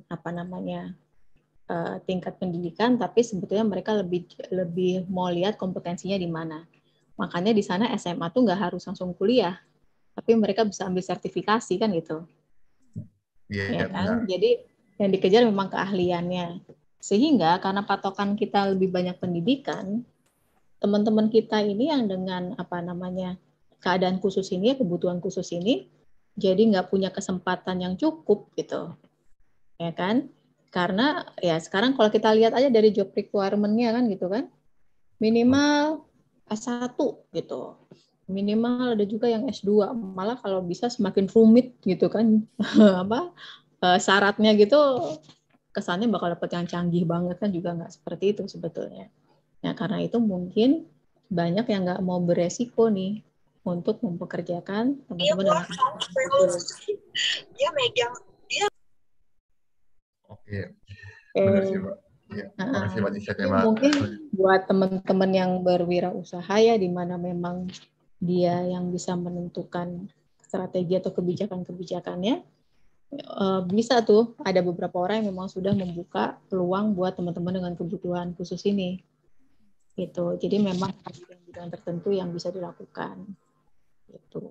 tingkat pendidikan, tapi sebetulnya mereka lebih mau lihat kompetensinya di mana. Makanya di sana SMA tuh nggak harus langsung kuliah, tapi mereka bisa ambil sertifikasi kan gitu. Ya kan? Jadi yang dikejar memang keahliannya. Sehingga karena patokan kita lebih banyak pendidikan, teman-teman kita ini yang dengan keadaan khusus ini, kebutuhan khusus ini, jadi nggak punya kesempatan yang cukup gitu, ya kan? Karena ya sekarang kalau kita lihat aja dari job requirement-nya kan gitu kan, minimal S1 gitu, minimal ada juga yang S2, malah kalau bisa semakin rumit gitu kan, syaratnya gitu kesannya bakal dapet yang canggih banget, kan juga nggak seperti itu sebetulnya. Nah, karena itu mungkin banyak yang nggak mau beresiko nih untuk mempekerjakan teman-teman dengan dia megang dia. Oke, benar sih Mbak. Ya, makasih Mbak insight-nya Mbak. Mungkin buat teman-teman yang berwirausaha ya, di mana memang dia yang bisa menentukan strategi atau kebijakan-kebijakannya, bisa tuh ada beberapa orang yang memang sudah membuka peluang buat teman-teman dengan kebutuhan khusus ini. Gitu. Jadi memang ada bidang tertentu yang bisa dilakukan. Gitu.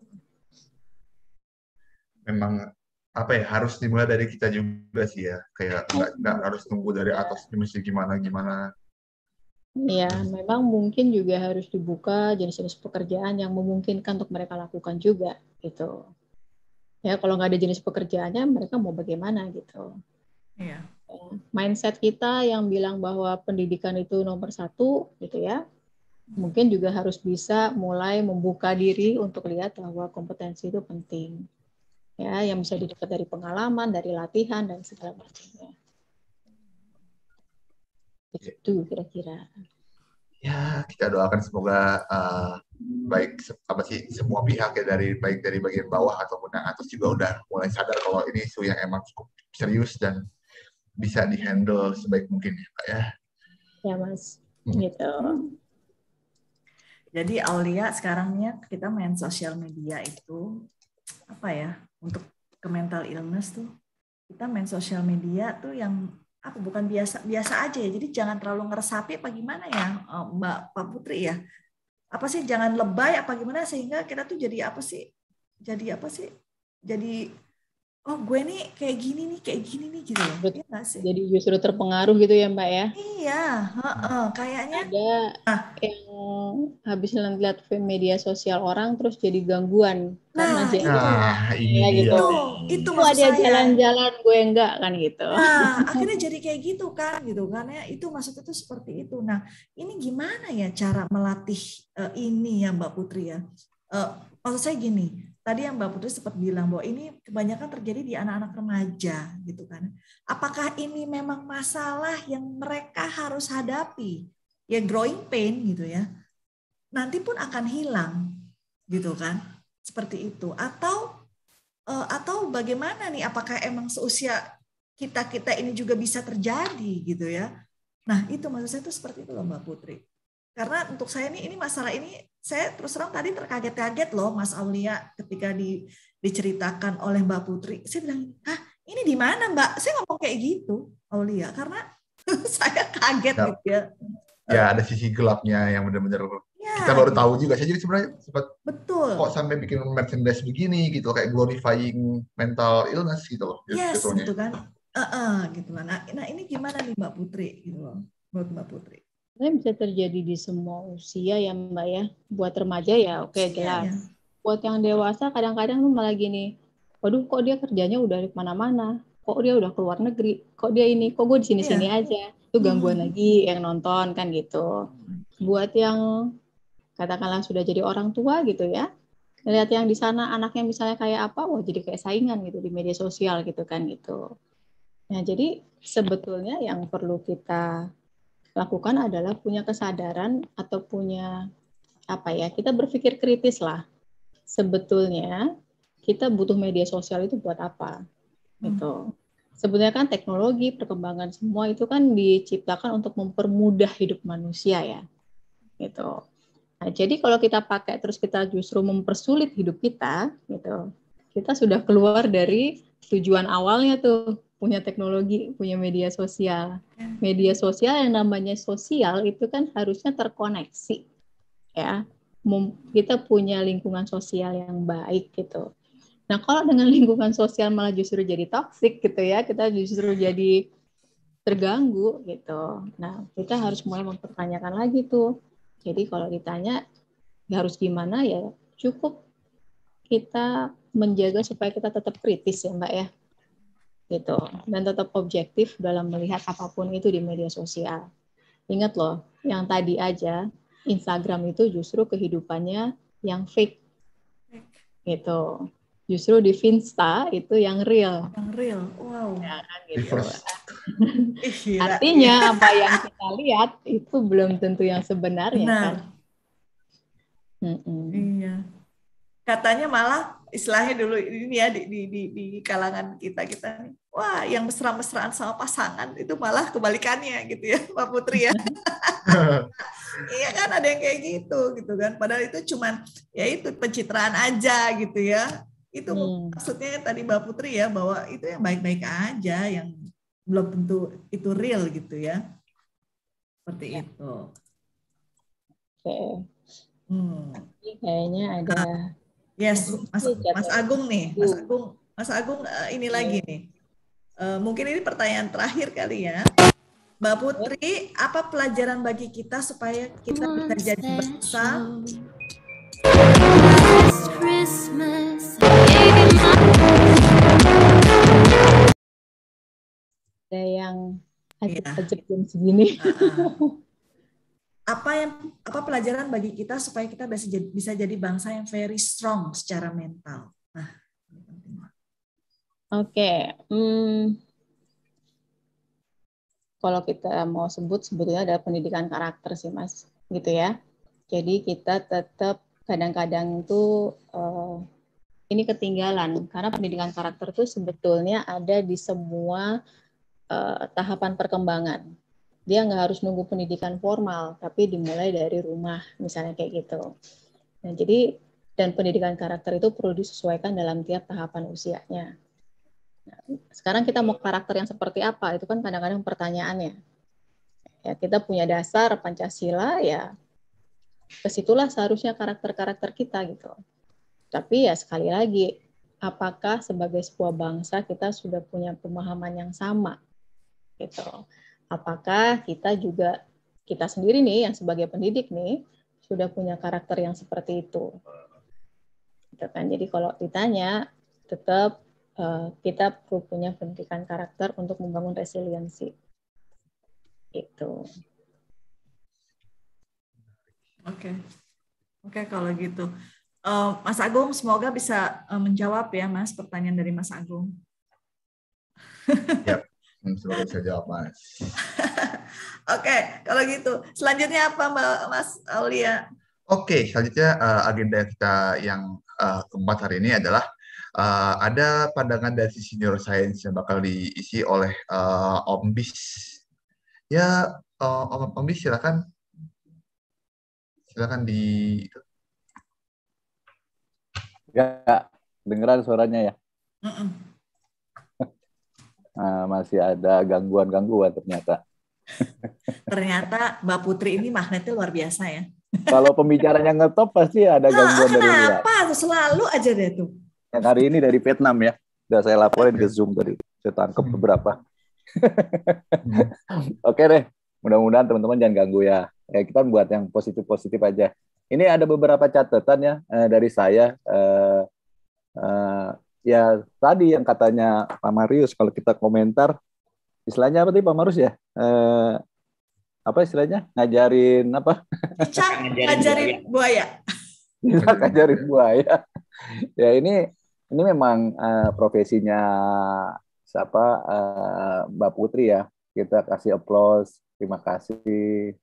Memang apa ya, harus dimulai dari kita juga sih ya, kayak nggak harus tunggu dari atas mesti gimana. Ya, memang mungkin juga harus dibuka jenis-jenis pekerjaan yang memungkinkan untuk mereka lakukan juga, gitu. Ya, kalau nggak ada jenis pekerjaannya, mereka mau bagaimana, gitu. Iya. Mindset kita yang bilang bahwa pendidikan itu nomor satu, gitu ya, mungkin juga harus bisa mulai membuka diri untuk lihat bahwa kompetensi itu penting. Ya, yang bisa didapat dari pengalaman, dari latihan, dan segala macamnya. Itu kira-kira. Ya, kita doakan semoga baik semua pihak ya, baik dari bagian bawah ataupun yang atas juga udah mulai sadar kalau ini isu yang emang cukup serius dan bisa dihandle sebaik mungkin ya Pak ya. Ya Mas, gitu. Jadi Aulia sekarangnya kita main sosial media itu apa ya, untuk ke mental illness tuh kita main sosial media tuh yang apa, bukan biasa aja ya. Jadi jangan terlalu ngeresapi apa gimana ya Pak Putri ya. Apa sih, jangan lebay apa gimana sehingga kita tuh jadi apa sih? Jadi oh gue nih kayak gini nih gitu loh. Iya sih? Jadi justru terpengaruh gitu ya Mbak ya? Iya, kayaknya ada yang habis lihat media sosial orang terus jadi gangguan karena ini gitu. Itu maksud saya. Jalan-jalan gue enggak kan gitu. Nah, akhirnya jadi kayak gitu kan ya, itu maksudnya tuh seperti itu. Nah, ini gimana ya cara melatih ini ya Mbak Putri ya? Maksud saya gini, tadi yang Mbak Putri sempat bilang bahwa ini kebanyakan terjadi di anak-anak remaja gitu kan. Apakah ini memang masalah yang mereka harus hadapi? Ya growing pain gitu ya. Nanti pun akan hilang gitu kan. Seperti itu. Atau bagaimana nih, apakah emang seusia kita ini juga bisa terjadi gitu ya. Nah, itu maksud saya tuh seperti itu loh Mbak Putri. Karena untuk saya ini masalah ini, saya terus terang tadi terkaget-kaget loh Mas Aulia ketika diceritakan oleh Mbak Putri. Saya bilang, "Hah, ini di mana Mbak?" Saya ngomong kayak gitu, Aulia, karena saya kaget gitu ya. Ya, ada sisi gelapnya yang benar-benar kita baru tahu juga. Saya jadi sebenarnya sempat kok sampai bikin merchandise begini gitu, kayak glorifying mental illness gitu loh. Yes, gitu kan. Gitu kan. Nah, ini gimana nih Mbak Putri gitu loh, buat Mbak Putri? Bisa terjadi di semua usia ya Mbak ya. Buat remaja ya oke, jelas. Ya. Buat yang dewasa kadang-kadang malah gini, waduh kok dia kerjanya udah di mana-mana, kok dia udah keluar negeri, kok dia ini, kok gue di sini-sini aja. Itu gangguan lagi yang nonton kan gitu. Buat yang katakanlah sudah jadi orang tua gitu ya, lihat yang di sana anaknya misalnya kayak apa, wah jadi kayak saingan gitu di media sosial gitu kan gitu. Nah jadi sebetulnya yang perlu kita lakukan adalah punya kesadaran atau punya apa ya, kita berpikir kritis lah. Sebetulnya kita butuh media sosial itu buat apa? Gitu. Sebetulnya kan teknologi, perkembangan semua itu kan diciptakan untuk mempermudah hidup manusia ya. Gitu. Nah, jadi kalau kita pakai terus kita justru mempersulit hidup kita, gitu. Kita sudah keluar dari tujuan awalnya tuh, punya teknologi, punya media sosial. Media sosial yang namanya sosial itu kan harusnya terkoneksi. Ya. Kita punya lingkungan sosial yang baik gitu. Nah, kalau dengan lingkungan sosial malah justru jadi toksik gitu ya, kita justru jadi terganggu gitu. Nah, kita harus mulai mempertanyakan lagi tuh. Jadi kalau ditanya harus gimana ya, cukup kita menjaga supaya kita tetap kritis ya Mbak ya. Gitu. Dan tetap objektif dalam melihat apapun itu di media sosial. Ingat loh, yang tadi aja Instagram itu justru kehidupannya yang fake. Gitu. Justru di Finsta itu yang real. Yang real, wow. Ya, kan, gitu. Gila. Artinya apa yang kita lihat itu belum tentu yang sebenarnya. Benar. Kan? Iya. Katanya malah istilahnya dulu ini ya di kalangan kita nih, wah yang mesra-mesraan sama pasangan itu malah kebalikannya gitu ya, Mbak Putri ya. Iya kan, ada yang kayak gitu kan. Padahal itu cuman ya itu pencitraan aja gitu ya. Itu maksudnya tadi Mbak Putri ya, bahwa itu yang baik-baik aja, yang belum tentu itu real gitu ya. Seperti itu. Oke. Kayaknya ada. Yes, Mas Agung nih, Mas Agung ini lagi nih. Mungkin ini pertanyaan terakhir kali ya. Mbak Putri, apa pelajaran bagi kita supaya kita bisa jadi bangsa? Ada yang ajib-ajib jam segini. Apa pelajaran bagi kita supaya kita bisa jadi bangsa yang very strong secara mental? Nah, Oke. Kalau kita mau sebetulnya ada pendidikan karakter sih, Mas, gitu ya. Jadi kita tetap kadang-kadang itu ini ketinggalan, karena pendidikan karakter itu sebetulnya ada di semua tahapan perkembangan. Dia nggak harus nunggu pendidikan formal, tapi dimulai dari rumah, misalnya kayak gitu. Nah, jadi, dan pendidikan karakter itu perlu disesuaikan dalam tiap tahapan usianya. Nah, sekarang kita mau karakter yang seperti apa? Itu kan kadang-kadang pertanyaannya. Ya, kita punya dasar Pancasila, ya kesitulah seharusnya karakter-karakter kita gitu. Tapi ya sekali lagi, apakah sebagai sebuah bangsa kita sudah punya pemahaman yang sama? Gitu. Apakah kita sendiri nih yang sebagai pendidik nih sudah punya karakter yang seperti itu? Gitu kan? Jadi kalau ditanya, tetap kita perlu punya pendidikan karakter untuk membangun resiliensi. Itu. Oke, kalau gitu. Mas Agung, semoga bisa menjawab ya, Mas, pertanyaan dari Mas Agung. Yap. Semoga bisa jawab, Mas. Oke, kalau gitu. Selanjutnya apa, Mas Aulia? Oke, selanjutnya agenda kita yang keempat hari ini adalah ada pandangan dari sisi neuroscience yang bakal diisi oleh Om Bis. Ya, Om Bis silakan di. Ya, dengeran suaranya ya. Masih ada gangguan ternyata. Ternyata Mbak Putri ini magnetnya luar biasa ya. Kalau pembicaranya ngetop pasti ada gangguan dari luar. Kenapa? Selalu aja deh tuh. Yang hari ini dari Vietnam ya. Udah saya laporin ke Zoom tadi. Saya tangkap beberapa. Oke deh. Mudah-mudahan teman-teman jangan ganggu ya. Kita buat yang positif-positif aja. Ini ada beberapa catatan ya dari saya. Ya tadi yang katanya Pak Marius, kalau kita komentar, istilahnya apa tadi Pak Marius ya? Apa istilahnya? Ngajarin apa? Ngajarin buaya. Ngajarin buaya. Ya ini memang profesinya siapa Mbak Putri ya. Kita kasih aplaus. Terima kasih.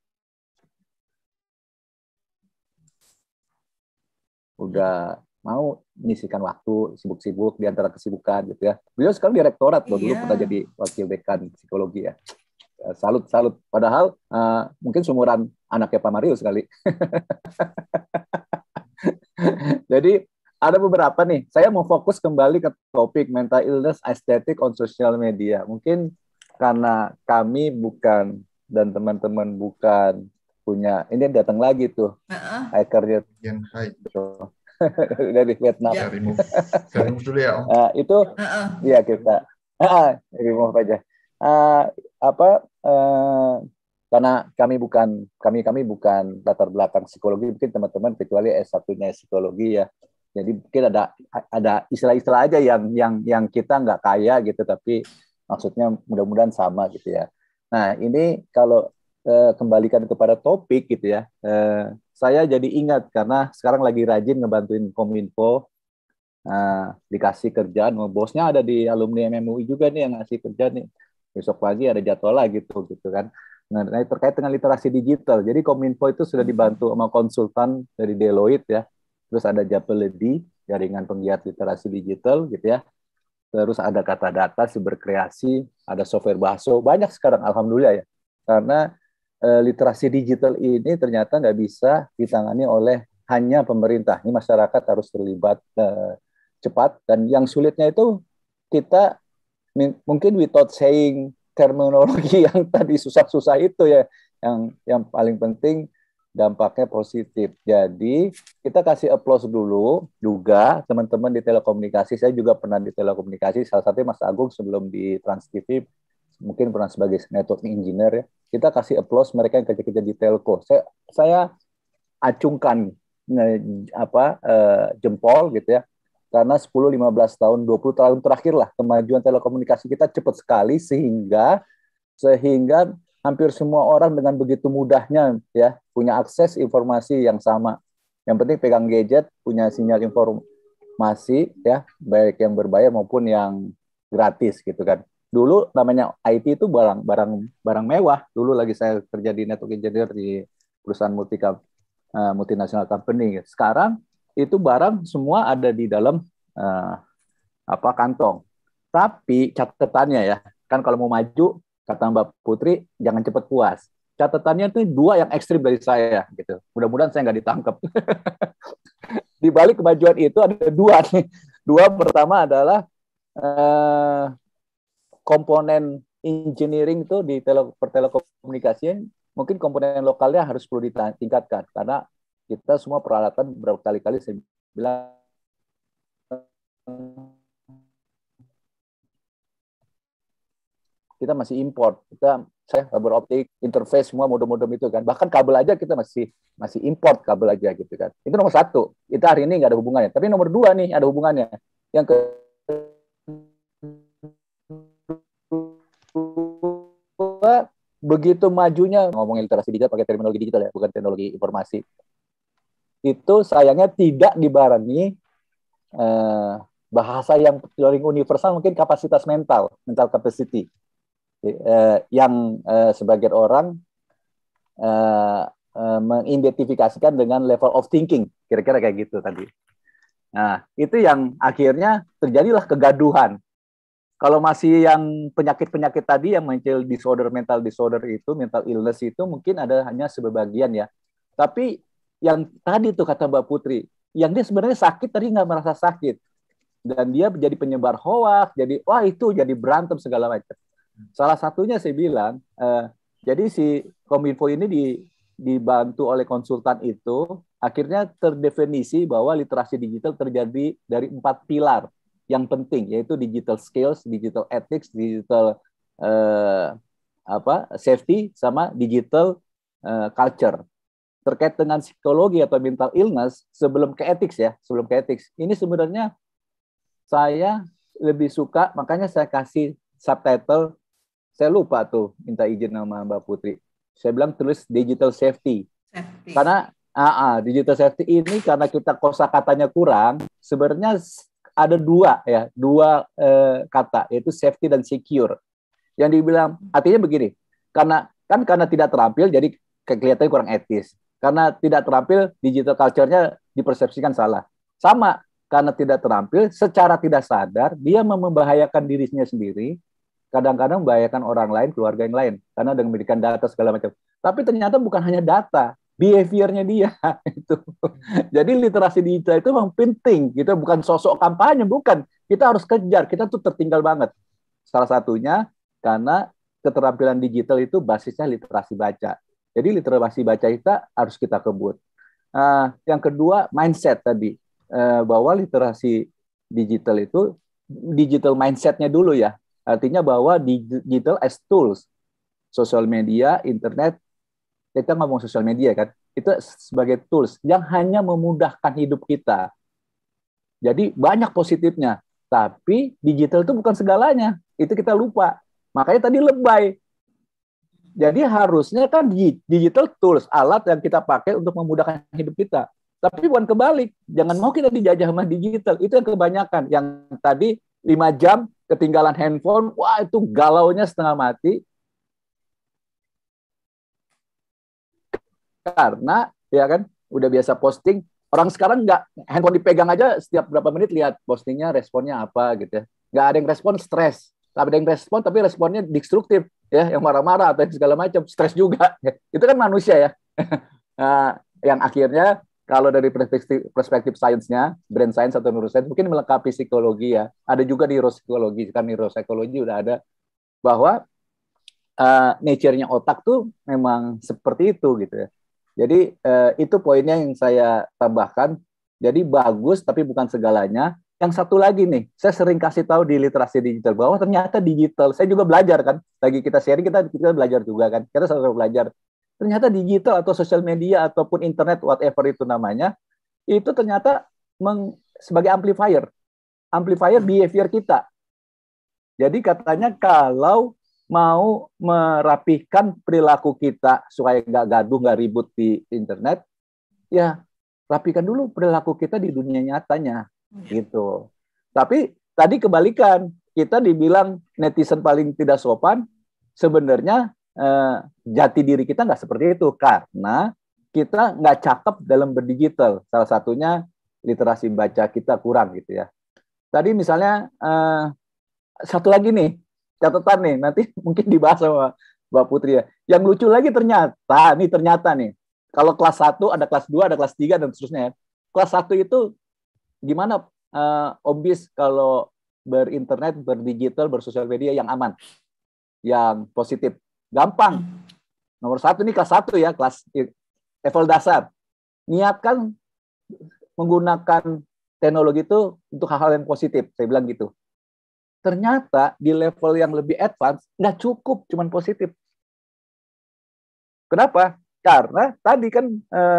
Udah mau menyisihkan waktu sibuk-sibuk di antara kesibukan gitu ya. Beliau sekarang direktorat loh, dulu pernah jadi wakil dekan psikologi ya. Salut. Padahal mungkin seumuran anaknya Pak Marius kali. Jadi ada beberapa nih. Saya mau fokus kembali ke topik mental illness aesthetic on social media. Mungkin karena kami bukan dan teman-teman bukan punya, ini datang lagi tuh hackernya dari Vietnam. Saya remove dulu ya Om. Itu ya kita remove aja. Karena kami bukan latar belakang psikologi, mungkin teman-teman kecuali S1-nya psikologi ya. Jadi mungkin ada istilah-istilah aja yang kita nggak kaya gitu, tapi maksudnya mudah-mudahan sama gitu ya. Nah ini kalau kembalikan kepada topik gitu ya, saya jadi ingat karena sekarang lagi rajin ngebantuin Kominfo dikasih kerjaan, bosnya ada di alumni MMUI juga nih yang ngasih kerjaan nih, besok pagi ada jadwal lah gitu kan. Nah, terkait dengan literasi digital, jadi Kominfo itu sudah dibantu sama konsultan dari Deloitte ya, terus ada Japeledi, jaringan penggiat literasi digital gitu ya, terus ada Kata Data, Siberkreasi, ada Software Baso, banyak sekarang alhamdulillah ya, karena literasi digital ini ternyata nggak bisa ditangani oleh hanya pemerintah, ini masyarakat harus terlibat cepat, dan yang sulitnya itu kita mungkin without saying terminologi yang tadi susah-susah itu ya, yang paling penting dampaknya positif. Jadi kita kasih applause dulu juga teman-teman di telekomunikasi. Saya juga pernah di telekomunikasi, salah satunya Mas Agung sebelum di Trans TV mungkin pernah sebagai network engineer ya. Kita kasih applause mereka yang kerja-kerja di telco. Saya acungkan jempol gitu ya. Karena 10, 15 tahun, 20 tahun terakhir lah kemajuan telekomunikasi kita cepat sekali sehingga hampir semua orang dengan begitu mudahnya ya punya akses informasi yang sama. Yang penting pegang gadget, punya sinyal informasi ya, baik yang berbayar maupun yang gratis gitu kan. Dulu namanya IT itu barang mewah. Dulu lagi saya kerja di network engineer di perusahaan multinational company. Sekarang itu barang semua ada di dalam kantong. Tapi catatannya ya, kan kalau mau maju, kata Mbak Putri, jangan cepat puas. Catatannya itu 2 yang ekstrim dari saya gitu. Mudah-mudahan saya nggak ditangkap. Di balik kemajuan itu ada 2 nih. 2 pertama adalah komponen engineering itu di pertelekomunikasian, mungkin komponen lokalnya harus perlu ditingkatkan karena kita semua peralatan berkali-kali saya bilang kita masih import. Saya fiber optik, interface semua modem-modem itu kan. Bahkan kabel aja kita masih import kabel aja gitu kan. Itu nomor 1. Itu hari ini nggak ada hubungannya. Tapi nomor 2 nih ada hubungannya. Yang kedua, begitu majunya ngomongin literasi digital pakai terminologi digital ya, bukan teknologi informasi. Itu sayangnya tidak dibarengi bahasa yang paling universal, mungkin kapasitas mental capacity, yang sebagian orang mengidentifikasikan dengan level of thinking, kira-kira kayak gitu tadi. Nah, itu yang akhirnya terjadilah kegaduhan. Kalau masih yang penyakit-penyakit tadi yang muncul mental disorder itu, mental illness itu mungkin ada hanya sebagian ya. Tapi yang tadi tuh kata Mbak Putri, yang dia sebenarnya sakit tadi nggak merasa sakit. Dan dia menjadi penyebar hoak, jadi berantem segala macam. Salah satunya saya bilang, jadi si Kominfo ini dibantu oleh konsultan itu, akhirnya terdefinisi bahwa literasi digital terjadi dari 4 pilar yang penting, yaitu digital skills, digital ethics, digital safety, sama digital culture. Terkait dengan psikologi atau mental illness, sebelum ke ethics, ini sebenarnya saya lebih suka, makanya saya kasih subtitle, saya lupa tuh, minta izin sama Mbak Putri. Saya bilang tulis digital safety. Karena digital safety ini karena kita kosakatanya kurang, sebenarnya ada 2 kata, yaitu safety dan secure. Yang dibilang artinya begini, karena tidak terampil jadi kelihatannya kurang etis. Karena tidak terampil, digital culture-nya dipersepsikan salah. Sama, karena tidak terampil, secara tidak sadar dia membahayakan dirinya sendiri, kadang-kadang membahayakan orang lain, keluarga yang lain, karena dengan memberikan data segala macam. Tapi ternyata bukan hanya data, behavior-nya dia itu. Jadi literasi digital itu memang penting, gitu, bukan sosok kampanye, bukan. Kita harus kejar, kita tuh tertinggal banget. Salah satunya karena keterampilan digital itu basisnya literasi baca. Jadi literasi baca kita harus kita kebut. Yang kedua, mindset tadi, bahwa literasi digital itu digital mindset-nya dulu ya. Artinya bahwa digital as tools, sosial media, internet. Kita ngomong sosial media kan, itu sebagai tools yang hanya memudahkan hidup kita. Jadi banyak positifnya, tapi digital itu bukan segalanya. Itu kita lupa. Makanya tadi lebay. Jadi harusnya kan digital tools, alat yang kita pakai untuk memudahkan hidup kita. Tapi bukan kebalik. Jangan mau kita dijajah sama digital. Itu yang kebanyakan. Yang tadi 5 jam ketinggalan handphone, wah itu galaunya setengah mati. Karena ya kan udah biasa posting. Orang sekarang nggak handphone dipegang aja setiap berapa menit lihat postingnya, responnya apa gitu ya. Nggak ada yang respon, stres. Nggak ada yang respon, tapi responnya destruktif ya, yang marah-marah atau segala macam, stres juga. Itu kan manusia ya. Yang akhirnya kalau dari perspektif sainsnya, brain science atau neuroscience, mungkin melengkapi psikologi ya. Ada juga di neuropsikologi, kan neuropsikologi udah ada, bahwa nature-nya otak tuh memang seperti itu gitu ya. Jadi itu poinnya yang saya tambahkan. Jadi bagus, tapi bukan segalanya. Yang satu lagi nih, saya sering kasih tahu di literasi digital, bahwa ternyata digital, saya juga belajar kan, lagi kita sharing, kita belajar juga kan, kita selalu belajar. Ternyata digital atau sosial media ataupun internet, whatever itu namanya, itu ternyata sebagai amplifier behavior kita. Jadi katanya kalau mau merapihkan perilaku kita supaya nggak gaduh, nggak ribut di internet, ya rapikan dulu perilaku kita di dunia nyatanya, gitu. Tapi tadi kebalikan, kita dibilang netizen paling tidak sopan, sebenarnya jati diri kita nggak seperti itu, karena kita nggak cakep dalam berdigital. Salah satunya literasi baca kita kurang gitu ya. Tadi misalnya satu lagi nih catatan nih, nanti mungkin dibahas sama Mbak Putri ya. Yang lucu lagi ternyata nih, kalau kelas 1 ada kelas 2, ada kelas 3 dan seterusnya ya. Kelas 1 itu gimana Om Bis kalau berinternet, berdigital, bersosial media yang aman, yang positif? Gampang. Nomor 1 nih kelas 1 ya, kelas level dasar. Niatkan menggunakan teknologi itu untuk hal-hal yang positif, saya bilang gitu. Ternyata di level yang lebih advance nggak cukup cuman positif. Kenapa? Karena tadi kan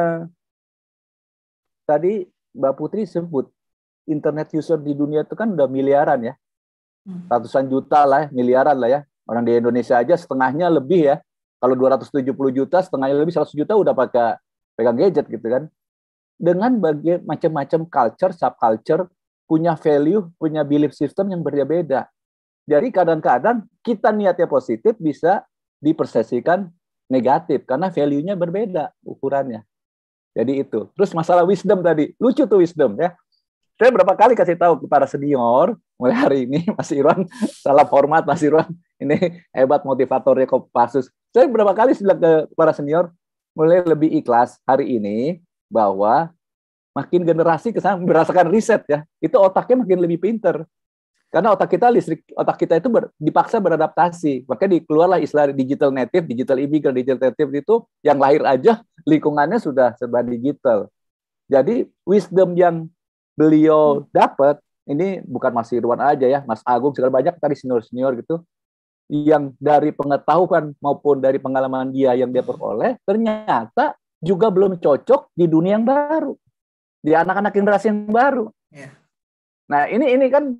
tadi Mbak Putri sebut internet user di dunia itu kan udah miliaran ya, ratusan juta lah, miliaran lah ya. Orang di Indonesia aja setengahnya lebih ya. Kalau 270 juta, setengahnya lebih 100 juta udah pegang gadget gitu kan. Dengan macam-macam culture, subculture, punya value, punya belief system yang berbeda-beda. Jadi kadang-kadang kita niatnya positif bisa dipersepsikan negatif karena value-nya berbeda ukurannya. Jadi itu. Terus masalah wisdom tadi, lucu tuh wisdom ya. Saya berapa kali kasih tahu ke para senior, mulai hari ini Mas Irwan, salam hormat Mas Irwan, ini hebat motivatornya Kopassus. Saya berapa kali bilang ke para senior, mulai lebih ikhlas hari ini bahwa makin generasi kesana berdasarkan riset ya, itu otaknya makin lebih pinter. Karena otak kita itu dipaksa beradaptasi. Makanya keluarlah istilah digital native, digital immigrant, digital native itu yang lahir aja lingkungannya sudah serba digital. Jadi wisdom yang beliau dapat, ini bukan Mas Irwan aja ya, Mas Agung, segala banyak tadi senior-senior gitu, yang dari pengetahuan maupun dari pengalaman dia yang dia peroleh, ternyata juga belum cocok di dunia yang baru, di anak-anak generasi yang baru. Yeah. Nah ini kan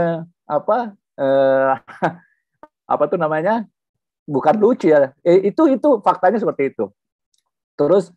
apa tuh namanya, bukan lucu ya, itu faktanya seperti itu. Terus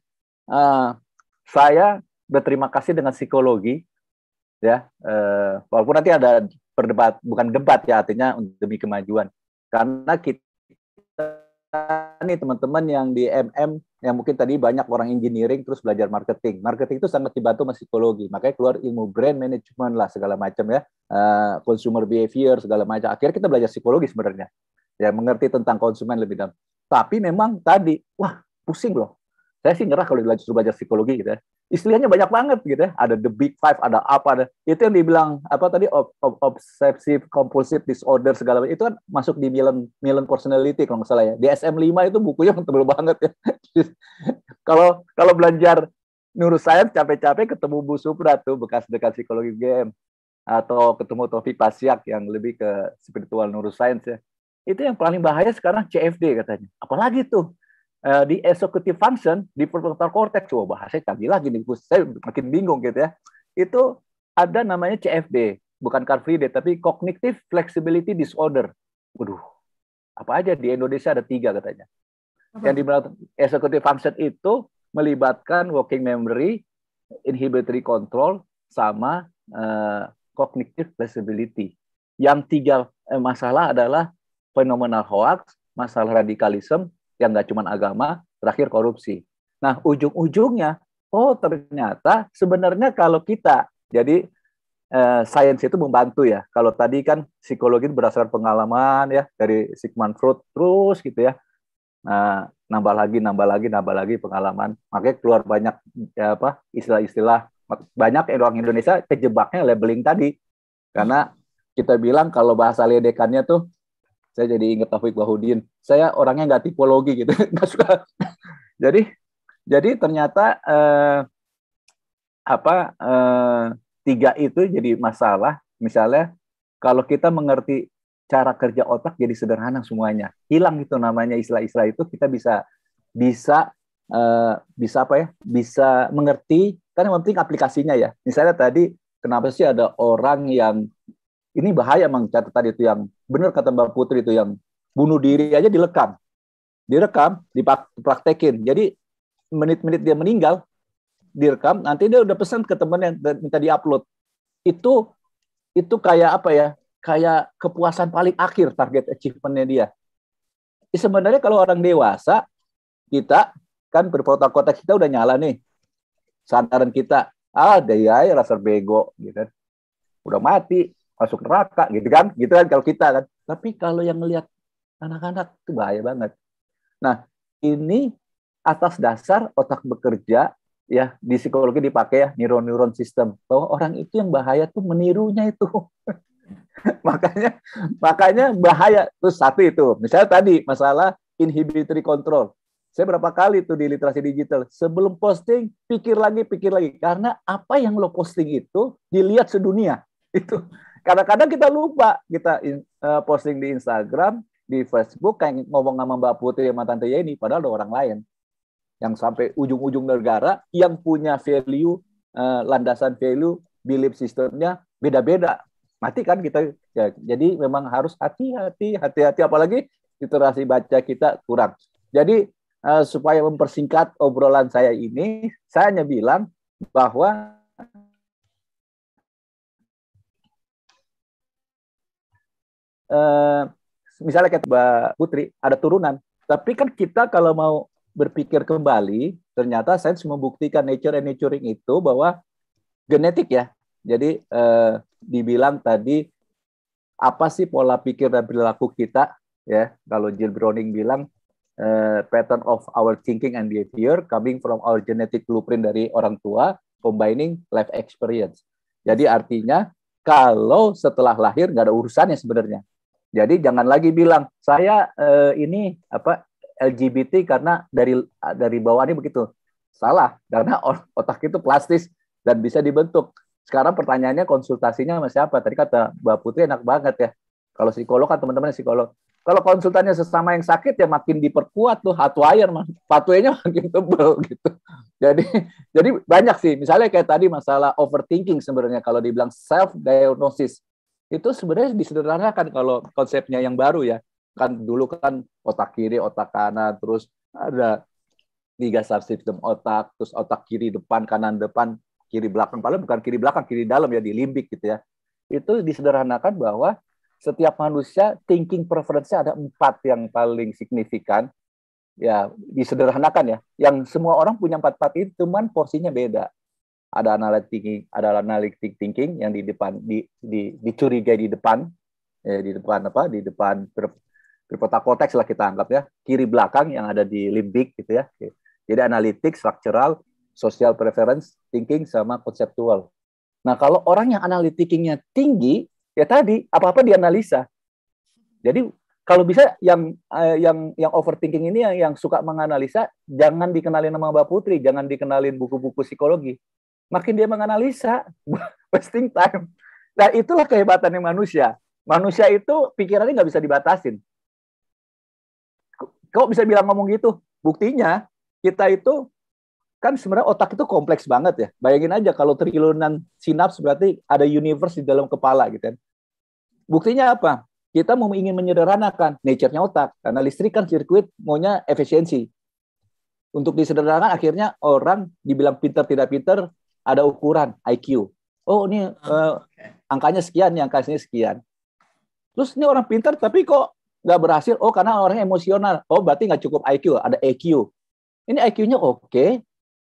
saya berterima kasih dengan psikologi ya, walaupun nanti ada bukan debat ya, artinya demi kemajuan, karena kita nih teman-teman yang di MM yang mungkin tadi banyak orang engineering terus belajar marketing itu sangat dibantu sama psikologi, makanya keluar ilmu brand management lah segala macam ya, consumer behavior segala macam, akhirnya kita belajar psikologi sebenarnya ya, mengerti tentang konsumen lebih dalam. Tapi memang tadi pusing loh, saya sih nyerah kalau belajar psikologi gitu ya. Istilahnya banyak banget gitu ya. Ada the big five, ada apa, ada itu yang dibilang apa tadi, obsessive compulsive disorder segala macam, itu kan masuk di Millen personality kalau nggak salah ya. Di SM5 itu bukunya tebel banget ya. Kalau belajar neuroscience capek-capek ketemu Bu Supra tuh, bekas psikologi GM, atau ketemu Taufik Pasyak yang lebih ke spiritual neuroscience ya. Itu yang paling bahaya sekarang CFD katanya. Apalagi tuh di executive function, di prefrontal cortex, coba bahasanya canggih lagi nih, saya makin bingung gitu ya. Itu ada namanya CFD, bukan car free day, tapi cognitive flexibility disorder. Waduh, apa aja di Indonesia ada 3 katanya. Yang di executive function itu melibatkan working memory, inhibitory control, sama cognitive flexibility. Yang 3 masalah adalah phenomenal hoax, masalah radikalisme, yang nggak cuma agama, terakhir korupsi. Nah, ujung-ujungnya, ternyata sebenarnya kalau kita, jadi sains itu membantu ya. Kalau tadi kan psikologi berdasarkan pengalaman ya, dari Sigmund Freud terus gitu ya. Nah, nambah lagi pengalaman. Makanya keluar banyak istilah-istilah. Banyak orang Indonesia kejebaknya labeling tadi. Karena kita bilang kalau bahasa ledekannya tuh, saya jadi ingat Taufik Bahudin. Saya orangnya nggak tipologi gitu, nggak suka. Jadi ternyata 3 itu jadi masalah. Misalnya kalau kita mengerti cara kerja otak jadi sederhana semuanya. Hilang itu namanya istilah-istilah itu, kita bisa mengerti. Kan yang penting aplikasinya ya. Misalnya tadi kenapa sih ada orang yang ini bahaya, Mang, catat tadi itu yang benar kata Mbak Putri itu, yang bunuh diri aja direkam, dipraktekin. Jadi menit-menit dia meninggal direkam, nanti dia udah pesan ke temennya dan minta diupload. Itu kayak apa ya? Kayak kepuasan paling akhir, target achievement-nya dia. Sebenarnya kalau orang dewasa, kita kan berkotak-kotak kita udah nyala nih. Sandaran kita, dia rasa bego gitu. Udah mati, masuk neraka gitu kan kalau kita kan. Tapi kalau yang ngelihat anak-anak itu bahaya banget. Nah, ini atas dasar otak bekerja ya, di psikologi dipakai ya neuron system, bahwa orang itu yang bahaya tuh menirunya itu. makanya bahaya. Terus satu itu, misalnya tadi masalah inhibitory control. Saya berapa kali tuh di literasi digital, sebelum posting pikir lagi, karena apa yang lo posting itu dilihat sedunia. Itu kadang-kadang kita lupa, kita posting di Instagram, di Facebook, kayak ngomong sama Mbak Putri sama Tante Yeni, padahal ada orang lain yang sampai ujung-ujung negara yang punya value, landasan value, belief systemnya beda-beda. Mati kan kita ya. Jadi memang harus hati-hati, apalagi literasi baca kita kurang. Jadi supaya mempersingkat obrolan saya ini, saya hanya bilang bahwa misalnya kayak Mbak Putri ada turunan, tapi kan kita kalau mau berpikir kembali, ternyata sains membuktikan nature and nurturing itu bahwa genetik ya. Jadi dibilang tadi apa sih pola pikir dan perilaku kita ya? Kalau Jill Browning bilang pattern of our thinking and behavior coming from our genetic blueprint dari orang tua combining life experience. Jadi artinya kalau setelah lahir nggak ada urusannya sebenarnya. Jadi jangan lagi bilang saya ini LGBT karena dari bawaannya begitu. Salah, karena otak itu plastis dan bisa dibentuk. Sekarang pertanyaannya konsultasinya sama siapa? Tadi kata Mbak Putri enak banget ya. Kalau psikolog kan teman-teman psikolog. Kalau konsultannya sesama yang sakit ya makin diperkuat tuh hardwire, pathway-nya makin tebel gitu. Jadi banyak sih. Misalnya kayak tadi masalah overthinking sebenarnya kalau dibilang self diagnosis itu sebenarnya disederhanakan kalau konsepnya yang baru ya. Kan dulu kan otak kiri, otak kanan, terus ada 3 subsistem otak, terus otak kiri depan, kanan depan, kiri belakang. Padahal bukan kiri belakang, kiri dalam ya, di limbik gitu ya. Itu disederhanakan bahwa setiap manusia thinking preference-nya ada 4 yang paling signifikan. Ya, disederhanakan ya. Yang semua orang punya 4 itu, cuman porsinya beda. Ada analytic thinking yang di depan dicurigai di depan. Di depan prefrontal cortex lah kita anggap ya. Kiri belakang yang ada di limbik gitu ya. Jadi analitik, structural, social preference, thinking, sama konseptual. Nah, kalau orang yang analytic-nya tinggi, ya tadi apa-apa dianalisa. Jadi kalau bisa yang overthinking ini yang suka menganalisa, jangan dikenalin nama Mbak Putri, jangan dikenalin buku-buku psikologi. Makin dia menganalisa, wasting time. Nah, itulah kehebatannya manusia. Manusia itu pikirannya nggak bisa dibatasin. Kok bisa bilang ngomong gitu? Buktinya kita itu kan sebenarnya otak itu kompleks banget ya. Bayangin aja kalau triliunan sinaps berarti ada universe di dalam kepala gitu kan. Buktinya apa? Kita mau ingin menyederhanakan nature-nya otak. Karena listrik kan sirkuit maunya efisiensi. Untuk disederhanakan akhirnya orang dibilang pinter tidak pinter ada ukuran IQ. Oh ini angkanya sekian, yang angkanya sekian. Terus ini orang pintar tapi kok nggak berhasil? Oh karena orang emosional. Oh berarti nggak cukup IQ, ada EQ. Ini IQ-nya oke.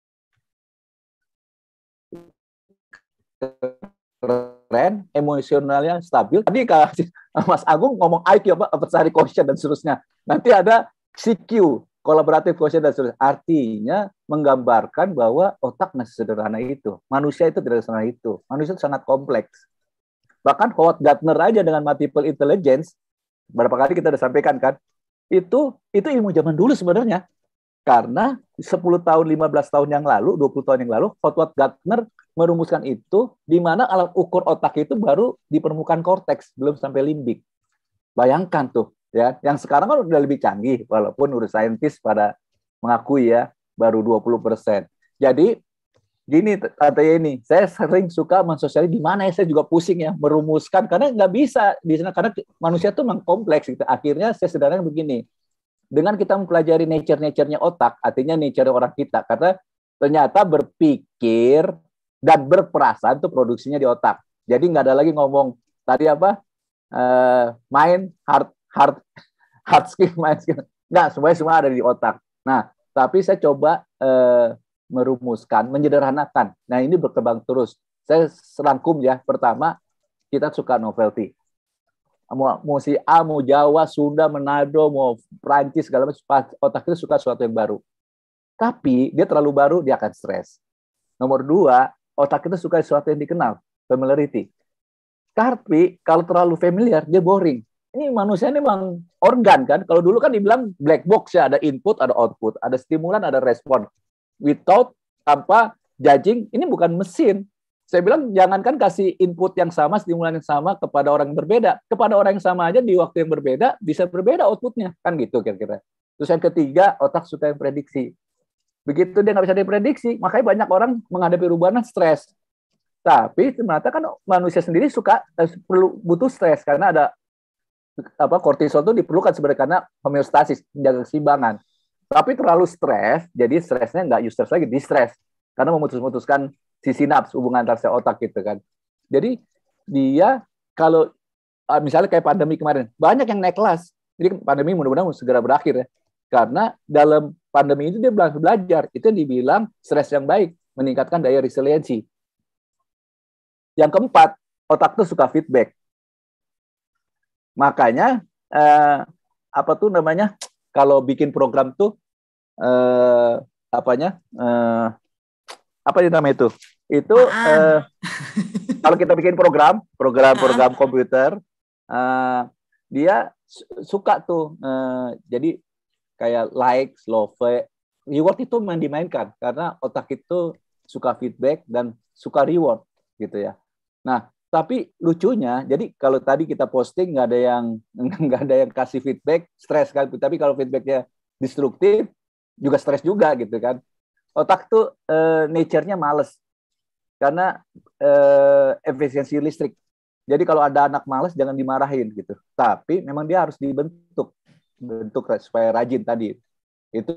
Keren, emosionalnya stabil. Tadi Mas Agung ngomong IQ apa adversary quotient dan seterusnya. Nanti ada CQ, collaborative quotient dan seterusnya. Artinya menggambarkan bahwa otak masih sederhana itu. Manusia itu tidak sederhana itu. Manusia itu sangat kompleks. Bahkan Howard Gardner aja dengan multiple intelligence, berapa kali kita udah sampaikan kan, itu ilmu zaman dulu sebenarnya. Karena 10 tahun, 15 tahun yang lalu, 20 tahun yang lalu, Howard Gardner merumuskan itu, di mana alat ukur otak itu baru di permukaan korteks, belum sampai limbik. Bayangkan tuh, ya, yang sekarang kan udah lebih canggih, walaupun neuroscientist pada mengakui ya, baru 20%. Jadi, gini katanya ini, saya sering suka mensosialisasi di mana ya, saya juga pusing ya, merumuskan, karena nggak bisa di sana, karena manusia tuh memang kompleks. Gitu. Akhirnya saya sederhana begini, dengan kita mempelajari nature-nya otak, artinya nature orang kita, karena ternyata berpikir dan berperasaan itu produksinya di otak. Jadi nggak ada lagi ngomong tadi apa main hard skill, main skill. Nggak, semuanya semua ada di otak. Nah, tapi saya coba merumuskan, menyederhanakan. Nah, ini berkembang terus. Saya serangkum ya. Pertama, kita suka novelty. Mau si A, mau Jawa, Sunda, Manado, mau Prancis, segala macam, otak itu suka sesuatu yang baru. Tapi dia terlalu baru, dia akan stres. Nomor 2, otak itu suka sesuatu yang dikenal, familiarity. Tapi kalau terlalu familiar, dia boring. Ini manusia ini memang organ kan. Kalau dulu kan dibilang black box ya, ada input, ada output, ada stimulan, ada respon. Without tanpa judging, ini bukan mesin. Saya bilang jangankan kasih input yang sama, stimulan yang sama kepada orang yang berbeda. Kepada orang yang sama aja di waktu yang berbeda, bisa berbeda outputnya. Kan gitu kira-kira. Terus yang ketiga, otak suka yang prediksi. Begitu dia nggak bisa diprediksi, makanya banyak orang menghadapi perubahan stres. Tapi ternyata kan manusia sendiri butuh stres karena ada kortisol itu diperlukan sebenarnya karena homeostasis, menjaga keseimbangan. Tapi terlalu stres, jadi stresnya nggak useless lagi, di-stres karena memutuskan si sinaps hubungan antar sel otak gitu kan. Jadi dia kalau misalnya kayak pandemi kemarin, banyak yang naik kelas. Jadi pandemi mudah-mudahan segera berakhir ya. Karena dalam pandemi itu dia belajar. Itu yang dibilang stres yang baik, meningkatkan daya resiliensi. Yang keempat, otak tuh suka feedback. Makanya kalau bikin program tuh apa namanya itu? Itu kalau kita bikin program komputer, dia suka tuh. Jadi kayak likes, love, reward itu dimainkan karena otak itu suka feedback dan suka reward gitu ya. Nah, tapi lucunya, jadi kalau tadi kita posting nggak ada yang kasih feedback, stres kan. Tapi kalau feedbacknya destruktif, juga stres juga gitu kan. Otak tuh nature-nya males karena efisiensi listrik. Jadi kalau ada anak males jangan dimarahin gitu. Tapi memang dia harus dibentuk supaya rajin tadi. Itu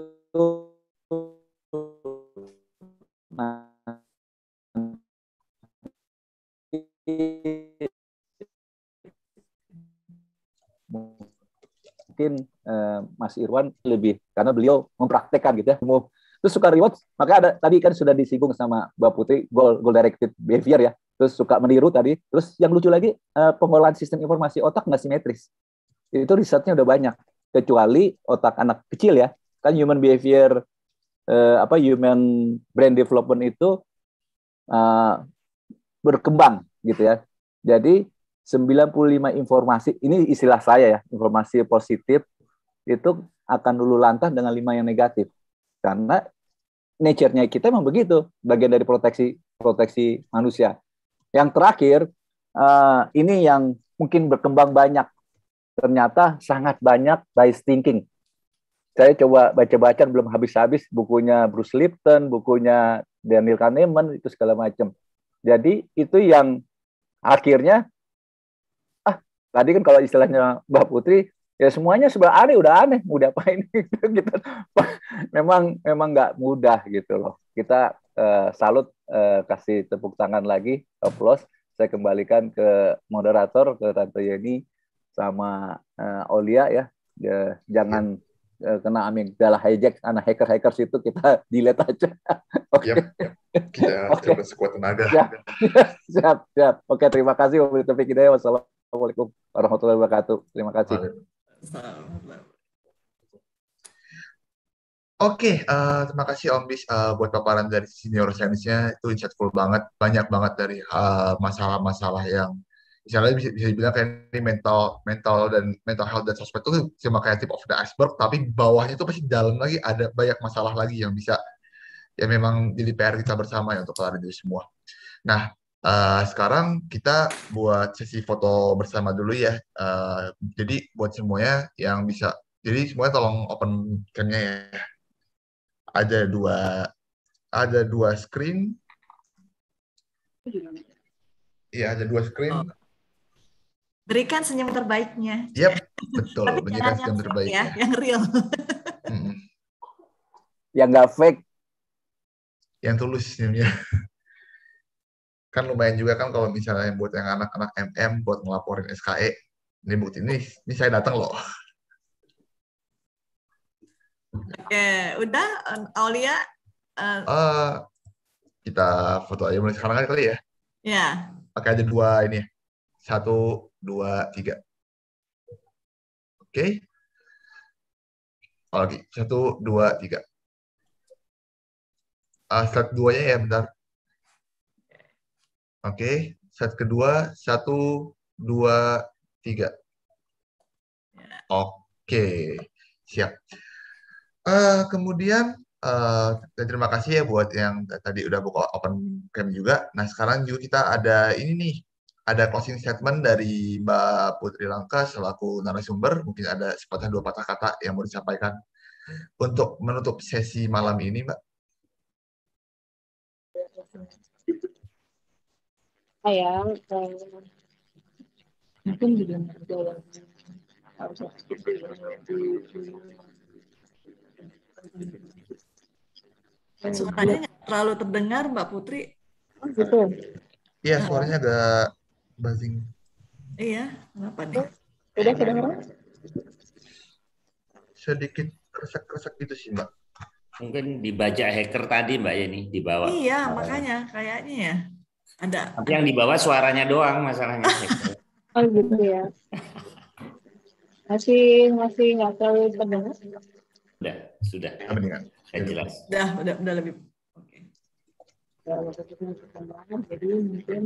mungkin Mas Irwan lebih karena beliau mempraktekkan gitu ya. Terus suka reward, maka ada tadi kan sudah disinggung sama Mbak Putri goal directed behavior ya. Terus suka meniru tadi. Terus yang lucu lagi pengolahan sistem informasi otak nggak simetris. Itu risetnya udah banyak. Kecuali otak anak kecil ya. Kan human behavior human brain development itu berkembang gitu ya. Jadi 95 informasi, ini istilah saya ya, informasi positif itu akan luluh lantah dengan 5 yang negatif. Karena nature-nya kita memang begitu, bagian dari proteksi manusia. Yang terakhir, ini yang mungkin berkembang banyak. Ternyata sangat banyak bias thinking. Saya coba baca-baca belum habis-habis bukunya Bruce Lipton, bukunya Daniel Kahneman, itu segala macam. Jadi itu yang akhirnya, tadi kan kalau istilahnya Mbak Putri, ya semuanya sebenarnya aneh, udah aneh, mau diapain gitu. Memang nggak mudah gitu loh. Kita salut, kasih tepuk tangan lagi, applause. Saya kembalikan ke moderator, ke Tante Yeni sama Aulia ya. Jangan kena amigdala hijack, anak hackers itu kita delete aja. Oke. Kita coba sekuat tenaga. Siap. Oke, terima kasih. Wassalamualaikum warahmatullahi wabarakatuh. Terima kasih. Oke, terima kasih Om Bis buat paparan dari sisi neuroscience-nya, itu insightful banget, banyak banget dari masalah-masalah yang misalnya bisa dibilang kayak ini mental health dan sosmed itu cuma kayak tip of the iceberg, tapi bawahnya itu pasti dalam lagi ada banyak masalah lagi yang bisa ya memang jadi PR kita bersama ya untuk kelarin itu semua. Nah, sekarang kita buat sesi foto bersama dulu ya. Jadi buat semuanya yang bisa, jadi semuanya tolong open cam-nya ya. Ada dua screen. Iya, ada dua screen. Berikan senyum terbaiknya. Yap, betul. Tapi Berikan jangan senyum terbaik ya, yang real. Yang nggak fake. Yang tulus senyumnya. Kan lumayan juga kan kalau misalnya buat yang anak-anak MM buat ngelaporin SKE. Ini bukti ini saya datang loh. Oke, udah Aulia. Kita foto aja mulai sekarang kali ya. Ya. Oke, ada dua ini. 1, 2, 3. Oke. Lagi 1, 2, 3. Set 2-nya ya bentar. Oke, set kedua 1, 2, 3. Oke, siap. Kemudian terima kasih ya buat yang tadi udah buka open cam juga. Nah, sekarang juga kita ada ini nih, ada closing statement dari Mbak Putri Langka selaku narasumber. Mungkin ada sepatah dua patah kata yang mau disampaikan untuk menutup sesi malam ini, Mbak. Saya mungkin juga suaranya nggak terlalu terdengar, Mbak Putri. Oh, gitu. Iya, suaranya agak buzzing. Iya, kenapa nih? Sudah kedengaran? Sedikit kresek-kresek gitu sih, Mbak. Mungkin dibajak hacker tadi, Mbak Yeni, di bawah. Iya, makanya kayaknya ya. Ada. Tapi yang di bawah suaranya doang masalahnya. Oh gitu ya. Masih nggak terlalu terdengar? Sudah. Mendingan. Jelas. Udah lebih. Oke. Jadi mungkin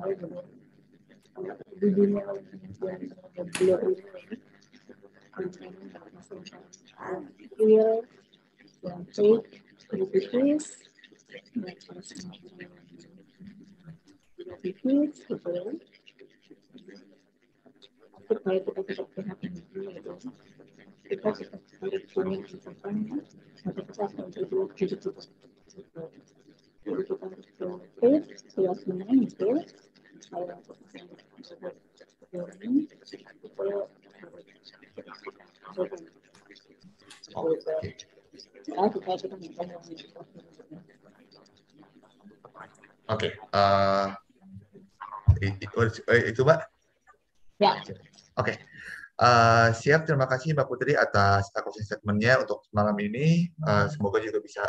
di dunia beliau ini yang kritis supaya kita tidak prihatin dulu gitu. Kita harus punya kesempatan untuk kita berdua hidup kita. Jadi kita harus berpikir keyakinan itu saya Oke, itu Mbak? Ya. Oke. Siap, terima kasih Mbak Putri atas closing statement-nya untuk malam ini. Semoga juga bisa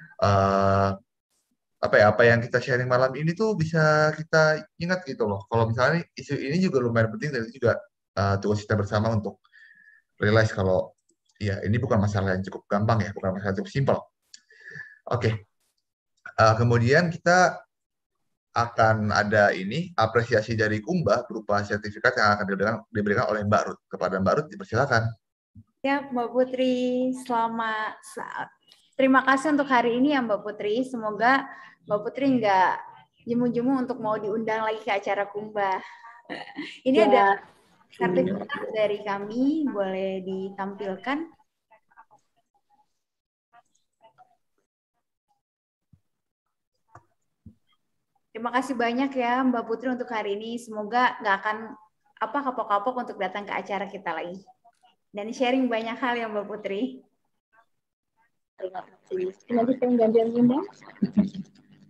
apa yang kita sharing malam ini tuh bisa kita ingat gitu loh. Kalau misalnya isu ini juga lumayan penting dan itu juga tugas kita bersama untuk realize kalau ya ini bukan masalah yang cukup gampang ya, bukan masalah yang cukup simpel. Oke. Kemudian kita akan ada ini apresiasi dari Kumba berupa sertifikat yang akan diberikan oleh Mbak Ruth. Kepada Mbak Ruth, dipersilakan. Ya, Mbak Putri, terima kasih untuk hari ini ya Mbak Putri. Semoga Mbak Putri nggak jemu-jemu untuk mau diundang lagi ke acara Kumba. Ini ya. Ada sertifikat dari kami, boleh ditampilkan. Terima kasih banyak ya Mbak Putri untuk hari ini. Semoga nggak akan kapok-kapok untuk datang ke acara kita lagi. Dan sharing banyak hal ya Mbak Putri. Terima kasih. Nanti pengen gantian undang?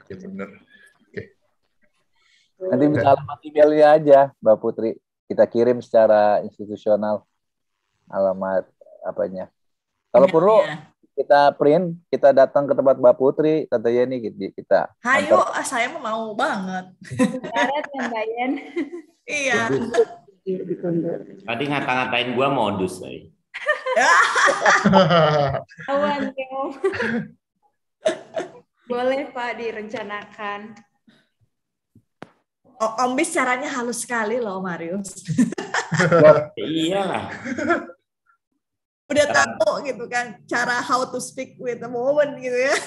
Ya benar. Oke. Nanti bisa alamat emailnya aja, Mbak Putri. Kita kirim secara institusional alamat apanya. Kalau perlu kita print, kita datang ke tempat Mbak Putri, Tante Yeni, kita. Hayo, saya mau banget. Darat ya Mbak Yen. Iya. Tadi ngata-ngatain gua modus tadi. Awan, boleh Pak direncanakan. Om Bis caranya halus sekali loh, Marius. Iyalah. Udah tahu gitu kan cara how to speak with a woman gitu ya.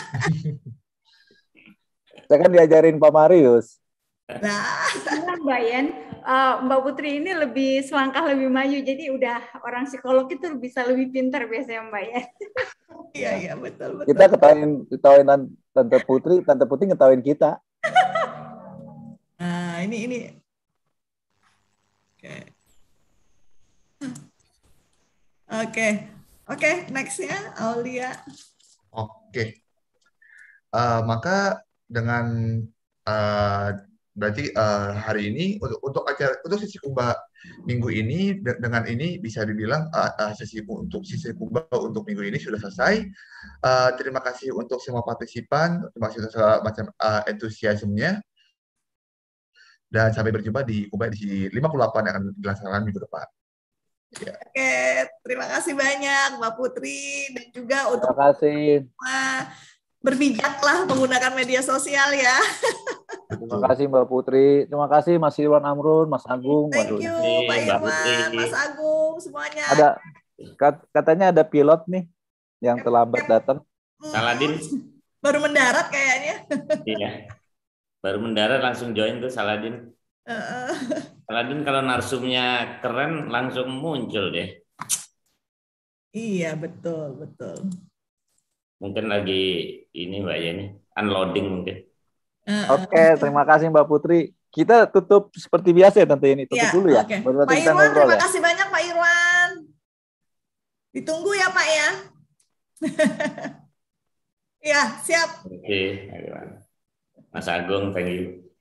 Saya kan diajarin Pak Marius. Nah, Mbak Yen, Mbak Putri ini lebih selangkah lebih maju, jadi udah orang psikolog itu bisa lebih pintar biasanya Mbak Yen. Iya betul. Kita ketahuin Tante Putri ngetahuin kita. Nah ini. Oke, nextnya Aulia. Oke. Maka dengan berarti hari ini untuk acara untuk sesi Kumba minggu ini dengan ini bisa dibilang sesi Kumba untuk minggu ini sudah selesai. Terima kasih untuk semua partisipan, terima kasih untuk segala macam entusiasmenya. Dan sampai berjumpa di Kumba edisi 58 yang akan dilaksanakan minggu depan. Ya. Oke, terima kasih banyak Mbak Putri dan juga untuk terima kasih. Berbijaklah menggunakan media sosial ya. Terima kasih Mbak Putri, terima kasih Mas Irwan Amrun, Mas Agung. Thank you Pak Irwan, Mas Agung, semuanya. Katanya ada pilot nih yang terlambat datang. Saladin baru mendarat kayaknya. Iya, baru mendarat langsung join tuh Saladin. Saladin kalau narsumnya keren langsung muncul deh. Iya betul. Mungkin lagi ini Mbak Yeni unloading mungkin. Oke, terima kasih Mbak Putri. Kita tutup seperti biasa ya Tante Yeni. Tutup dulu ya. Okay. Baru Pak Irwan, terima kasih banyak Pak Irwan. Ditunggu ya Pak ya. Ya siap. Oke, Mas Agung, thank you.